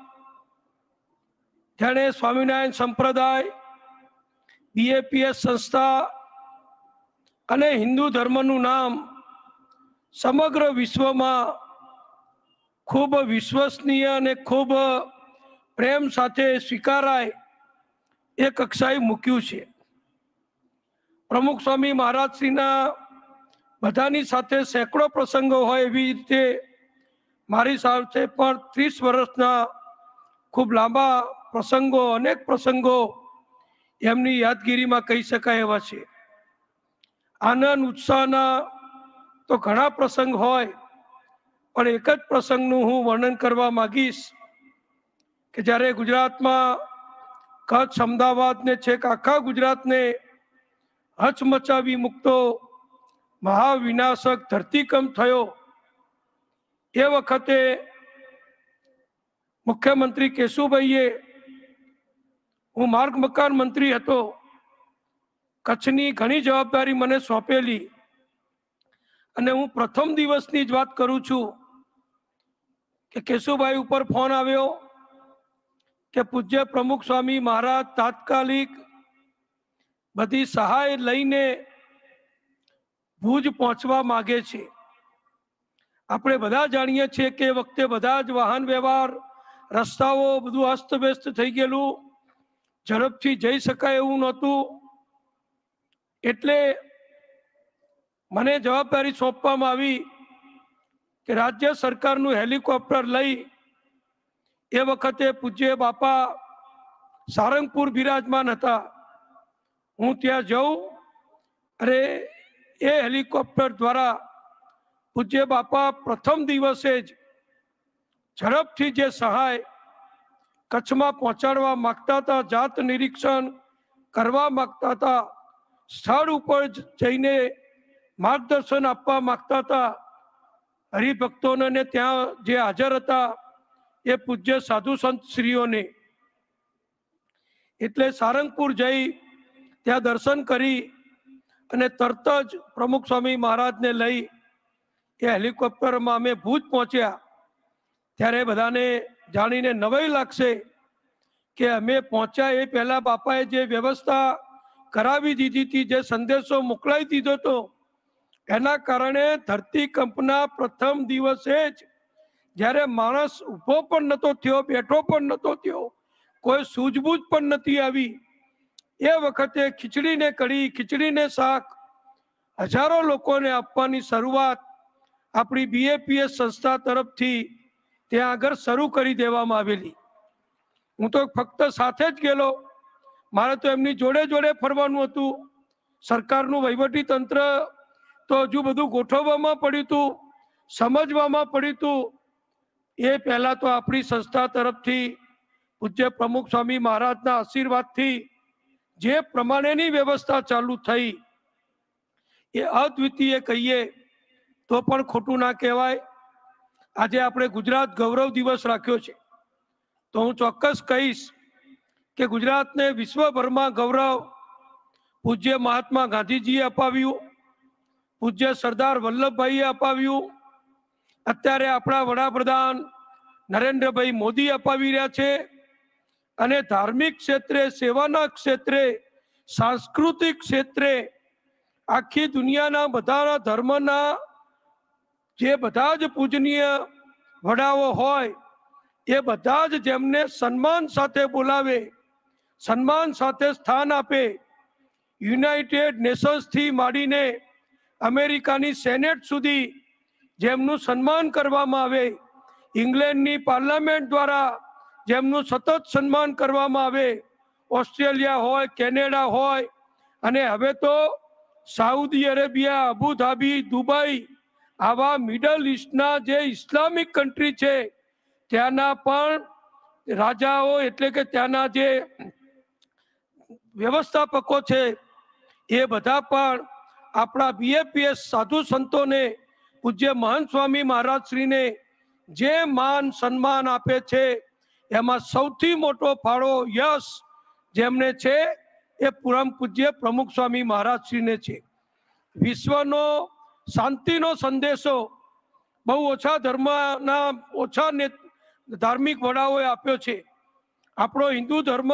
જેણે સ્વામિનારાયણ સંપ્રદાય, બીએપીએસ સંસ્થા અને હિન્દુ ધર્મનું નામ સમગ્ર વિશ્વમાં ખૂબ વિશ્વસનીય અને ખૂબ પ્રેમ સાથે સ્વીકારાય એ કક્ષાએ મૂક્યું છે. પ્રમુખ સ્વામી મહારાજ શ્રીના બધાની સાથે સેંકડો પ્રસંગો હોય એવી રીતે મારી સાથે પણ ત્રીસ વર્ષના ખૂબ લાંબા પ્રસંગો, અનેક પ્રસંગો એમની યાદગીરીમાં કહી શકાય એવા છે. આનંદ ઉત્સાહના તો ઘણા પ્રસંગ હોય, પણ એક જ પ્રસંગનું હું વર્ણન કરવા માંગીશ કે જ્યારે ગુજરાતમાં કચ્છ, અમદાવાદને છેક આખા ગુજરાતને હચમચાવી મૂકતો મહાવિનાશક ધરતીકંપ થયો, એ વખતે મુખ્યમંત્રી કેશુભાઈએ, હું માર્ગ મકાન મંત્રી હતો, કચ્છની ઘણી જવાબદારી મને સોંપેલી અને હું પ્રથમ દિવસની જ વાત કરું છું કે કેશુભાઈ ઉપર ફોન આવ્યો કે પૂજ્ય પ્રમુખ સ્વામી મહારાજ તાત્કાલિક બધી સહાય લઈને ભુજ પહોંચવા માગે છે. આપણે બધા જાણીએ છીએ કે વખતે બધા જ વાહન વ્યવહાર, રસ્તાઓ બધું અસ્તવ્યસ્ત થઈ ગયેલું, ઝડપથી જઈ શકાય એવું નહોતું. એટલે મને જવાબદારી સોંપવામાં આવી કે રાજ્ય સરકારનું હેલિકોપ્ટર લઈ એ વખતે પૂજ્ય બાપા સારંગપુર બિરાજમાન હતા, હું ત્યાં જઉં. અરે એ હેલિકોપ્ટર દ્વારા પૂજ્ય બાપા પ્રથમ દિવસે જ ઝડપથી જે સહાય કચ્છમાં પહોંચાડવા માગતા હતા, જાત નિરીક્ષણ કરવા માગતા હતા, સ્થળ ઉપર જઈને માર્ગદર્શન આપવા માગતા હતા, હરિભક્તોને ત્યાં જે હાજર હતા એ પૂજ્ય સાધુ સંત શ્રીઓને, એટલે સારંગપુર જઈ ત્યાં દર્શન કરી અને તરત જ પ્રમુખ સ્વામી મહારાજને લઈ એ હેલિકોપ્ટરમાં અમે ભુજ પહોંચ્યા. ત્યારે બધાને જાણીને નવાઈ લાગશે કે અમે પહોંચ્યા એ પહેલા બાપાએ જે વ્યવસ્થા કરાવી દીધી હતી, જે સંદેશો મોકલાવી દીધો હતો, એના કારણે ધરતીકંપના પ્રથમ દિવસે જ જ્યારે માણસ ઊભો પણ નહોતો થયો, બેઠો પણ નહોતો થયો, કોઈ સૂઝબૂઝ પણ નથી આવી, એ વખતે ખીચડીને કઢી, ખીચડીને શાક હજારો લોકોને આપવાની શરૂઆત આપણી બીએપીએસ સંસ્થા તરફથી ત્યાં આગળ શરૂ કરી દેવામાં આવેલી. હું તો ફક્ત સાથે જ ગયેલો, મારે તો એમની જોડે જોડે ફરવાનું હતું. સરકારનું વહીવટી તંત્ર તો હજુ બધું ગોઠવવામાં પડ્યું હતું, સમજવામાં પડ્યું હતું. એ પહેલા તો આપણી સંસ્થા તરફથી પૂજ્ય પ્રમુખ સ્વામી મહારાજના આશીર્વાદથી જે પ્રમાણેની વ્યવસ્થા ચાલુ થઈ એ અદ્વિતીય કહીએ તો પણ ખોટું ના કહેવાય. આજે આપણે ગુજરાત ગૌરવ દિવસ રાખ્યો છે, તો હું ચોક્કસ કહીશ કે ગુજરાતને વિશ્વભરમાં ગૌરવ પૂજ્ય મહાત્મા ગાંધીજીએ અપાવ્યું, પૂજ્ય સરદાર વલ્લભભાઈએ અપાવ્યું, અત્યારે આપણા વડાપ્રધાન નરેન્દ્રભાઈ મોદી અપાવી રહ્યા છે. અને ધાર્મિક ક્ષેત્રે, સેવાના ક્ષેત્રે, સાંસ્કૃતિક ક્ષેત્રે આખી દુનિયાના બધાના ધર્મના જે બધા જ પૂજનીય વડાઓ હોય એ બધા જ જેમને સન્માન સાથે બોલાવે, સન્માન સાથે સ્થાન આપે, યુનાઇટેડ નેશન્સથી માંડીને અમેરિકાની સેનેટ સુધી જેમનું સન્માન કરવામાં આવે, ઇંગ્લેન્ડની પાર્લામેન્ટ દ્વારા જેમનું સતત સન્માન કરવામાં આવે, ઓસ્ટ્રેલિયા હોય, કેનેડા હોય, અને હવે તો સાઉદી અરેબિયા, અબુધાબી, દુબઈ, આવા મિડલ ઇસ્ટના જે ઇસ્લામિક કન્ટ્રી છે ત્યાંના પણ રાજાઓ એટલે કે ત્યાંના જે વ્યવસ્થાપકો છે એ બધા પણ આપણા બીએપીએસ સાધુ સંતોને, પૂજ્ય મહંત સ્વામી મહારાજ શ્રીને જે માન સન્માન આપે છે એમાં સૌથી મોટો ફાળો યશ જેમને છે એ પરમ પૂજ્ય પ્રમુખ સ્વામી મહારાજશ્રીને છે. વિશ્વનો શાંતિનો સંદેશો બહુ ઓછા ધર્મના ઓછા ને ધાર્મિક વડાઓએ આપ્યો છે. આપણો હિન્દુ ધર્મ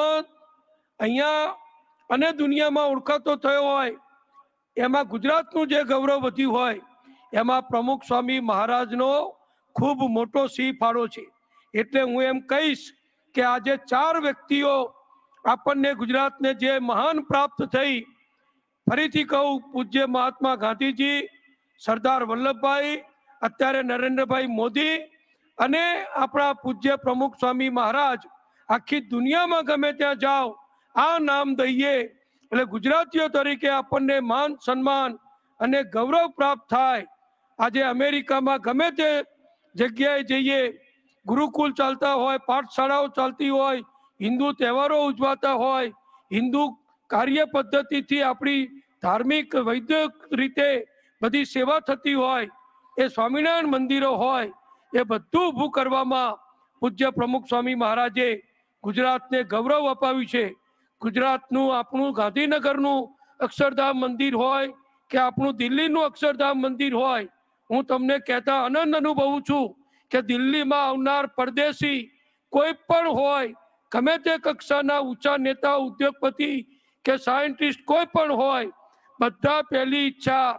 અહીંયા અને દુનિયામાં ઓળખાતો થયો હોય, એમાં ગુજરાતનું જે ગૌરવ વધ્યું હોય, એમાં પ્રમુખ સ્વામી મહારાજનો ખૂબ મોટો સિંહ ફાળો છે. એટલે હું એમ કહીશ કે આજે ચાર વ્યક્તિઓ આપણને ગુજરાતને જે મહાન પ્રાપ્ત થઈ, ફરીથી કહું, પૂજ્ય મહાત્મા ગાંધીજી, સરદાર વલ્લભભાઈ, અત્યારે નરેન્દ્રભાઈ મોદી અને આપણા પૂજ્ય પ્રમુખ સ્વામી મહારાજ, આખી દુનિયામાં ગમે ત્યાં જાઓ આ નામ દઈએ એટલે ગુજરાતીઓ તરીકે આપણને માન સન્માન અને ગૌરવ પ્રાપ્ત થાય. આજે અમેરિકામાં ગમે તે જગ્યાએ જઈએ, ગુરુકુળ ચાલતા હોય, પાઠશાળાઓ ચાલતી હોય, હિન્દુ તહેવારો ઉજવાતા હોય, હિન્દુ કાર્ય પદ્ધતિથી આપણી ધાર્મિક વૈદિક રીતે બધી સેવા થતી હોય, એ સ્વામિનારાયણ મંદિરો હોય, એ બધું ઊભું કરવામાં પૂજ્ય પ્રમુખ સ્વામી મહારાજે ગુજરાતને ગૌરવ અપાવ્યું છે. ગુજરાતનું આપણું ગાંધીનગરનું અક્ષરધામ મંદિર હોય કે આપણું દિલ્હીનું અક્ષરધામ મંદિર હોય, હું તમને કહેતા આનંદ અનુભવું છું કે દિલ્હીમાં આવનાર પરદેશી કોઈ પણ હોય, ગમે તે કક્ષાના ઊંચા નેતા, ઉદ્યોગપતિ કે સાયન્ટિસ્ટ કોઈ પણ હોય, બધા પહેલી ઈચ્છા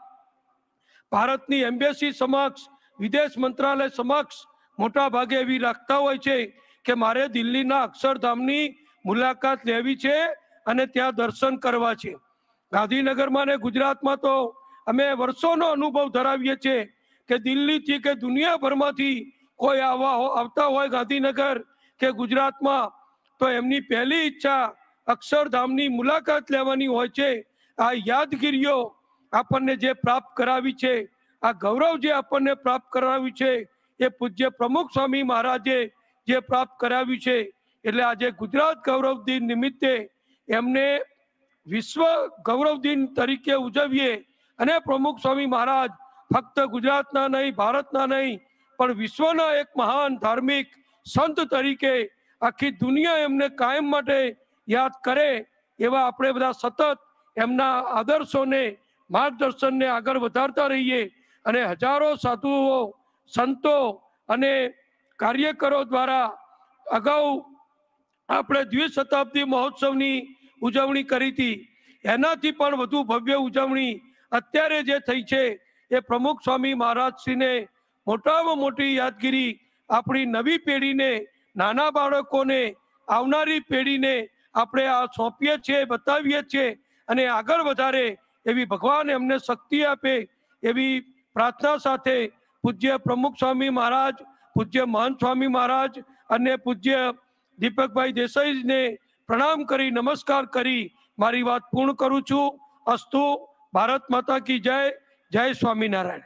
ભારતની એમ્બેસી સમક્ષ, વિદેશ મંત્રાલય સમક્ષ મોટા ભાગે એવી રાખતા હોય છે કે મારે દિલ્હીના અક્ષરધામની મુલાકાત લેવી છે અને ત્યાં દર્શન કરવા છે. ગાંધીનગરમાં ને ગુજરાતમાં તો અમે વર્ષોનો અનુભવ ધરાવીએ છીએ કે દિલ્હીથી કે દુનિયાભરમાંથી કોઈ આવા આવતા હોય ગાંધીનગર કે ગુજરાતમાં, તો એમની પહેલી ઈચ્છા અક્ષરધામની મુલાકાત લેવાની હોય છે. આ યાદગીરીઓ આપણને જે પ્રાપ્ત કરાવી છે, આ ગૌરવ જે આપણને પ્રાપ્ત કરાવ્યું છે, એ પૂજ્ય પ્રમુખ સ્વામી મહારાજે જે પ્રાપ્ત કરાવ્યું છે. એટલે આજે ગુજરાત ગૌરવ દિન નિમિત્તે એમને વિશ્વ ગૌરવ દિન તરીકે ઉજવીએ અને પ્રમુખ સ્વામી મહારાજ ફક્ત ગુજરાતના નહીં, ભારતના નહીં, પણ વિશ્વના એક મહાન ધાર્મિક સંત તરીકે આખી દુનિયા એમને કાયમ માટે યાદ કરે, એવા આપણે બધા સતત એમના આદર્શોને, માર્ગદર્શનને આગળ વધારતા રહીએ અને હજારો સાધુઓ, સંતો અને કાર્યકરો દ્વારા અગાઉ આપણે દ્વિશતાબ્દી મહોત્સવની ઉજવણી કરી હતી, એનાથી પણ વધુ ભવ્ય ઉજવણી અત્યારે જે થઈ છે એ પ્રમુખ સ્વામી મહારાજશ્રીને મોટામાં મોટી યાદગીરી આપણી નવી પેઢીને, નાના બાળકોને, આવનારી પેઢીને આપણે આ સોંપીએ છીએ, બતાવીએ છીએ અને આગળ વધારે એવી ભગવાન એમને શક્તિ આપે એવી પ્રાર્થના સાથે પૂજ્ય પ્રમુખ સ્વામી મહારાજ, પૂજ્ય મહંત સ્વામી મહારાજ અને પૂજ્ય દીપકભાઈ દેસાઈને પ્રણામ કરી, નમસ્કાર કરી મારી વાત પૂર્ણ કરું છું. અસ્તુ. ભારત માતા કી જય. જય સ્વામિનારાયણ.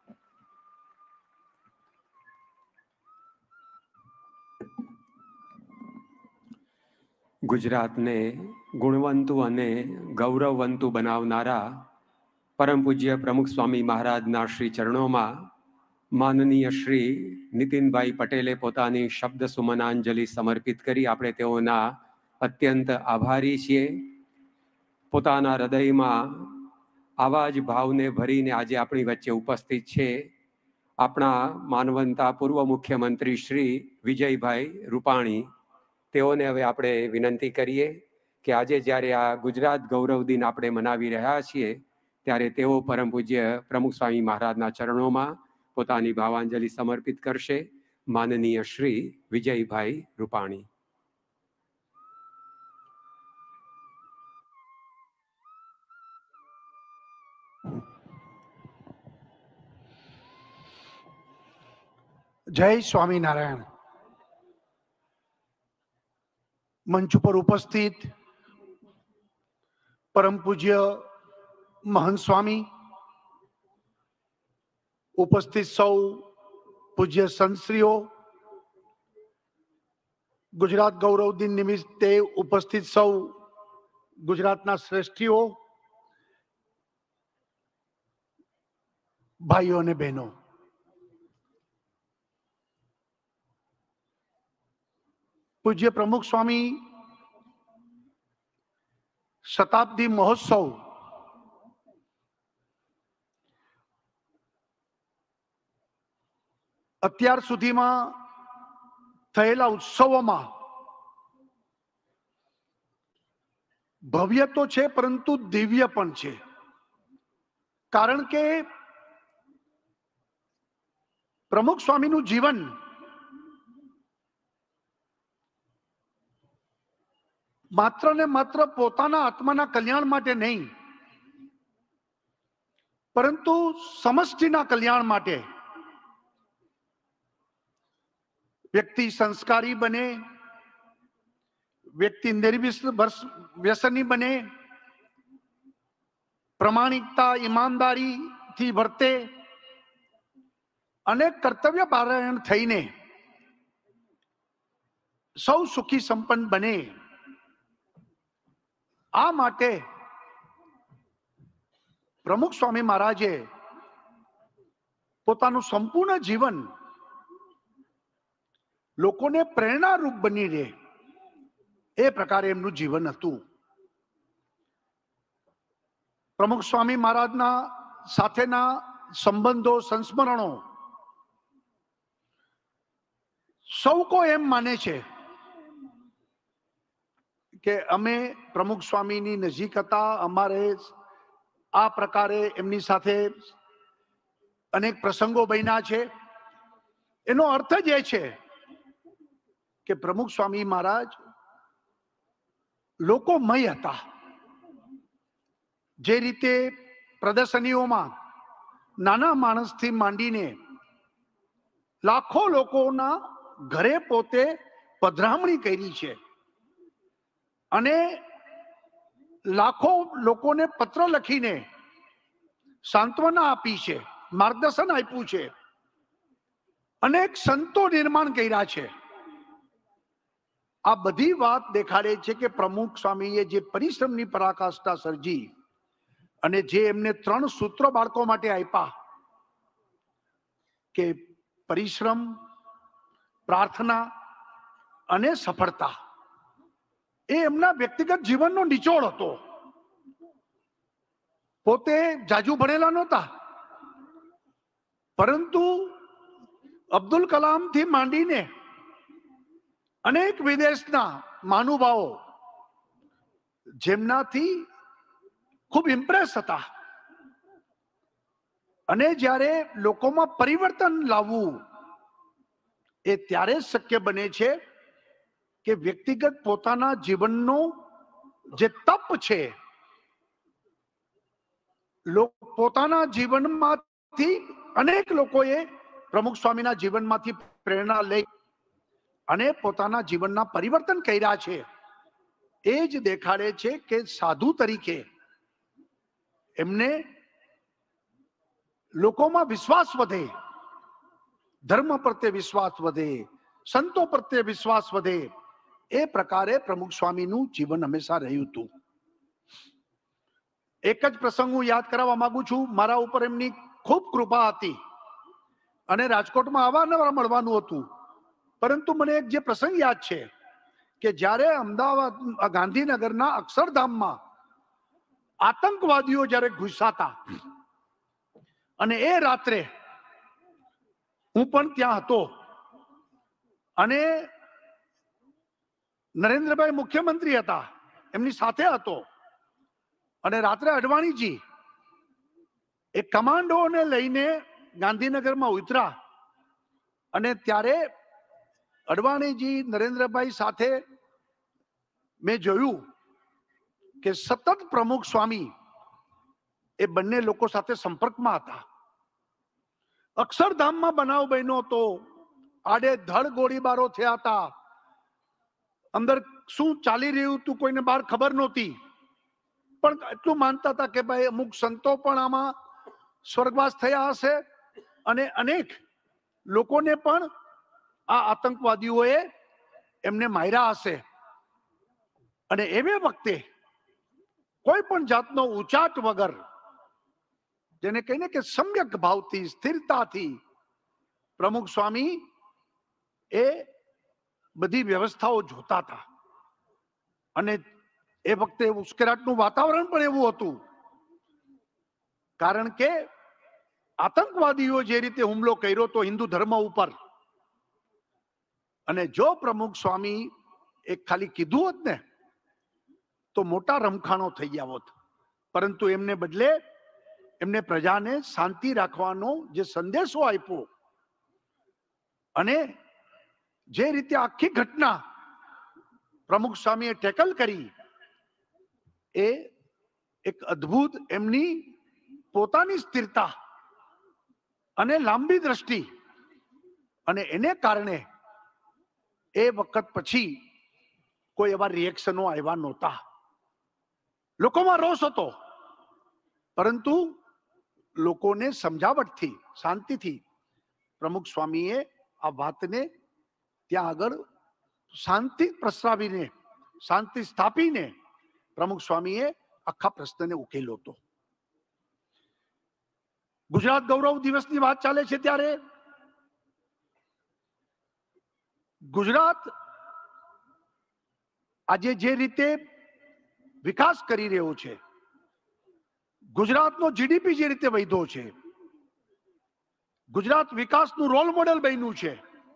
ગુજરાતને ગુણવંતુ અને ગૌરવવંતુ બનાવનારા પરમ પૂજ્ય પ્રમુખ સ્વામી મહારાજના શ્રી ચરણોમાં માનનીય શ્રી નીતિનભાઈ પટેલે પોતાની શબ્દ સુમનાંજલિ સમર્પિત કરી. આપણે તેઓના અત્યંત આભારી છીએ. પોતાના હૃદયમાં આવા જ ભાવને ભરીને આજે આપણી વચ્ચે ઉપસ્થિત છે આપણા માનવંતા પૂર્વ મુખ્યમંત્રી શ્રી વિજયભાઈ રૂપાણી. તેઓને હવે આપણે વિનંતી કરીએ કે આજે જ્યારે આ ગુજરાત ગૌરવ દિન આપણે મનાવી રહ્યા છીએ, ત્યારે તેઓ પરમ પૂજ્ય પ્રમુખ સ્વામી મહારાજના ચરણોમાં પોતાની ભાવાંજલિ સમર્પિત કરશે. માનનીય શ્રી વિજયભાઈ રૂપાણી. જય સ્વામિનારાયણ. મંચ ઉપર ઉપસ્થિત પરમ પૂજ્ય મહંત સ્વામી, ઉપસ્થિત સૌ પૂજ્ય સંતશ્રીઓ, ગુજરાત ગૌરવ દિન નિમિત્તે ઉપસ્થિત સૌ ગુજરાતના શ્રેષ્ઠીઓ, ભાઈઓ અને બહેનો, પૂજ્ય પ્રમુખ સ્વામી શતાબ્દી મહોત્સવ અત્યાર સુધીમાં થયેલા ઉત્સવોમાં ભવ્ય તો છે પરંતુ દિવ્ય પણ છે. કારણ કે પ્રમુખ સ્વામીનું જીવન માત્ર ને માત્ર પોતાના આત્માના કલ્યાણ માટે નહીં, પરંતુ સમષ્ટિના કલ્યાણ માટે વ્યક્તિ સંસ્કારી બને, વ્યક્તિ નિર્વ્યસની બને, પ્રમાણિકતા ઈમાનદારીથી વર્તે અને કર્તવ્ય પારાયણ થઈને સૌ સુખી સંપન્ન બને. આ માટે પ્રમુખ સ્વામી મહારાજે પોતાનું સંપૂર્ણ જીવન લોકોને પ્રેરણારૂપ બની રહે એ પ્રકારે એમનું જીવન હતું. પ્રમુખ સ્વામી મહારાજના સાથેના સંબંધો, સંસ્મરણો સૌ કોઈ એમ માને છે કે અમે પ્રમુખ સ્વામીની નજીક હતા, અમારે આ પ્રકારે એમની સાથે અનેક પ્રસંગો બન્યા છે. એનો અર્થ જ એ છે કે પ્રમુખ સ્વામી મહારાજ લોકોમય હતા. જે રીતે પ્રદર્શનીઓમાં નાના માણસથી માંડીને લાખો લોકોના ઘરે પોતે પધરામણી કરી છે અને લાખો લોકોને પત્ર લખીને સાંત્વના આપી છે, માર્ગદર્શન આપ્યું છે, અનેક સંતો નિર્માણ કર્યા છે. આ બધી વાત દેખાડે છે કે પ્રમુખ સ્વામીએ જે પરિશ્રમની પરાકાષ્ઠા સર્જી અને જે એમને ત્રણ સૂત્રો બાળકો માટે આપ્યા કે પરિશ્રમ, પ્રાર્થના અને સફળતા, એ એમના વ્યક્તિગત જીવનનો નિચોડ હતો. પોતે જાજુ ભણેલા નહોતા, પરંતુ અબ્દુલ કલામ થી માંડીને અનેક વિદેશના મહાનુભાવો જેમનાથી ખૂબ ઇમ્પ્રેસ હતા. અને જ્યારે લોકોમાં પરિવર્તન લાવવું એ ત્યારે શક્ય બને છે કે વ્યક્તિગત પોતાના જીવનનો જે તપ છે, પોતાના જીવનમાંથી અનેક લોકોએ પ્રમુખ સ્વામીના જીવનમાંથી પ્રેરણા લઈ અને પોતાના જીવનના પરિવર્તન કર્યા છે. એ જ દેખાડે છે કે સાધુ તરીકે એમને લોકોમાં વિશ્વાસ વધે, ધર્મ પ્રત્યે વિશ્વાસ વધે, સંતો પ્રત્યે વિશ્વાસ વધે, એ પ્રકારે પ્રમુખ સ્વામીનું જીવન હંમેશા રહ્યું હતું. એક જ પ્રસંગ હું યાદ કરાવવા માંગુ છું. મારા ઉપર એમની ખૂબ કૃપા હતી અને રાજકોટમાં અવારનવાર મળવાનું હતું, પરંતુ મને એક જે પ્રસંગ યાદ છે કે જ્યારે અમદાવાદ ગાંધીનગરના અક્ષરધામમાં આતંકવાદીઓ જ્યારે ઘૂસ્યા હતા અને એ રાત્રે હું પણ ત્યાં હતો અને નરેન્દ્રભાઈ મુખ્યમંત્રી હતા, એમની સાથે હતો અને રાત્રે અડવાણીજી એ કમાન્ડોને લઈને ગાંધીનગરમાં ઉતરા અને ત્યારે અડવાણીજી નરેન્દ્રભાઈ સાથે મેં જોયું કે સતત પ્રમુખ સ્વામી એ બંને લોકો સાથે સંપર્કમાં હતા. અક્ષરધામમાં બનાવ બન્યો હતો, આડે ધડ ગોળીબારો થયા હતા, અંદર શું ચાલી રહ્યું હતું કોઈને બહાર ખબર નહોતી, પણ એટલું માનતા હતા કે ભાઈ અમુક સંતો પણ આમાં સ્વર્ગવાસ થયા હશે અને અનેક લોકોને પણ આ આતંકવાદીઓએ એમને માર્યા હશે. અને એવે વખતે કોઈ પણ જાતનો ઉચાટ વગર, જેને કહીને કે સમ્યક ભાવથી, સ્થિરતાથી પ્રમુખ સ્વામી એ બધી વ્યવસ્થાઓ જોતા હતા. અને એ વખતે ઉશ્કેરાટનું વાતાવરણ પણ એવું હતું, કારણ કે આતંકવાદીઓ જે રીતે હુમલો કર્યો તો હિન્દુ ધર્મ ઉપર, અને જો પ્રમુખ સ્વામી એક ખાલી કીધું હોત ને તો મોટા રમખાણો થઈ ગયા હોત. પરંતુ એમને બદલે એમને પ્રજાને શાંતિ રાખવાનો જે સંદેશો આપ્યો અને જે રીતે આખી ઘટના પ્રમુખ સ્વામીએ ટેકલ કરી, એ એક અદ્ભુત એમની પોતાની સ્થિરતા અને લાંબી દ્રષ્ટિ, અને એને કારણે એ વખત પછી કોઈ એવા રિએક્શનો આવ્યા નહોતા. લોકોમાં રોષ હતો, પરંતુ લોકોને સમજાવટથી, શાંતિથી પ્રમુખ સ્વામીએ આ વાતને ત્યાં આગળ શાંતિ પ્રસરાવીને, શાંતિ સ્થાપીને પ્રમુખ સ્વામીએ આખા પ્રશ્નને ઉકેલ્યો હતો. ગુજરાત ગૌરવ દિવસની વાત ચાલે છે ત્યારે ગુજરાત આજે જે રીતે વિકાસ કરી રહ્યો છે, ગુજરાતનો જીડીપી જે રીતે વધ્યો છે, ગુજરાત વિકાસનું રોલ મોડેલ બન્યું છે,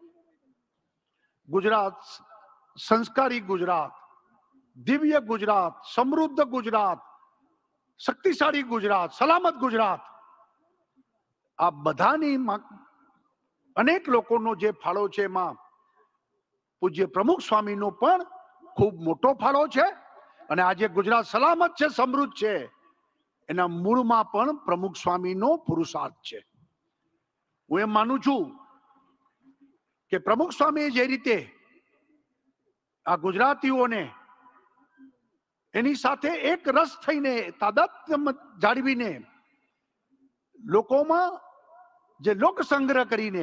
ગુજરાત સંસ્કારી ગુજરાત, દિવ્ય ગુજરાત, સમૃદ્ધ ગુજરાત, શક્તિશાળી ગુજરાત, સલામત ગુજરાત, આ બધાની અનેક લોકોનો જે ફાળો છે એમાં પૂજ્ય પ્રમુખ સ્વામીનો પણ ખૂબ મોટો ફાળો છે. અને આજે ગુજરાત સલામત છે, સમૃદ્ધ છે, એના મૂળમાં પણ પ્રમુખ સ્વામીનો પુરુષાર્થ છે. હું એમ માનું છું કે પ્રમુખ સ્વામીએ જે રીતે આ ગુજરાતીઓને એની સાથે એક રસ થઈને, તાદાત્મ્ય જાળવીને, લોકોમાં જે લોક સંગ્રહ કરીને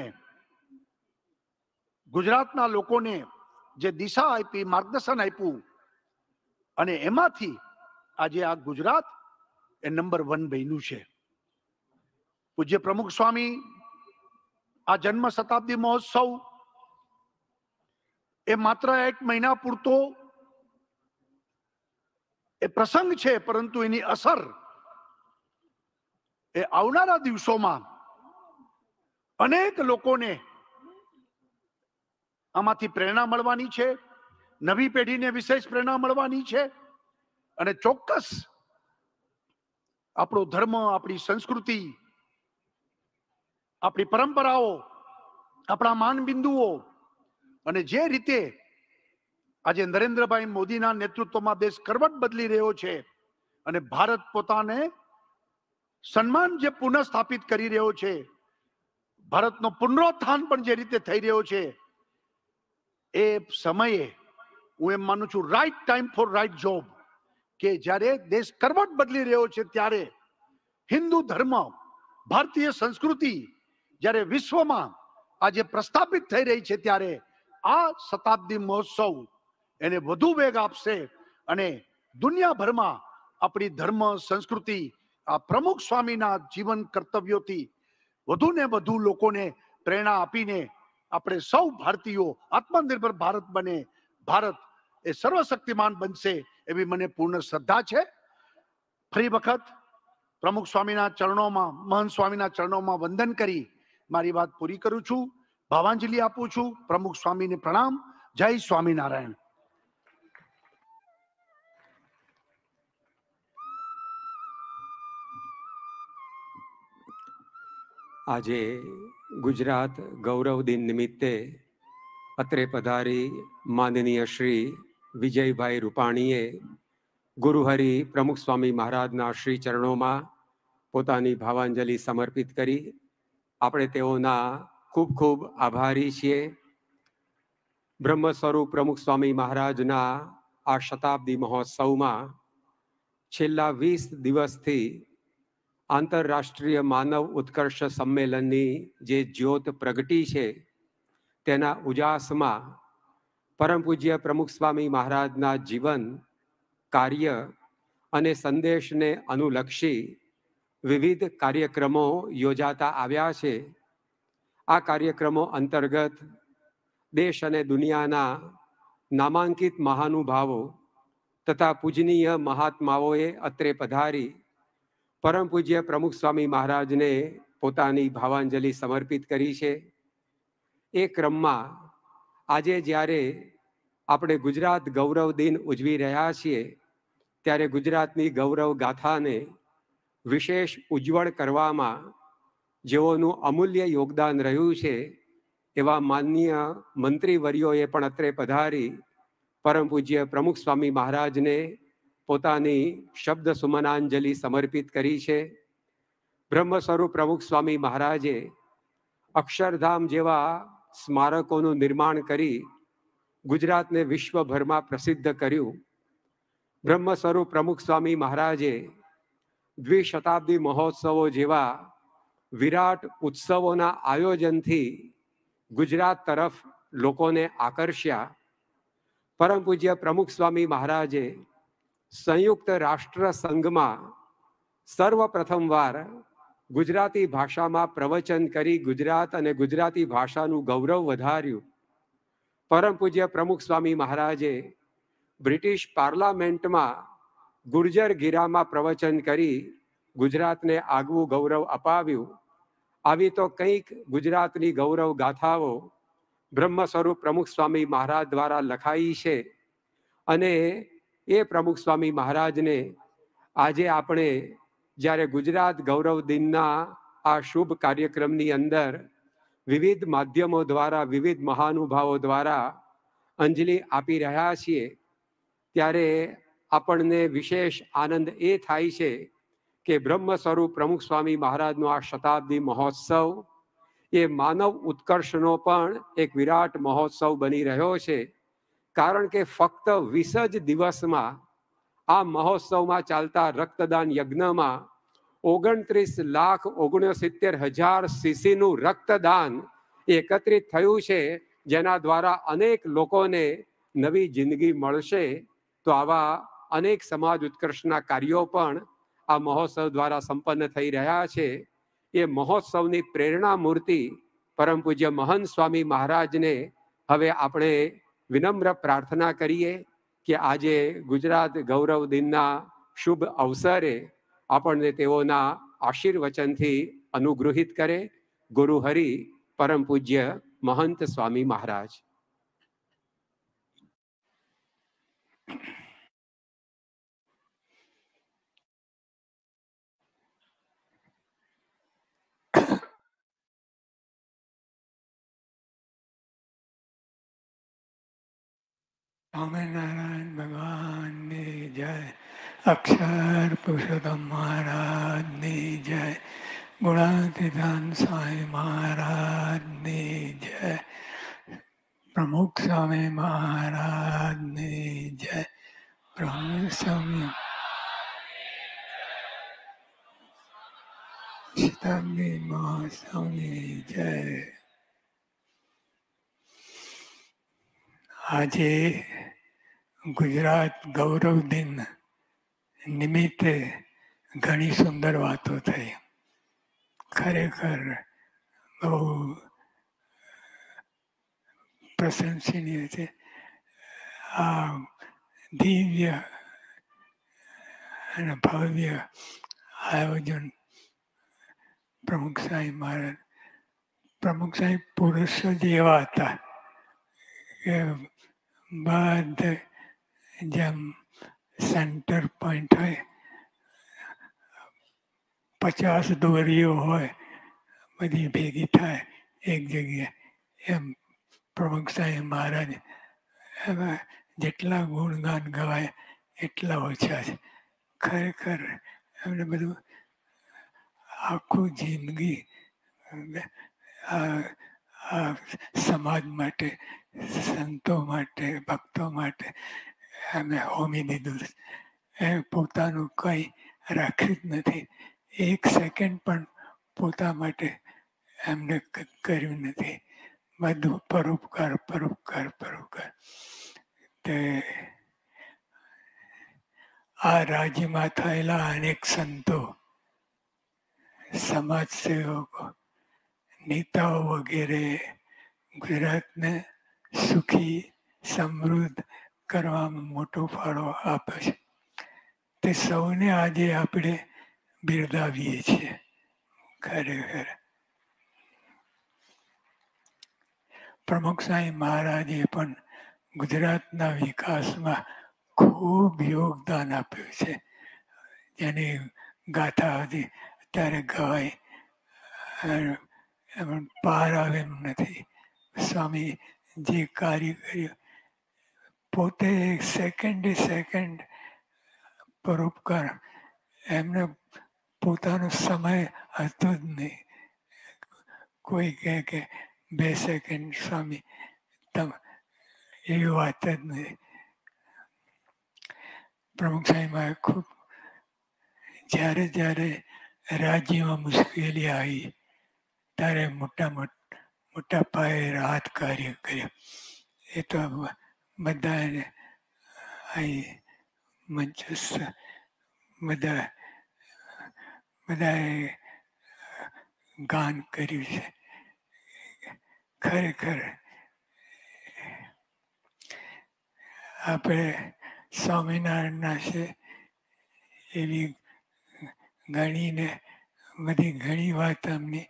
ગુજરાતના લોકોને જે દિશા આપી, માર્ગદર્શન આપ્યું, અને એમાંથી આજે આ ગુજરાત એ નંબર વન બન્યું છે. પૂજ્ય પ્રમુખ સ્વામી આ જન્મ શતાબ્દી મહોત્સવ એ માત્ર એક મહિના પૂરતો એ પ્રસંગ છે, પરંતુ એની અસર એ આવનારા દિવસોમાં અનેક લોકોને આમાંથી પ્રેરણા મળવાની છે, નવી પેઢીને વિશેષ પ્રેરણા મળવાની છે. અને ચોક્કસ આપણો ધર્મ, આપણી સંસ્કૃતિ, આપણી પરંપરાઓ, આપણા માનબિંદુઓ, અને જે રીતે આજે નરેન્દ્રભાઈ મોદીના નેતૃત્વમાં દેશ કરવટ બદલી રહ્યો છે અને ભારત પોતાને સન્માન જે પુનઃ સ્થાપિત કરી રહ્યો છે, ભારતનો પુનરોત્થાન પણ જે રીતે થઈ રહ્યો છે, એ સમયે હું એમ માનું છું right time for right job, કે જ્યારે દેશ કરવટ બદલી રહ્યો છે ત્યારે હિન્દુ ધર્મ, ભારતીય સંસ્કૃતિ જ્યારે વિશ્વમાં આજે પ્રસ્થાપિત થઈ રહી છે, ત્યારે આ શતાબ્દી મહોત્સવ એને વધુ વેગ આપશે અને દુનિયાભરમાં આપણી ધર્મ, સંસ્કૃતિ, આ પ્રમુખ સ્વામીના જીવન કર્તવ્યોથી વધુ ને વધુ લોકોને પ્રેરણા આપીને આપણે સૌ ભારતીયો આત્મનિર્ભર ભારત બને, ભારત એ સર્વશક્તિમાન બનશે એવી મને પૂર્ણ શ્રદ્ધા છે. ફરી વખત પ્રમુખ સ્વામીના ચરણોમાં, મહંત સ્વામીના ચરણોમાં વંદન કરી મારી વાત પૂરી કરું છું. ભાવાંજલિ આપું છું. પ્રમુખ સ્વામીને પ્રણામ. જય સ્વામિનારાયણ. આજે ગુજરાત ગૌરવ દિન નિમિત્તે અત્રે પધારી માનનીય શ્રી વિજયભાઈ રૂપાણીએ ગુરુહરિ પ્રમુખ સ્વામી મહારાજના શ્રી ચરણોમાં પોતાની ભાવાંજલિ સમર્પિત કરી. આપણે તેઓના ખૂબ ખૂબ આભારી છીએ. બ્રહ્મ સ્વરૂપ પ્રમુખ સ્વામી મહારાજના આ શતાબ્દી મહોત્સવમાં છેલ્લા વીસ દિવસથી આંતરરાષ્ટ્રીય માનવ ઉત્કર્ષ સંમેલનની જે જ્યોત પ્રગટી છે, તેના ઉજાસમાં પરમ પૂજ્ય પ્રમુખ સ્વામી મહારાજના જીવન, કાર્ય અને સંદેશને અનુલક્ષી વિવિધ કાર્યક્રમો યોજાતા આવ્યા છે. આ કાર્યક્રમો અંતર્ગત દેશ અને દુનિયાના નામાંકિત મહાનુભાવો તથા પૂજનીય મહાત્માઓએ અત્રે પધારી પરમ પૂજ્ય પ્રમુખ સ્વામી મહારાજને પોતાની ભાવાંજલિ સમર્પિત કરી છે. એ ક્રમમાં આજે જ્યારે આપણે ગુજરાત ગૌરવ દિન ઉજવી રહ્યા છીએ ત્યારે ગુજરાતની ગૌરવ ગાથાને વિશેષ ઉજ્જવળ કરવામાં જેઓનું અમૂલ્ય યોગદાન રહ્યું છે એવા માનનીય મંત્રીવર્યોએ પણ અત્રે પધારી પરમ પૂજ્ય પ્રમુખ સ્વામી મહારાજને પોતાની શબ્દ સુમનાંજલિ સમર્પિત કરી છે. બ્રહ્મ સ્વરૂપ પ્રમુખ સ્વામી મહારાજે અક્ષરધામ જેવા સ્મારકોનું નિર્માણ કરી ગુજરાતને વિશ્વભરમાં પ્રસિદ્ધ કર્યું. બ્રહ્મ સ્વરૂપ પ્રમુખ સ્વામી મહારાજે દ્વિશતાબ્દી મહોત્સવો જેવા વિરાટ ઉત્સવોના આયોજનથી ગુજરાત તરફ લોકોને આકર્ષ્યા. પરમ પૂજ્ય પ્રમુખ સ્વામી મહારાજે સંયુક્ત રાષ્ટ્ર સંઘમાં સર્વપ્રથમવાર ગુજરાતી ભાષામાં પ્રવચન કરી ગુજરાત અને ગુજરાતી ભાષાનું ગૌરવ વધાર્યું. પરમ પૂજ્ય પ્રમુખ સ્વામી મહારાજે બ્રિટિશ પાર્લામેન્ટમાં ગુર્જર ગીરામાં પ્રવચન કરી ગુજરાતને આગવું ગૌરવ અપાવ્યું. આવી તો કંઈક ગુજરાતની ગૌરવ ગાથાઓ બ્રહ્મ સ્વરૂપ પ્રમુખ સ્વામી મહારાજ દ્વારા લખાઈ છે અને એ પ્રમુખ સ્વામી મહારાજને આજે આપણે જ્યારે ગુજરાત ગૌરવ દિનના આ શુભ કાર્યક્રમની અંદર વિવિધ માધ્યમો દ્વારા વિવિધ મહાનુભાવો દ્વારા અંજલિ આપી રહ્યા છીએ ત્યારે આપણને વિશેષ આનંદ એ થાય છે કે બ્રહ્મ સ્વરૂપ પ્રમુખ સ્વામી મહારાજનો આ શતાબ્દી મહોત્સવ એ માનવ ઉત્કર્ષનો પણ એક વિરાટ મહોત્સવ બની રહ્યો છે. કારણ કે ફક્ત વીસ જ દિવસમાં આ મહોત્સવમાં ચાલતા રક્તદાન યજ્ઞમાં ઓગણત્રીસ લાખ ઓગણસિત્તેર હજાર સીસીનું રક્તદાન એકત્રિત થયું છે, જેના દ્વારા અનેક લોકોને નવી જિંદગી મળશે. તો આવા અનેક સમાજ ઉત્કર્ષના કાર્યો પણ આ મહોત્સવ દ્વારા સંપન્ન થઈ રહ્યા છે. એ મહોત્સવની પ્રેરણા મૂર્તિ પરમ પૂજ્ય મહંત સ્વામી મહારાજને હવે આપણે વિનમ્ર પ્રાર્થના કરીએ કે આજે ગુજરાત ગૌરવ દિનના શુભ અવસરે આપણને તેઓના આશીર્વચનથી અનુગ્રહિત કરે. ગુરુ હરિ પરમ પૂજ્ય મહંત સ્વામી મહારાજ. સ્વામિનારાયણ ભગવાનની જય. અક્ષર પુરુષોત્તમ મહારાજની જય. ગુણાતીતાન સ્વામી મહારાજની જય. પ્રમુખ સ્વામી મહારાજની જય. પ્રમુખ સ્વામી શતાબ્દી મહોત્સવની જય. આજે ગુજરાત ગૌરવ દિન નિમિત્તે ઘણી સુંદર વાતો થઈ. ખરેખર બહુ પ્રશંસનીય છે. આ દિવ્ય અને ભવ્ય આયોજન પ્રમુખ સાહેબ મહારાજ પ્રમુખ સાહેબ પુરુષ જ એવા હતા કે બધે જેમ સેન્ટર પોઈન્ટ હોય, પચાસ દોરીઓ હોય બધી ભેગી થાય એક જગ્યાએ, એમ પ્રમુખ સાહેબ મહારાજ એમાં જેટલા ગુણગાન ગવાય એટલા ઓછા છે. ખરેખર એમને બધું આખું જિંદગી આ સમાજ માટે, સંતો માટે, ભક્તો માટે એમને હોમી દીધું. એ પોતાનું કંઈ રાખ્યું જ નથી. એક સેકન્ડ પણ પોતા માટે એમને કર્યું નથી. બધું પરોપકાર પરોપકાર પરોપકાર. તે આ રાજ્યમાં થયેલા અનેક સંતો, સમાજ સેવકો, નેતાઓ વગેરે ગુજરાતને સુખી સમૃદ્ધ કરવામાં મોટો ફાળો આપે છે. તે સૌને આજે આપણે બિરદાવીએ છીએ. ખરેખર પ્રમુખ સાંઈ મહારાજે પણ ગુજરાતના વિકાસમાં ખૂબ યોગદાન આપ્યું છે. જેની ગાથા હતી અત્યારે ગવાય પાર આવે એમ નથી. સ્વામી જે કાર્ય કર્યું પોતે સેકન્ડે સેકન્ડ પરોપકાર, એમને પોતાનો સમય હતો જ નહીં. કોઈ કહે કે બે સેકન્ડ સ્વામી તમ એવી વાત જ નહીં. પ્રમુખ સાહેબમાં ખૂબ જ્યારે જ્યારે રાજ્યમાં મુશ્કેલી આવી ત્યારે મોટા મોટા પાયે રાહત કાર્ય કર્યા. એ તો બધાને અહીં મંચસ્થ બધા બધાએ ગાન કર્યું છે. ખરેખર આપણે સ્વામિનારાયણના છે એવી ગણીને બધી ઘણી વાત અમની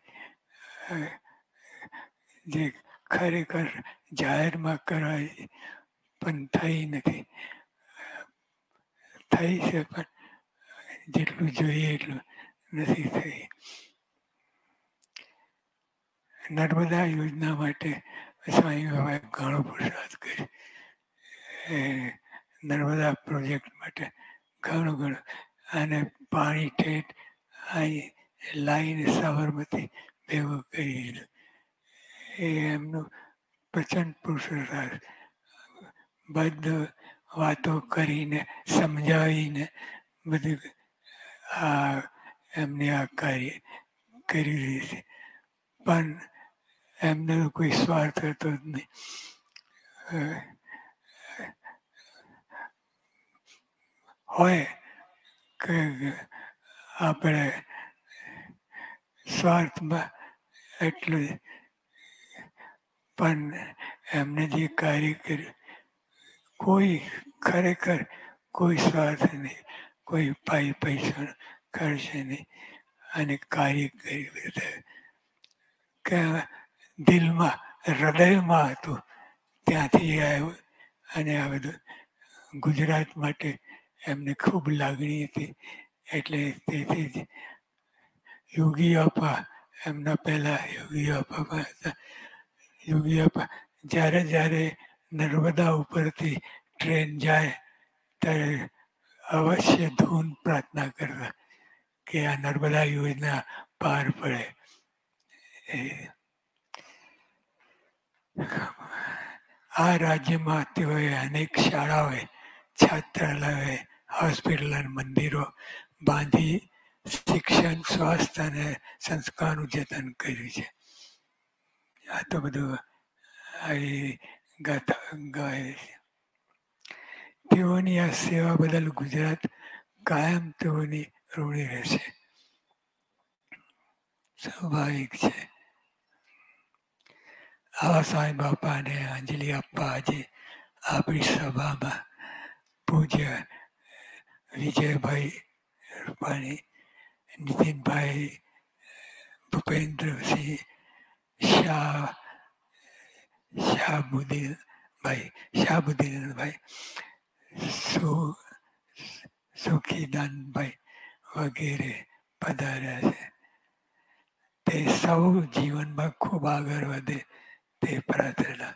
જે ખરેખર જાહેરમાં કરાય પણ થઈ નથી. થઈ છે પણ જેટલું જોઈએ એટલું નથી થઈ. નર્મદા યોજના માટે સ્વામી બાબાએ ઘણો પુરુષાર્થ કર્યો. નર્મદા પ્રોજેક્ટ માટે ઘણું ઘણું અને પાણી ઠેઠ અહીં લાઈને સાબરમતી ભેગું કરી. એ એમનું પ્રચંડ પુરુષાર્થ. બધું વાતો કરીને સમજાવીને બધું આ એમને આ કાર્ય કરી રહી છે. પણ એમને કોઈ સ્વાર્થ હતો જ નહીં. હોય કે આપણે સ્વાર્થમાં એટલું પણ એમને જે કાર્ય કર્યું કોઈ ખરેખર કોઈ સ્વાર્થ નહીં, કોઈ પાઈ પૈસા કરશે નહીં અને કાર્ય કર્યું કે દિલમાં હૃદયમાં હતું ત્યાંથી આવ્યું. અને આ બધું ગુજરાત માટે એમને ખૂબ લાગણી હતી. એટલે તેથી જ યોગી આપા એમના પહેલા યોગી આપા હતા. યોગી આપા જ્યારે જ્યારે નર્મદા ઉપરથી ટ્રેન જાય ત્યારે અવશ્ય ધૂન પ્રાર્થના કરતા કે આ નર્મદા યોજના પાર પડે. આ રાજ્યમાં તેઓએ અનેક શાળાઓએ, છાત્રાલયોએ, હોસ્પિટલ અને મંદિરો બાંધી શિક્ષણ, સ્વાસ્થ્ય અને સંસ્કારનું જતન કર્યું છે. આ તો બધું આવી ગાથા ગાય છે. તેઓની આ સેવા બદલ ગુજરાત કાયમ તેઓની ઋણી રહેશે. સ્વાભાવિક છે. આવા સ્વામી બાપાને અંજલિ આપવા આજે આપણી સભામાં પૂજ્ય વિજયભાઈ રૂપાણી, નીતિનભાઈ, ભૂપેન્દ્રસિંહ શાહ, શાહબુદ્દીનભાઈ શાહબુદ્દીનભાઈ સુ સુખીદાનભાઈ વગેરે પધાર્યા છે. તે સૌ જીવનમાં ખૂબ આગળ વધે તે પ્રાર્થના.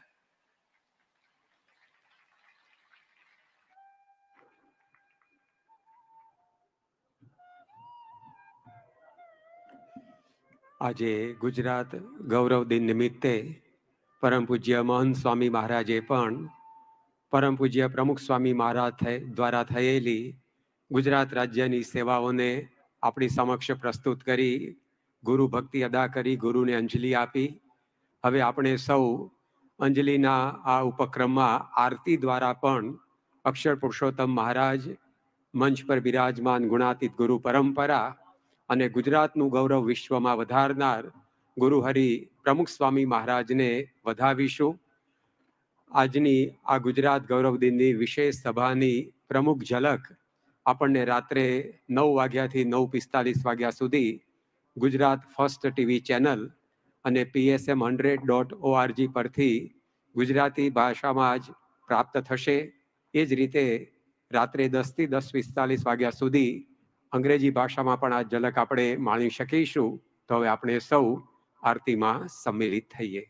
આજે ગુજરાત ગૌરવ દિન નિમિત્તે પરમ પૂજ્ય મહંત સ્વામી મહારાજે પણ પરમ પૂજ્ય પ્રમુખ સ્વામી મહારાજ દ્વારા થયેલી ગુજરાત રાજ્યની સેવાઓને આપણી સમક્ષ પ્રસ્તુત કરી ગુરુ ભક્તિ અદા કરી, ગુરુને અંજલિ આપી. હવે આપણે સૌ અંજલિના આ ઉપક્રમમાં આરતી દ્વારા પણ અક્ષર પુરુષોત્તમ મહારાજ, મંચ પર બિરાજમાન ગુણાતીત ગુરુ પરંપરા અને ગુજરાતનું ગૌરવ વિશ્વમાં વધારનાર ગુરુ હરિ પ્રમુખ સ્વામી મહારાજને વધાવીશું. આજની આ ગુજરાત ગૌરવ દિનની વિશેષ સભાની પ્રમુખ ઝલક આપણને રાત્રે નવ વાગ્યાથી નવ પિસ્તાલીસ વાગ્યા સુધી ગુજરાત ફર્સ્ટ ટીવી ચેનલ અને PSM hundred dot org Gujarati ગુજરાતી ભાષામાં જ પ્રાપ્ત થશે. એ જ રીતે રાત્રે દસથી દસ પિસ્તાલીસ વાગ્યા સુધી અંગ્રેજી ભાષામાં પણ આ ઝલક આપણે માણી શકીશું. તો હવે આપણે સૌ આરતીમાં સંમિલિત થઈએ.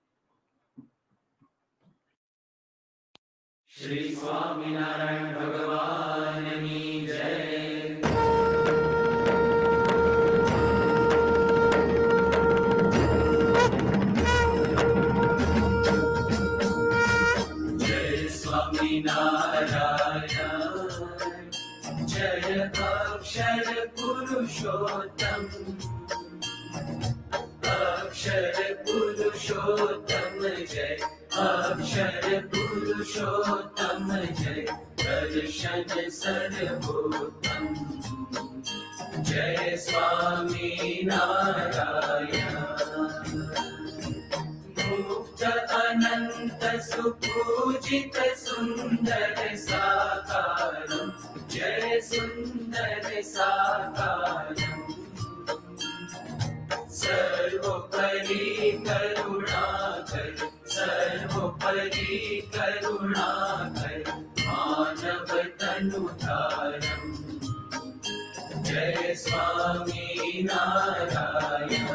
श्री स्वामिनारायण भगवान की जय. जय स्वामिनारायण जय अक्षर पुरुषोत्तम अक्षर पुरुषोत्तम जय अक्षर पुरुषोत्तम जय दर्शन सर्वोत्तम जय स्वामी नारायण. मुक्त अनंत सुपूजित सुंदर साकारं जय सुंदर साकारं सर्वोपरि करुणाकर सर्वोपरि करुणाकर मानव तनुधारं जय स्वामी नारायण.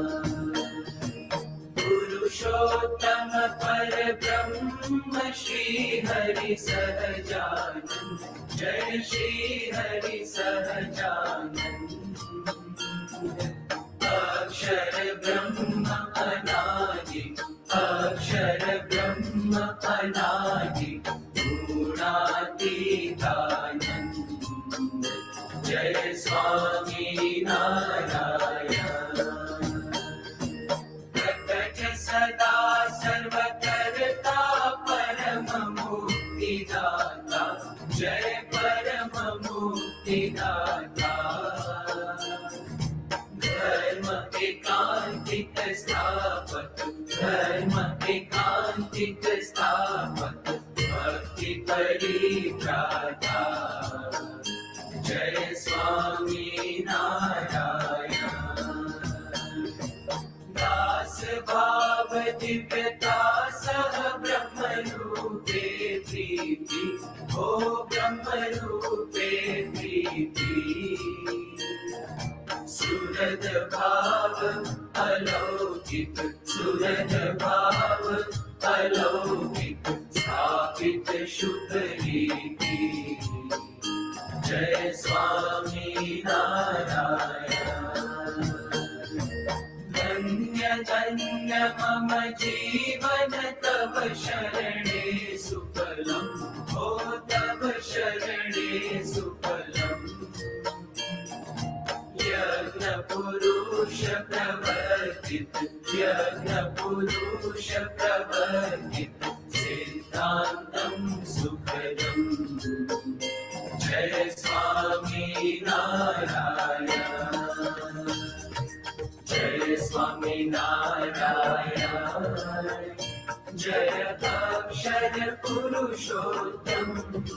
पुरुषोत्तम पर ब्रह्म श्री हरि सहजानंद जय श्री हरि सहजानंद. अक्षर ब्रह्म अनादि अक्षर ब्रह्म अनादि गुणातीतानंद जय स्वामी नारायण. प्रकट सदा सर्वकर्ता परम मुक्तिदाता जय परम मुक्तिदाता. धर्म एकांतिक स्थापक धर्म एकांतिक स्थापक भक्ति परित्राता जय स्वामी नारायण. दास भाव दिव्यता सह ब्रह्म रूपे प्रीति हो ब्रह्म रूपे प्रीति. सुरद भाव अलौकिक सुरद भाव अलौकिक स्थापित शुभ रीति जय स्वामी नारायण. धन्य धन्य मम जीवन तव शरणे सुफलम हो तव शरणे सुफलम. यज्ञ पुरुष प्रवर्तित यज्ञ पुरुष प्रवर्तित सिद्धांतं सुखदं जय स्वामी नारायण. जय स्वामी नारायण जय अक्षर पुरुषोत्तम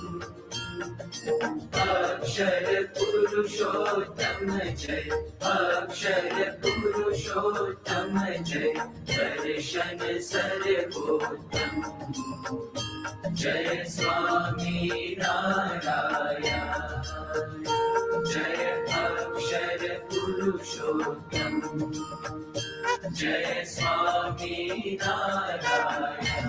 अक्षर पुरुषोत्तम जय अक्षर पुरुषोत्तम जय दर्शन सर्वोत्तम जय स्वामी नारायण. जय अक्षर पुरुषोत्तम जय स्वामी नारायण.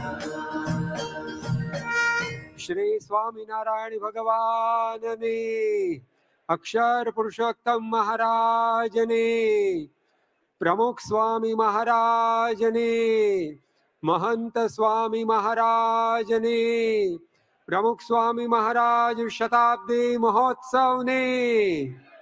श्री स्वामीनारायण भगवान ने अक्षर पुरुषोत्तम महाराज ने प्रमुख स्वामी महाराज ने महंत स्वामी महाराज ने प्रमुख स्वामी महाराज शताब्दी महोत्सव ने